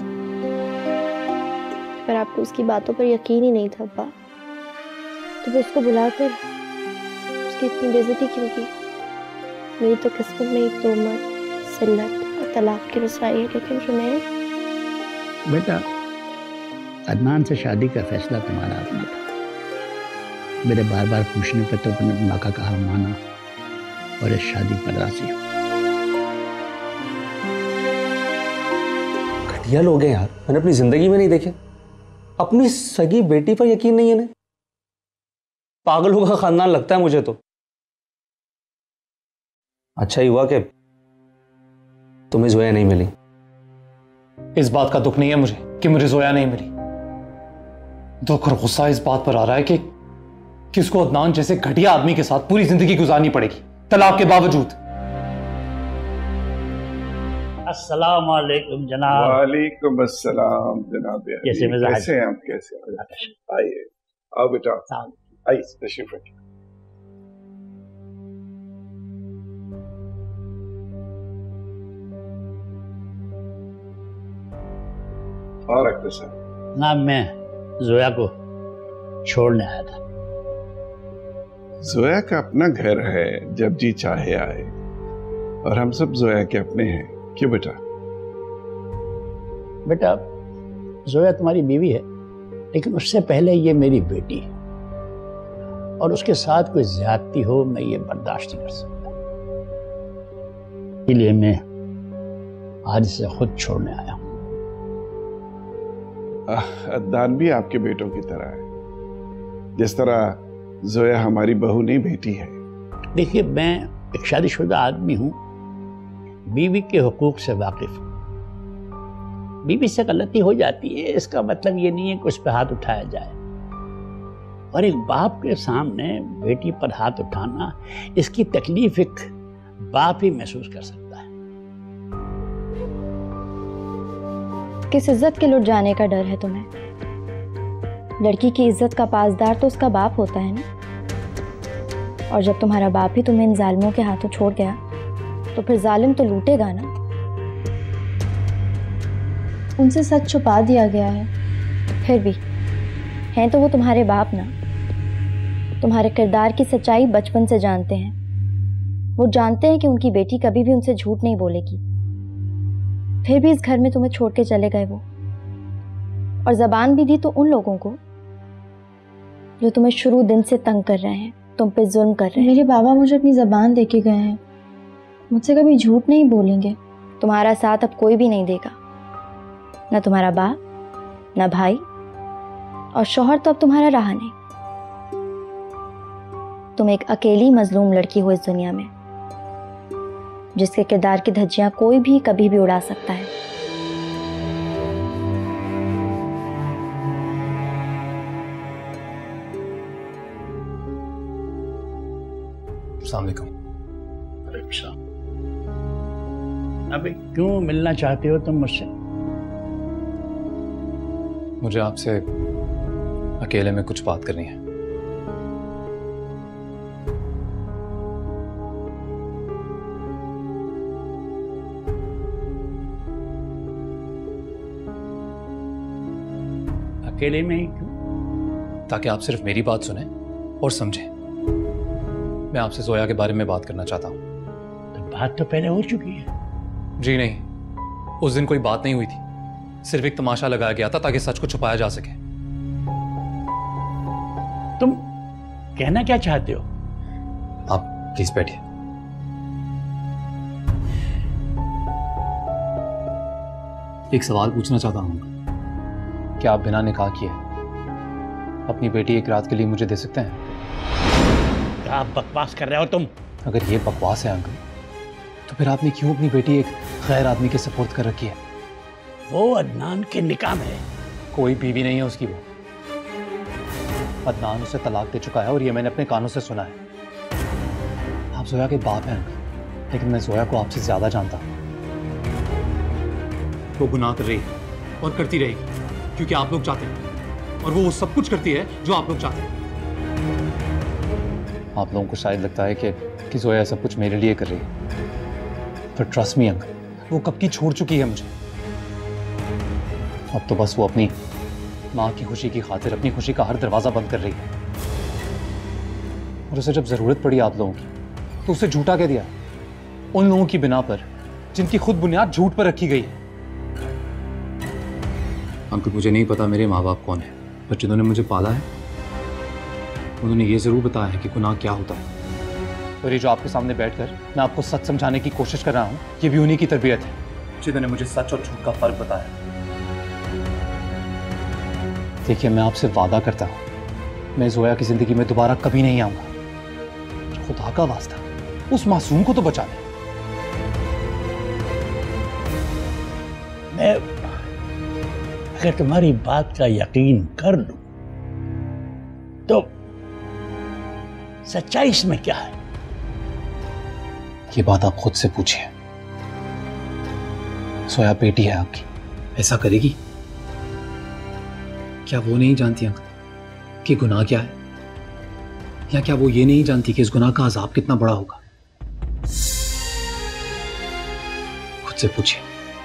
पर आपको उसकी बातों पर यकीन ही नहीं था अब्बा, तो फिर उसको बुलाकर उसकी इतनी बेइज्जती क्यों की? मेरी तो किस्मत में एक तोहमत, सिल्लत और तलाक की रसाई है, लेकिन जुनैद। बेटा अदनान से शादी का फैसला तुम्हारा अपना था। मेरे बार बार पूछने पर तो तुमने माँ का कहा माना और इस शादी पर राजी हो। घटिया लोग हैं यार, मैंने अपनी जिंदगी में नहीं देखे। अपनी सगी बेटी पर यकीन नहीं है इन्हें। पागलों का खानदान लगता है मुझे तो। अच्छा ही हुआ कि तुम्हें जोया नहीं मिली। इस बात का दुख नहीं है मुझे कि मुझे जोया नहीं मिली। दुख और गुस्सा इस बात पर आ रहा है कि उसको अदनान जैसे घटिया आदमी के साथ पूरी जिंदगी गुजारनी पड़ेगी, तलाक के बावजूद। अस्सलाम वालेकुम जनाब। वालेकुम अस्सलाम जनाब। कैसे मिजाज? कैसे हैं आप? कैसे आइए, आओ बेटा, आइए तशरीफ रखिए। और अख्तर साहब ना, मैं जोया को छोड़ने आया था। जोया का अपना घर है, जब जी चाहे आए, और हम सब जोया के अपने हैं। क्यों बेटा? बेटा जोया तुम्हारी बीवी है, लेकिन उससे पहले ये मेरी बेटी है, और उसके साथ कोई ज्यादती हो मैं ये बर्दाश्त नहीं कर सकता। इसलिए मैं आज से खुद छोड़ने आया हूं। अदनान भी आपके बेटों की तरह है, जिस तरह जोया हमारी बहू नहीं बेटी है। देखिए, मैं एक शादीशुदा आदमी हूं, बीवी के हुकूक से वाकिफ हूं, बीवी से गलती हो जाती है, इसका मतलब ये नहीं है कि उस पर हाथ उठाया जाए। और एक बाप के सामने बेटी पर हाथ उठाना, इसकी तकलीफ एक बाप ही महसूस कर सकता है। किस इज्जत के लुट जाने का डर है तुम्हें? लड़की की इज्जत का पासदार तो उसका बाप होता है ना। और जब तुम्हारा बाप ही तुम्हें इन जालिमों के हाथों छोड़ गया तो फिर जालिम तो लूटेगा ना। उनसे सच छुपा दिया गया है, फिर भी हैं तो वो तुम्हारे बाप ना। तुम्हारे किरदार की सच्चाई बचपन से जानते हैं। वो जानते हैं कि उनकी बेटी कभी भी उनसे झूठ नहीं बोलेगी। फिर भी इस घर में तुम्हें छोड़ के चले गए वो, और जबान भी दी तो उन लोगों को जो तुम्हें शुरू दिन से तंग कर रहे हैं, तुम पे जुल्म कर रहे हैं। मेरे बाबा मुझे अपनी जबान देके गए हैं, मुझसे कभी झूठ नहीं बोलेंगे। तुम्हारा साथ अब कोई भी नहीं देगा, ना तुम्हारा बाप, ना भाई, और शौहर तो अब तुम्हारा रहा नहीं। तुम एक अकेली मजलूम लड़की हो इस दुनिया में, जिसके किरदार की धज्जियां कोई भी कभी भी उड़ा सकता है। अस्सलाम वालेकुम। अबे क्यों मिलना चाहते हो तुम मुझसे? मुझे आपसे अकेले में कुछ बात करनी है। अकेले में ही क्यों? ताकि आप सिर्फ मेरी बात सुने और समझें। मैं आपसे जोया के बारे में बात करना चाहता हूँ। तो बात तो पहले हो चुकी है। जी नहीं, उस दिन कोई बात नहीं हुई थी, सिर्फ एक तमाशा लगाया गया था ताकि सच को छुपाया जा सके। तुम कहना क्या चाहते हो? आप प्लीज बैठिए। एक सवाल पूछना चाहता हूँ, क्या आप बिना निकाह किए अपनी बेटी एक रात के लिए मुझे दे सकते हैं? क्या बकवास कर रहे हो तुम? अगर ये बकवास है अंकल, तो फिर आपने क्यों अपनी बेटी एक गैर आदमी के सपोर्ट कर रखी है? वो अदनान के निकाह में है। कोई बीवी नहीं है उसकी। वो अदनान उसे तलाक दे चुका है और ये मैंने अपने कानों से सुना है। आप जोया के बाप हैं अंकल, लेकिन मैं जोया को आपसे ज्यादा जानता हूँ। वो गुनाह कर रही है और करती रहेगी क्योंकि आप लोग चाहते हैं, और वो सब कुछ करती है जो आप लोग चाहते हैं। आप लोगों को शायद लगता है कि जोया सब कुछ मेरे लिए कर रही है, पर ट्रस्ट मी अंकल, वो कब की छोड़ चुकी है मुझे। अब तो बस वो अपनी माँ की खुशी की खातिर अपनी खुशी का हर दरवाजा बंद कर रही है। और उसे जब जरूरत पड़ी आप लोगों की, तो उसे झूठा कह दिया उन लोगों की बिना पर जिनकी खुद बुनियाद झूठ पर रखी गई है। अंकल, मुझे नहीं पता मेरे माँ बाप कौन है, पर जिन्होंने मुझे पाला है उन्होंने ये जरूर बताया है कि गुनाह क्या होता है। और ये जो आपके सामने बैठकर मैं आपको सच समझाने की कोशिश कर रहा हूँ, ये भी उन्हीं की तरबियत है जिन्होंने मुझे सच और झूठ का फर्क बताया। देखिए, मैं आपसे वादा करता हूँ, मैं जोया की जिंदगी में दोबारा कभी नहीं आऊंगा। खुदा का वास्ता, उस मासूम को तो बचा ले। मैं अगर तुम्हारी बात का यकीन कर लूं तो सच्चाई इसमें क्या है? ये बात आप खुद से पूछिए। सोया बेटी है आपकी, ऐसा करेगी? क्या वो नहीं जानती अंकल कि गुनाह क्या है? या क्या वो ये नहीं जानती कि इस गुनाह का अजाब कितना बड़ा होगा? खुद से पूछिए।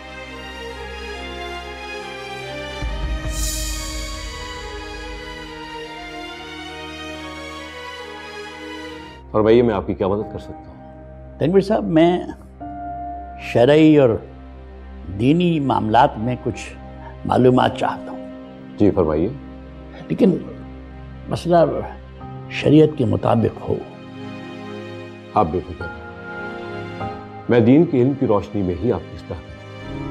और भैया, मैं आपकी क्या मदद कर सकता हूँ? तनवीर साहब, मैं शरई और दीनी मामलात में कुछ मालूमात चाहता हूँ। जी फरमाइए। लेकिन मसला शरीयत के मुताबिक हो। आप बेफिक्र, मैं दीन के इल्म की रोशनी में ही आपकी इस्लाह करूंगा।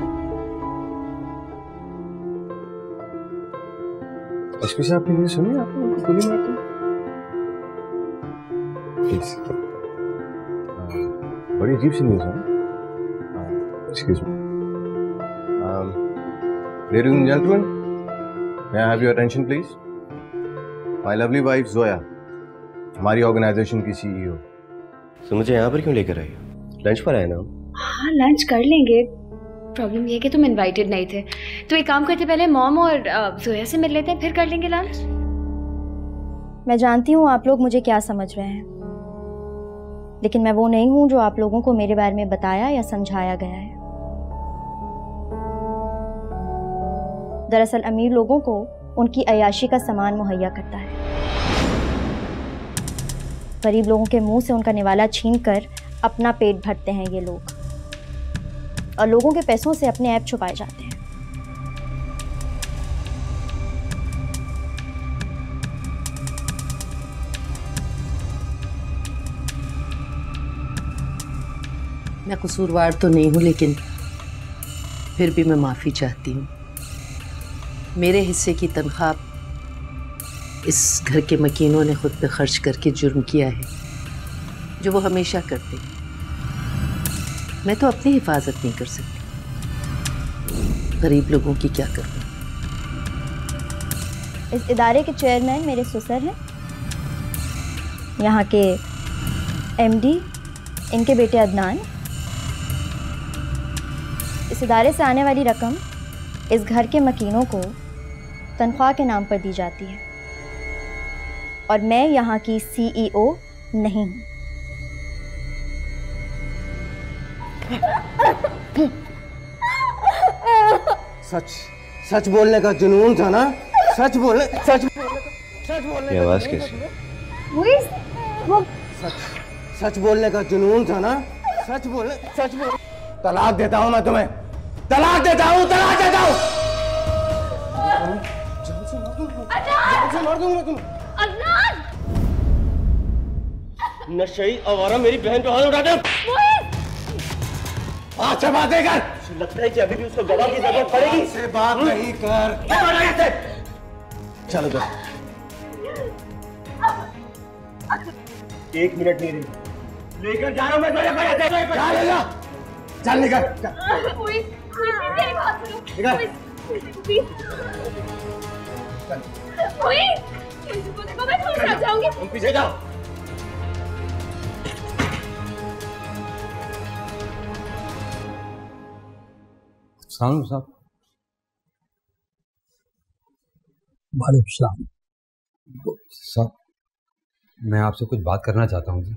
एसपी साहब की न्यूज़ सुनी आपने? गोली मारते प्लीज। बड़ी अजीब सी न्यूज़ है। Excuse me. Ladies and gentlemen, may I have your attention please? My lovely wife Zoya, हमारी ऑर्गेनाइजेशन की CEO। तो मुझे यहाँ पर क्यों लेकर आई? लंच पर आए ना? हाँ लंच कर लेंगे। प्रॉब्लम ये है कि तुम इनवाइटेड नहीं थे, तो एक काम करते पहले मॉम और जोया से मिल लेते हैं, फिर कर लेंगे लंच। मैं जानती हूँ आप लोग मुझे क्या समझ रहे हैं, लेकिन मैं वो नहीं हूँ जो आप लोगों को मेरे बारे में बताया या समझाया गया है। दरअसल अमीर लोगों को उनकी अय्याशी का सामान मुहैया करता है, गरीब लोगों के मुंह से उनका निवाला छीनकर अपना पेट भरते हैं ये लोग, और लोगों के पैसों से अपने ऐब छुपाए जाते हैं। मैं कसूरवार तो नहीं हूं, लेकिन फिर भी मैं माफ़ी चाहती हूँ। मेरे हिस्से की तनख्वाह इस घर के मकीनों ने खुद पे खर्च करके जुर्म किया है, जो वो हमेशा करते हैं। मैं तो अपनी हिफाजत नहीं कर सकती, गरीब लोगों की क्या करूँ। इस इदारे के चेयरमैन मेरे ससुर हैं, यहाँ के MD इनके बेटे अदनान। इस इदारे से आने वाली रकम इस घर के मकीनों को तनख्वाह के नाम पर दी जाती है, और मैं यहाँ की CEO नहीं हूँ। सच बोलने का जुनून था ना? सच बोलने का ये आवाज कैसी? सच बोलने का जुनून था ना? सच बोल। तलाक देता हूँ मैं तुम्हें, तलाक देता हूँ। मार दूंगा तुम्हें। नशई आवारा मेरी बहन पे हाथ उठाते। अच्छा बातें कर। लगता है कि अभी भी उसको गवाह की जरूरत पड़ेगी। से बात नहीं कर। चलो दो। 1 मिनट नहीं रही। लेकर जा रहा हूँ मैं तुझे। चल निकल। तुम पीछे जाओ। साहब साहब, मैं आपसे कुछ बात करना चाहता हूँ जी।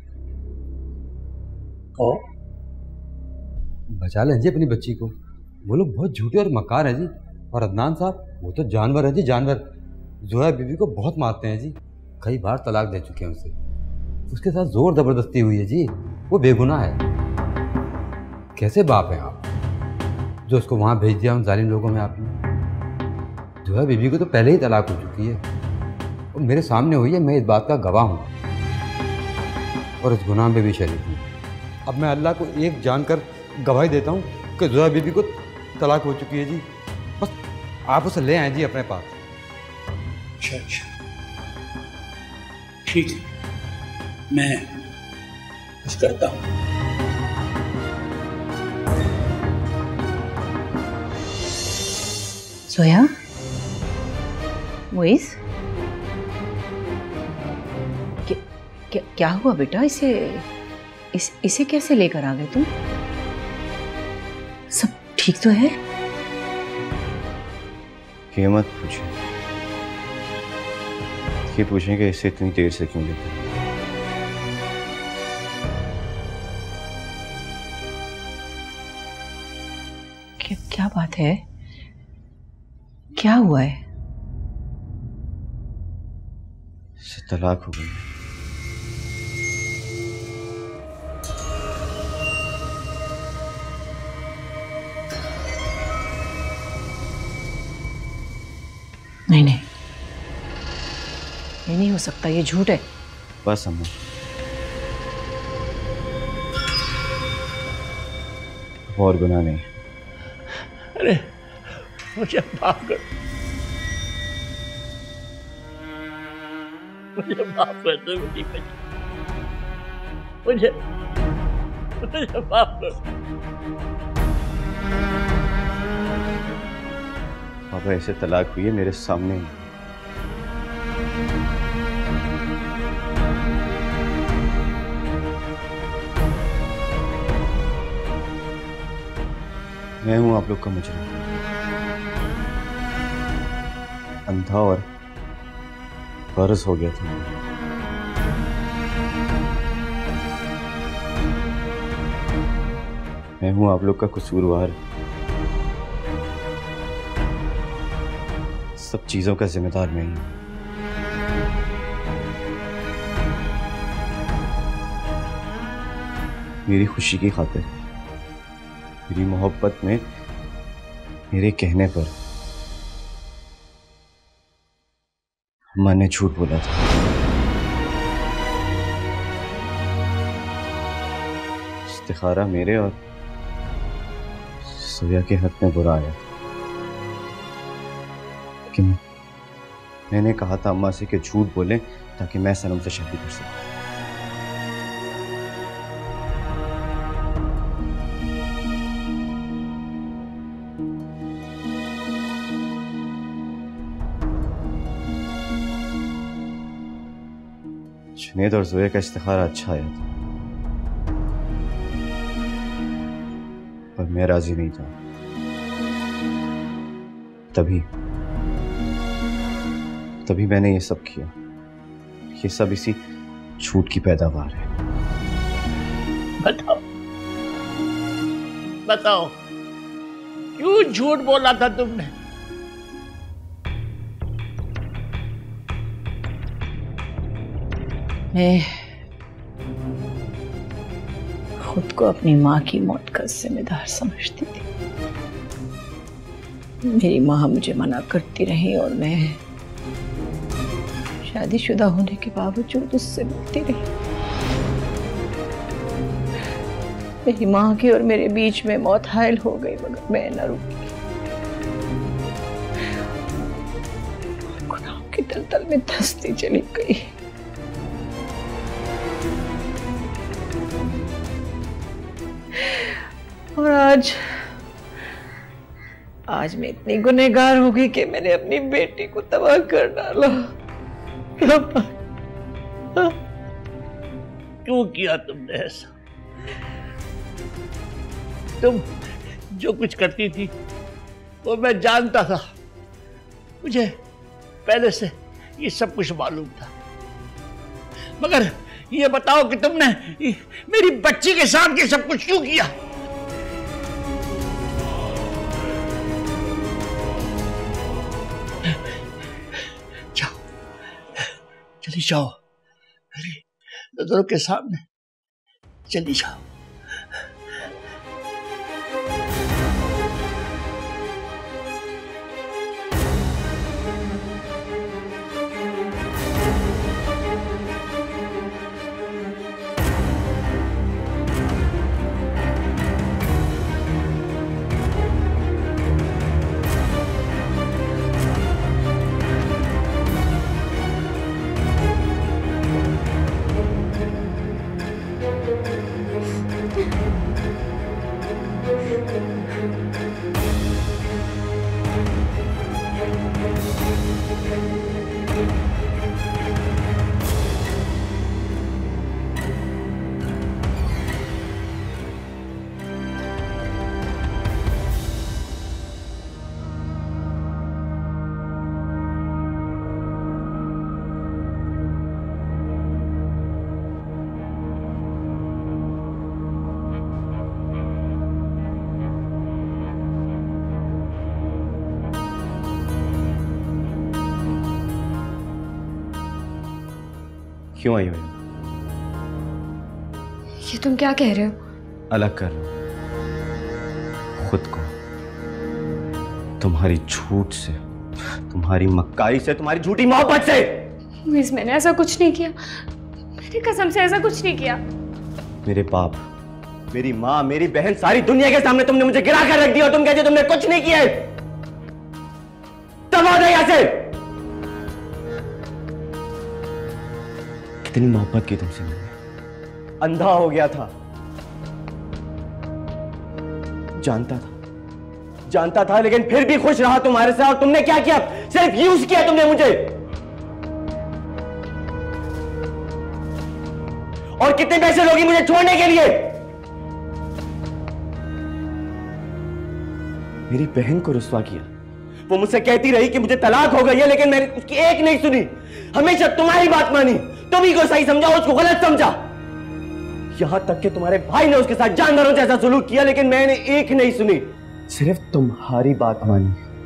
बचा लें जी अपनी बच्ची को, वो लोग बहुत झूठे और मकार हैं जी। और अदनान साहब वो तो जानवर है जी, जानवर। जोया बीबी को बहुत मारते हैं जी, कई बार तलाक दे चुके हैं उसे। उसके साथ जोर जबरदस्ती हुई है जी, वो बेगुनाह है। कैसे बाप हैं आप जो उसको वहाँ भेज दिया उन जालिम लोगों में आपने? जोया बीबी को तो पहले ही तलाक हो चुकी है, और मेरे सामने हुई है, मैं इस बात का गवाह हूँ, और इस गुनाह में भी शरीक हूँ। अब मैं अल्लाह को एक जानकर गवाही देता हूँ कि जोया बीबी को तलाक हो चुकी है जी। बस आप उसे ले आए जी अपने पास। अच्छा ठीक है, मैं कुछ करता हूँ। जोया, मुइज़, क्या हुआ बेटा? इसे कैसे लेकर आ गए तुम? सब ठीक तो है? ये मत पूछे, ये पूछें कि इसे इतनी देर से क्यों लेकर? क्या बात है? क्या हुआ है? इससे तलाक हो गई। नहीं, ये नहीं हो सकता, ये झूठ है। बस अम्मा, और गुनाह नहीं। अरे मुझे माफ कर, मुझे माफ कर दो मेरी बच्ची, मुझे माफ कर। पापा ऐसे तलाक हुई है मेरे सामने ही। मैं हूं आप लोग का मुजरिम, अंधा और कर्ज हो गया था। मैं हूं आप लोग का कसूरवार, सब चीजों का जिम्मेदार मैं ही हूं। मेरी खुशी की खातिर, मेरी मोहब्बत में मेरे कहने पर अम्मा ने झूठ बोला था। इस्तिखारा मेरे और सोया के हक में बुरा आया, लेकिन मैंने कहा था अम्मा से कि झूठ बोले ताकि मैं सनम से शादी कर सकूं। जुनैद और जोया का इस्तिखारा अच्छा आया था, पर मैं राजी नहीं था। तभी मैंने ये सब किया। ये सब इसी झूठ की पैदावार है। बताओ क्यों झूठ बोला था तुमने? मैं खुद को अपनी माँ की मौत का जिम्मेदार समझती थी। मेरी माँ मुझे मना करती रही और मैं शादीशुदा होने के बावजूद उससे मिलती रही। मेरी माँ की और मेरे बीच में मौत हायल हो गई, मगर मैं न रुकी। गुनाहों की दलदल में धंसती चली गई। और आज मैं इतनी गुनहगार हो गई कि मैंने अपनी बेटी को तबाह कर डाला। क्यों किया तुमने ऐसा? तुम जो कुछ करती थी वो मैं जानता था। मुझे पहले से ये सब कुछ मालूम था, मगर ये बताओ कि तुमने मेरी बच्ची के साथ ये सब कुछ क्यों किया? चली जाओ, मेरी नजरों के सामने चली जाओ। क्यों आई हो? ये तुम क्या कह रहे हो? अलग कर लो खुद को तुम्हारी झूठ से, तुम्हारी मक्कारी से, तुम्हारी झूठी मोहब्बत से। मिस, मैंने ऐसा कुछ नहीं किया। मेरी कसम से ऐसा कुछ नहीं किया। मेरे बाप, मेरी माँ, मेरी बहन, सारी दुनिया के सामने तुमने मुझे गिरा कर रख दिया और तुम कहते तुमने कुछ नहीं किया। तब आ जाए यहाँ से। कितनी मोहब्बत की तुमसे मैंने, अंधा हो गया था। जानता था लेकिन फिर भी खुश रहा तुम्हारे साथ। और तुमने क्या किया? सिर्फ यूज किया तुमने मुझे। और कितने पैसे लोगी मुझे छोड़ने के लिए? मेरी बहन को रुस्वा किया। वो मुझसे कहती रही कि मुझे तलाक हो गई है, लेकिन मैंने उसकी एक नहीं सुनी। हमेशा तुम्हारी बात मानी, तुम्ही को सही समझा, उसको गलत समझा। यहां तक कि तुम्हारे भाई ने उसके साथ जानवरों जैसा सलूक किया, लेकिन मैंने एक नहीं सुनी, सिर्फ तुम्हारी बात मानी।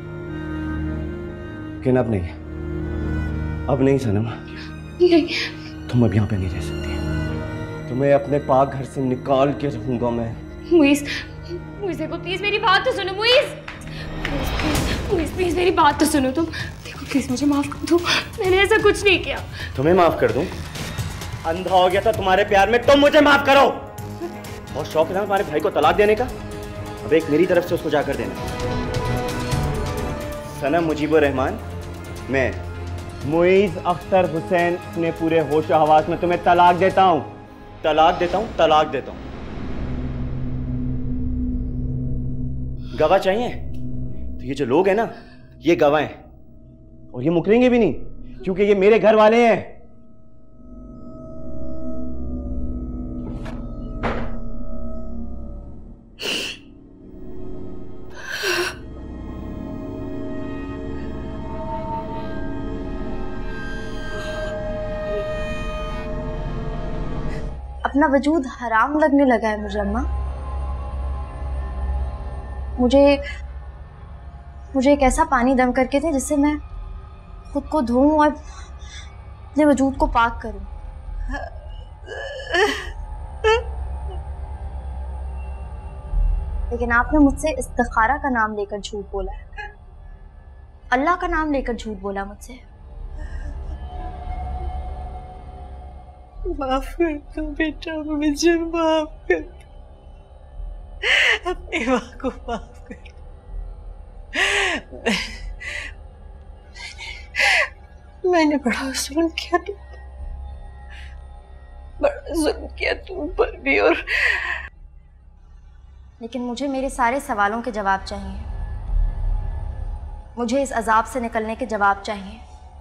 लेकिन अब नहीं, अब नहीं सनम, तुम अब यहां पे नहीं रह सकती। तुम्हें अपने पाक घर से निकाल के रहूंगा मैं। मुइज़, मुइज़ देखो प्लीज मेरी बात तो सुनो। मुइज़, मुइज़ प्लीज मेरी बात तो सुनो। तुम देखो प्लीज मुझे माफ कर दो, मैंने ऐसा कुछ नहीं किया। तुम्हें माफ कर दूं? अंधा हो गया था तुम्हारे प्यार में, तुम मुझे माफ करो। बहुत शौक है ना तुम्हारे भाई को तलाक देने का, अब एक मेरी तरफ से उसको जाकर देना। सनम मुजीबुर रहमान, मैं मुइज़ अख्तर हुसैन अपने पूरे होश हवास में तुम्हें तलाक देता हूं, तलाक देता हूं, तलाक देता हूं। गवाह चाहिए? तो ये जो लोग हैं ना, ये गवाह हैं और ये मुकरेंगे भी नहीं, क्योंकि ये मेरे घर वाले हैं। अपना वजूद हराम लगने लगा है मुझे अम्मा। मुझे एक ऐसा पानी दम करके थे जिससे मैं खुद को धोऊं और अपने वजूद को पाक करूं। लेकिन आपने मुझसे इस्तिखारा का नाम लेकर झूठ बोला है, अल्लाह का नाम लेकर झूठ बोला मुझसे। माफ कर दो बेटा, मुझे माफ कर दो, अपनी माँ को माफ कर दो। मैंने बड़ा जुल्म किया तुम पर, बड़ा जुल्म किया तुम पर भी। और लेकिन मुझे मेरे सारे सवालों के जवाब चाहिए, मुझे इस अजाब से निकलने के जवाब चाहिए।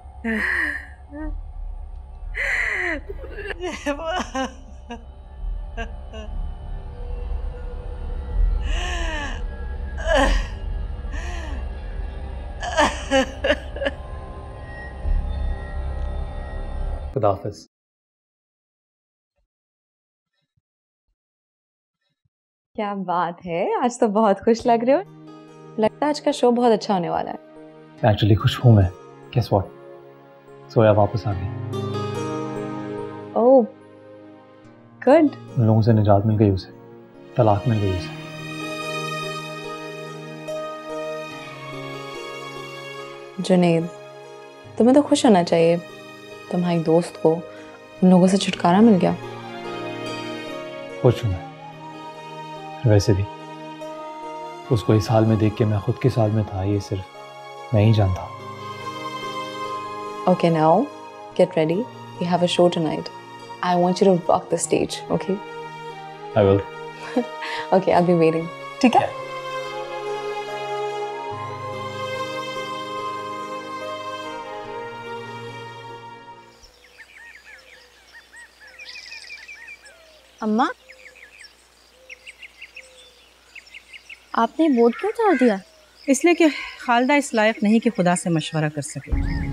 खुदा हाफिज। क्या बात है, आज तो बहुत खुश लग रहे हो। लगता है आज का शो बहुत अच्छा होने वाला है। एक्चुअली खुश हूं मैं। Guess what? सोया वापस आ गई। Oh good. उन लोगों से निजात मिल गई उसे, तलाक मिल गई उसे। जुनैद, तुम्हें तो खुश होना चाहिए, तुम्हारी दोस्त को उन लोगों से छुटकारा मिल गया। खुश हूं मैं। वैसे भी उसको इस हाल में देख के मैं खुद किस हाल में था ये सिर्फ मैं ही जानता। Okay, now get ready. We have a show tonight. I want you to rock the stage, okay? I will. Okay, I'll be waiting. ठीक है? अम्मा, आपने बोर्ड क्यों उतार दिया? इसलिए कि खालदा इस लायक नहीं कि खुदा से मशवरा कर सके।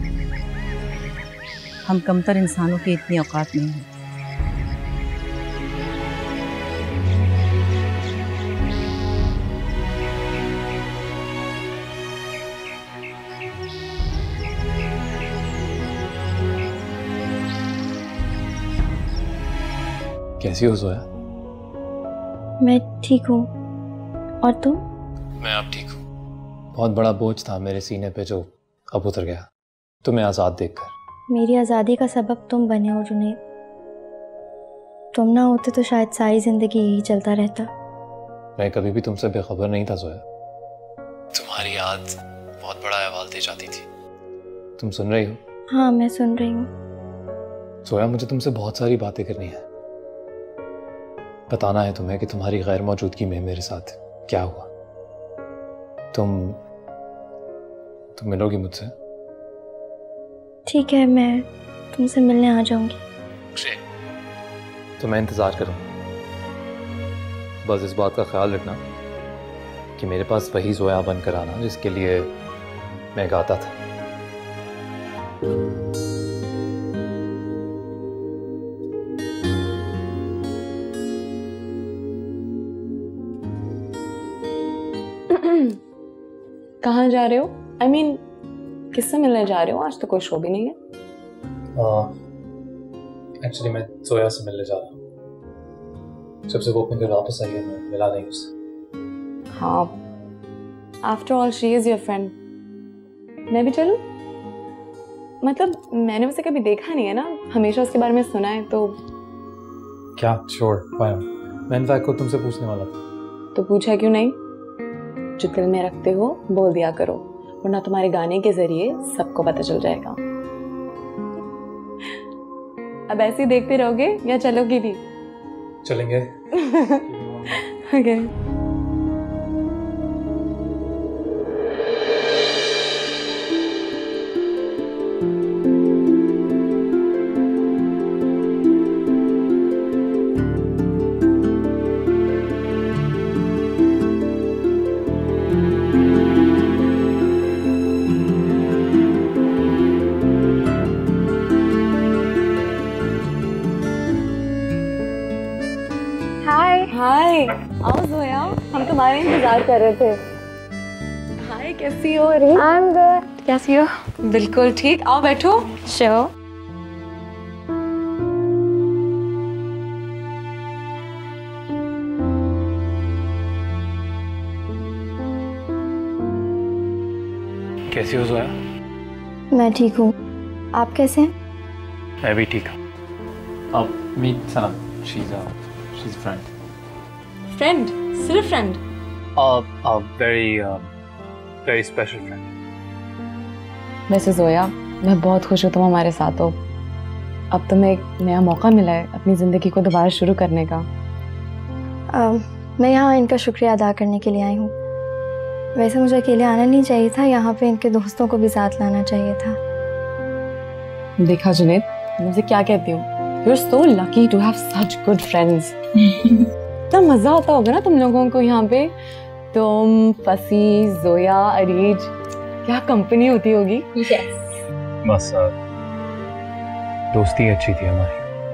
हम कमतर इंसानों की इतनी औकात नहीं है। कैसी हो जोया? मैं ठीक हूँ, और तुम? मैं अब ठीक हूँ। बहुत बड़ा बोझ था मेरे सीने पे जो अब उतर गया तुम्हें आज़ाद देखकर। मेरी आज़ादी का सबब तुम बने हो जुनैद। तुम ना होते तो शायद सारी जिंदगी यही चलता रहता। मैं कभी भी तुमसे बेखबर नहीं था जोया। तुम्हारी याद बहुत बड़ा अहवाल दे जाती थी। तुम सुन रही हो? हाँ, मैं सुन रही हूँ। जोया, मुझे तुमसे बहुत सारी बातें करनी है। बताना है तुम्हें कि तुम्हारी गैर मौजूदगी में मेरे साथ क्या हुआ। तुम मिलोगी मुझसे? ठीक है, मैं तुमसे मिलने आ जाऊंगी। तो मैं इंतज़ार करूँगा। बस इस बात का ख्याल रखना कि मेरे पास वही ज़ोया बनकर आना जिसके लिए मैं गाता था। कहाँ जा रहे हो? I mean, किससे मिलने जा रहे हो? आज तो कोई शो भी नहीं है। एक्चुअली मैं ज़ोया से मिलने जा रहा हूँ। जब से वो अपने घर वापस आई है मैं मिला नहीं उससे। हाँ, after all she is your friend. मैं भी चलूं? मतलब मैंने उसे कभी देखा नहीं है ना, हमेशा उसके बारे में सुना है तो। क्या? Sure, why not. मैं इनफैक्ट को तुमसे पूछने वाला था। तो पूछा क्यों नहीं? जो दिल में रखते हो बोल दिया करो, वरना तुम्हारे गाने के जरिए सबको पता चल जाएगा। अब ऐसे ही देखते रहोगे या चलोगी भी? चलेंगे। ओके। हाय, आओ ज़ोया, हम तुम्हारे इंतजार कर रहे थे। हाय, कैसी हो? I am good. कैसी हो? बिल्कुल ठीक, आओ बैठो। श्योर। कैसी हो ज़ोया? मैं ठीक हूँ, आप कैसे हैं? मैं भी ठीक हूँ। अब meet Sanam, she's friend. Friend? सिर्फ फ्रेंड? very special friend. वैसे ज़ोया, मैं बहुत खुश हूँ तुम हमारे साथ हो। अब तुम्हें एक नया मौका मिला है अपनी ज़िंदगी को दोबारा शुरू करने का। मैं यहाँ इनका शुक्रिया अदा करने के लिए आई हूँ। वैसे मुझे अकेले आना नहीं चाहिए था, यहाँ पे इनके दोस्तों को भी साथ लाना चाहिए था। देखा जुनैद, मुझे क्या कहती हूँ? You're so lucky to have such good friends. इतना मजा आता होगा ना तुम लोगों को यहाँ पे। तुम, फसी, ज़ोया, अरीज, क्या कंपनी होती होगी। बस दोस्ती अच्छी थी हमारी।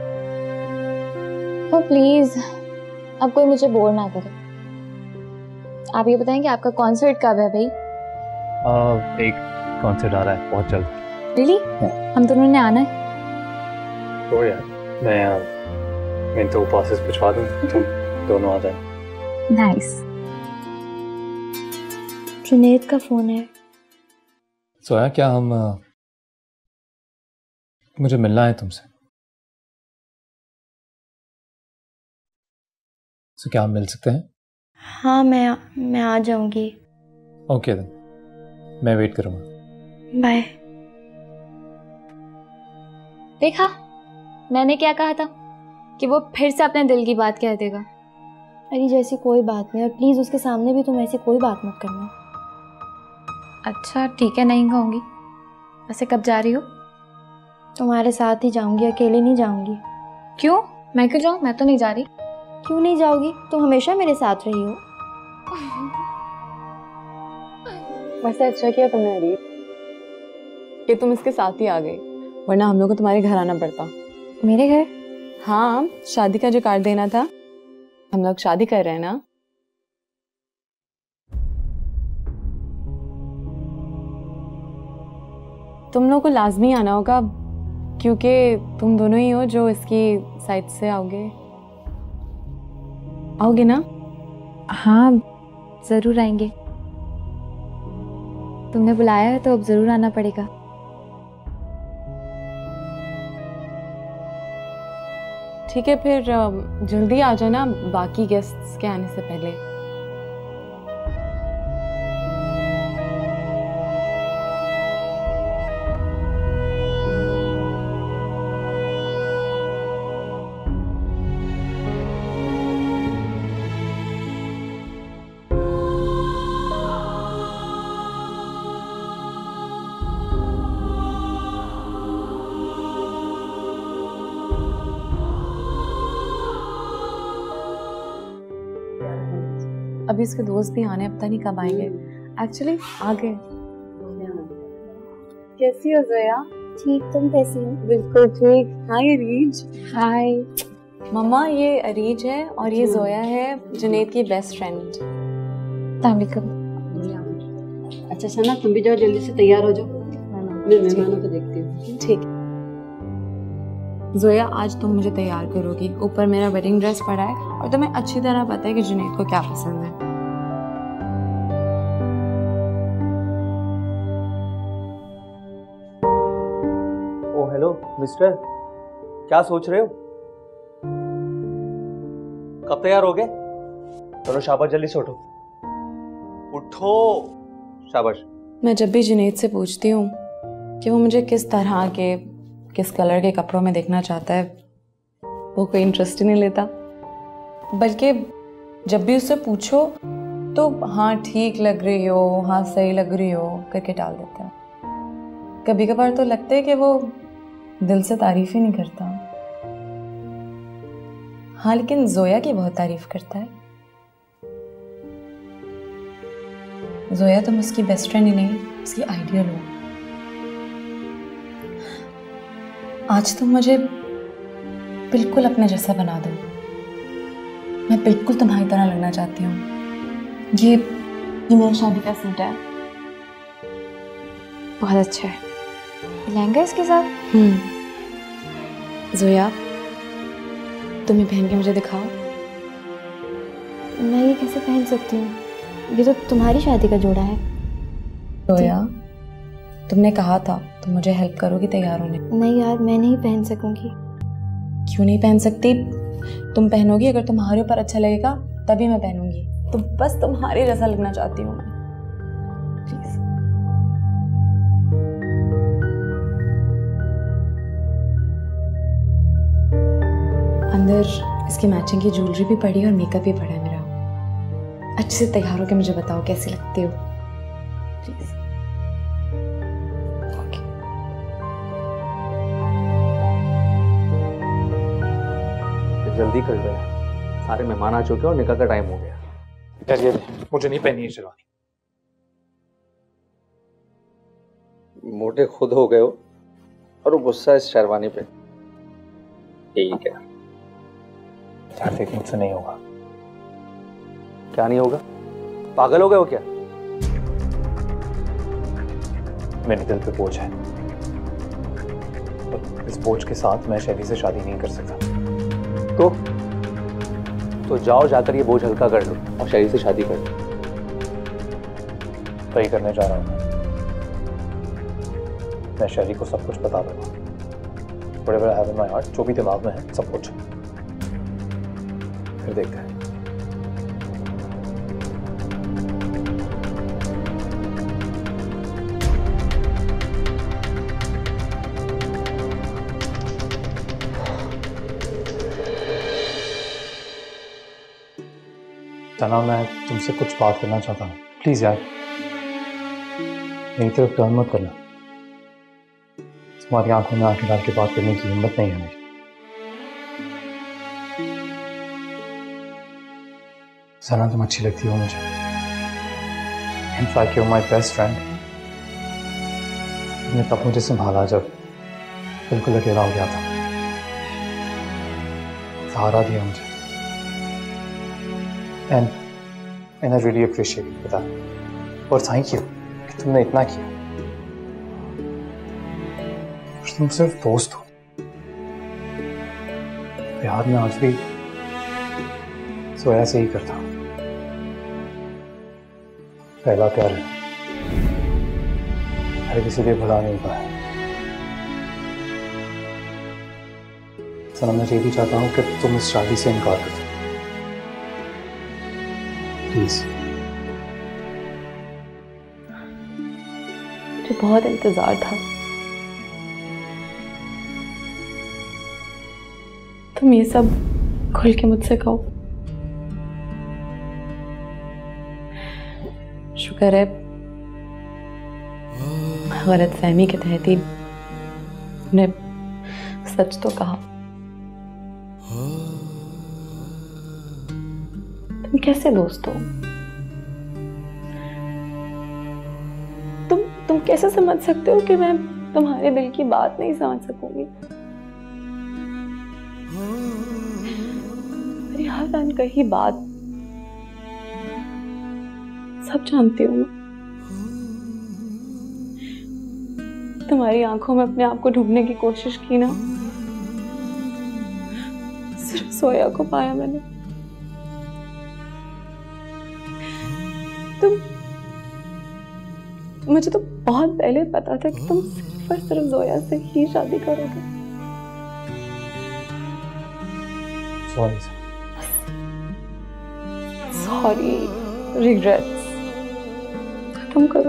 ओ प्लीज, अब कोई मुझे बोर ना करे। आप ये बताएं कि आपका कॉन्सर्ट कब है भाई? एक कॉन्सर्ट आ रहा है बहुत जल्द। रियली? हम दोनों ने आना है? तो यार मैं तो पासेस भिजवा दूँ, तुम दोनों आ जाए। नाइस। जुनैद का फोन है। सोया, क्या हम मुझे मिलना है तुमसे। तो क्या हम मिल सकते हैं? हाँ, मैं आ जाऊंगी। ओके देन, मैं वेट करूँगा। बाय। देखा, मैंने क्या कहा था कि वो फिर से अपने दिल की बात कह देगा। अरे जैसी कोई बात नहीं, और प्लीज़ उसके सामने भी तुम ऐसी कोई बात मत करना। अच्छा ठीक है, नहीं कहूँगी। वैसे कब जा रही हो? तुम्हारे साथ ही जाऊँगी, अकेले नहीं जाऊँगी। क्यों? मैं क्यों जाऊँ? मैं तो नहीं जा रही। क्यों नहीं जाओगी? तुम हमेशा मेरे साथ रही हो। वैसे अच्छा किया तुमने अरीज कि तुम इसके साथ ही आ गई, वरना हम लोग को तुम्हारे घर आना पड़ता। मेरे घर? हाँ, शादी का जो कार्ड देना था। हम लोग शादी कर रहे हैं ना। तुम लोग को लाजमी आना होगा, क्योंकि तुम दोनों ही हो जो इसकी साइड से आओगे ना? हाँ जरूर आएंगे। तुमने बुलाया है तो अब जरूर आना पड़ेगा। ठीक है, फिर जल्दी आ जाना बाकी गेस्ट्स के आने से पहले। अभी उसके दोस्त भी आने, पता नहीं कब आएंगे। एक्चुअली आ गए। कैसी हो जोया? ठीक, तुम कैसी हो? बिल्कुल ठीक। हाय अरीज। हाय मम्मा, ये अरीज है और ये जोया है, जुनैद की बेस्ट फ्रेंड। अच्छा सना, तुम भी जाओ, जल्दी से तैयार हो जाओ, मैं मेहमानों को देखती हूँ। ठीक। जोया, आज तुम मुझे तैयार करोगी। ऊपर मेरा वेडिंग ड्रेस पड़ा है और तुम्हें अच्छी तरह पता है कि जुनैद को क्या पसंद है। ओ हेलो मिस्टर, क्या सोच रहे हो? कब तैयार हो गए? चलो शाबाश, जल्दी से उठो। उठो, शाबाश। मैं जब भी जुनैद से पूछती हूँ कि वो मुझे किस तरह के, किस कलर के कपड़ों में देखना चाहता है, वो कोई इंटरेस्ट ही नहीं लेता। बल्कि जब भी उससे पूछो तो हाँ ठीक लग रही हो, हाँ सही लग रही हो करके टाल देता है। कभी कभार तो लगता है कि वो दिल से तारीफ ही नहीं करता। हाँ, लेकिन जोया की बहुत तारीफ करता है। जोया, तुम उसकी बेस्ट फ्रेंड ही नहीं, उसकी आइडियल हो। आज तुम मुझे बिल्कुल अपने जैसा बना दो। मैं बिल्कुल तुम्हारी तरह लगना चाहती हूँ। ये मेरी शादी का सूट है, बहुत अच्छा है। लहंगा इसके साथ? जोया, तुम ये पहन के मुझे दिखाओ। मैं ये कैसे पहन सकती हूँ? ये तो तुम्हारी शादी का जोड़ा है। जोया, तुमने कहा था तुम मुझे हेल्प करोगी तैयार होने। नहीं यार, मैं नहीं पहन सकूंगी। क्यों नहीं पहन सकती? तुम पहनोगी, अगर तुम्हारे ऊपर अच्छा लगेगा तभी मैं पहनूंगी। तो बस तुम्हारे जैसा लगना चाहती हूँ मैं, प्लीज। अंदर इसकी मैचिंग की ज्वेलरी भी पड़ी है और मेकअप भी पड़ा है मेरा। अच्छे से तैयार होकर मुझे बताओ कैसी लगती हो, प्लीज। जल्दी कर दो यार, सारे मेहमान आ चुके हैं और निकाह का टाइम हो गया। यार ये मुझे नहीं पहनी है शेरवानी। मोटे खुद हो गए हो और वो गुस्सा इस शेरवानी पे। ठीक है यार, देख मुझसे नहीं होगा। क्या नहीं होगा? पागल हो गए हो क्या? मेरे दिल पे बोझ है और इस बोझ के साथ मैं शैली से शादी नहीं कर सकता। तो जाओ, जाकर ये बोझ हल्का कर लो और शैली से शादी कर लो। वही करने जा रहा हूँ मैं शैली को सब कुछ बता दूंगा। Whatever I have in my heart, जो भी दिमाग में है सब कुछ। फिर देखते हैं। सना, मैं तुमसे कुछ बात करना चाहता हूँ, प्लीज यार। मेरी तरफ टर्न मत करना। तुम्हारी आंखों में आंखें डाल के बात करने की हिम्मत नहीं है मेरी। सना, तुम अच्छी लगती हो मुझे। In fact you are my best friend. तुमने तब मुझे संभाला जब बिल्कुल अकेला हो गया था, सहारा दिया मुझे। And I really appreciate it, पता। और थैंक यू कि तुमने इतना किया। और तुम सिर्फ दोस्त हो। प्यार में आज भी सोया से ही करता हूँ। पहला प्यार है, हर किसी लिए भुला नहीं पाया। सनम, मैं ये भी चाहता हूँ कि तुम इस शादी से इनकार कर दो, प्लीज। मुझे बहुत इंतजार था। तुम ये सब खुल के मुझसे कहो। शुक्र है गलत फहमी के तहत ही ने सच तो कहा। तुम कैसे दोस्त हो? कैसे समझ सकते हो कि मैं तुम्हारे दिल की बात नहीं समझ सकूंगी? मेरी हर अनकही बात सब जानती हूँ मैं। तुम्हारी आंखों में अपने आप को ढूंढने की कोशिश की ना, सिर्फ सोया को पाया मैंने। मुझे तो बहुत पहले पता था कि तुम सिर्फ और सिर्फ जोया से ही शादी करोगे। सॉरी, रिग्रेट्स खत्म करो।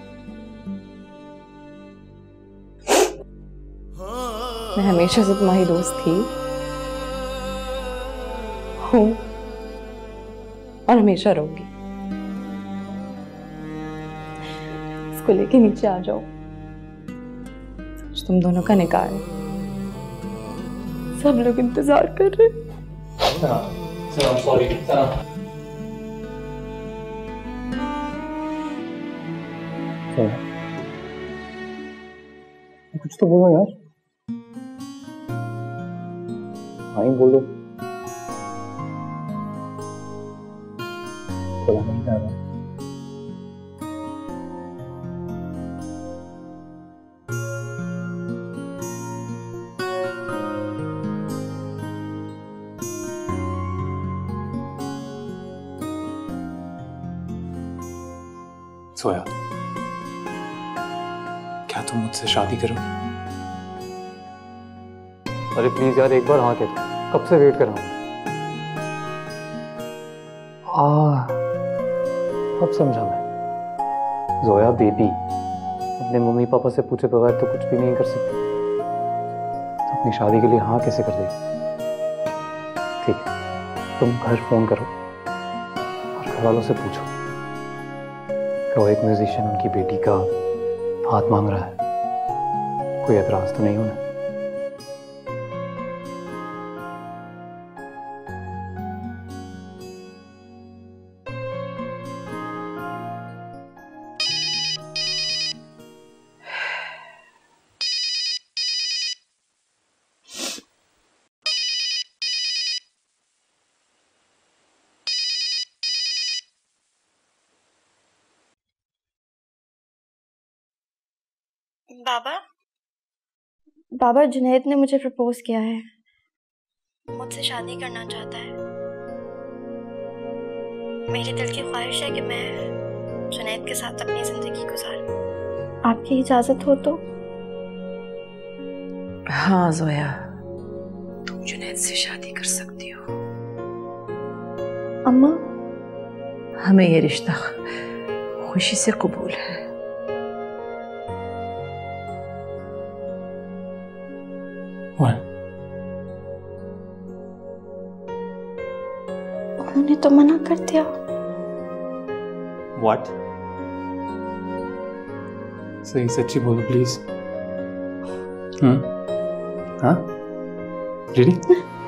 मैं हमेशा से तुम्हारी दोस्त थी, हूँ और हमेशा रहूंगी। इसको लेके नीचे आ जाओ। तुम दोनों का निकाह है, सब लोग इंतजार कर रहे हैं। कुछ तो बोलो यार। हाँ ही बोलो। पता नहीं क्या रहा। सोया, क्या तुम मुझसे शादी करोगी? अरे प्लीज यार, एक बार हाँ कह दो। कब से वेट कर रहा हूँ। अब समझा मैं। जोया बेबी अपने मम्मी पापा से पूछे बगैर तो कुछ भी नहीं कर सकती, तो अपनी शादी के लिए हाँ कैसे कर देगी? ठीक है, तुम घर फोन करो और घर वालों से पूछो। वो एक म्यूजिशियन उनकी बेटी का हाथ मांग रहा है, कोई एतराज तो नहीं होना? बाबा, जुनैद ने मुझे प्रपोज किया है, मुझसे शादी करना चाहता है। मेरे दिल की ख्वाहिश है कि मैं जुनैद के साथ अपनी जिंदगी गुजारूं। आपकी इजाजत हो तो? हाँ जोया, तुम जुनैद से शादी कर सकती हो। अम्मा, हमें ये रिश्ता खुशी से कबूल है। उन्होंने तो मना कर दिया। What? सही सच्ची बोलो प्लीज। हाँ? रेडी?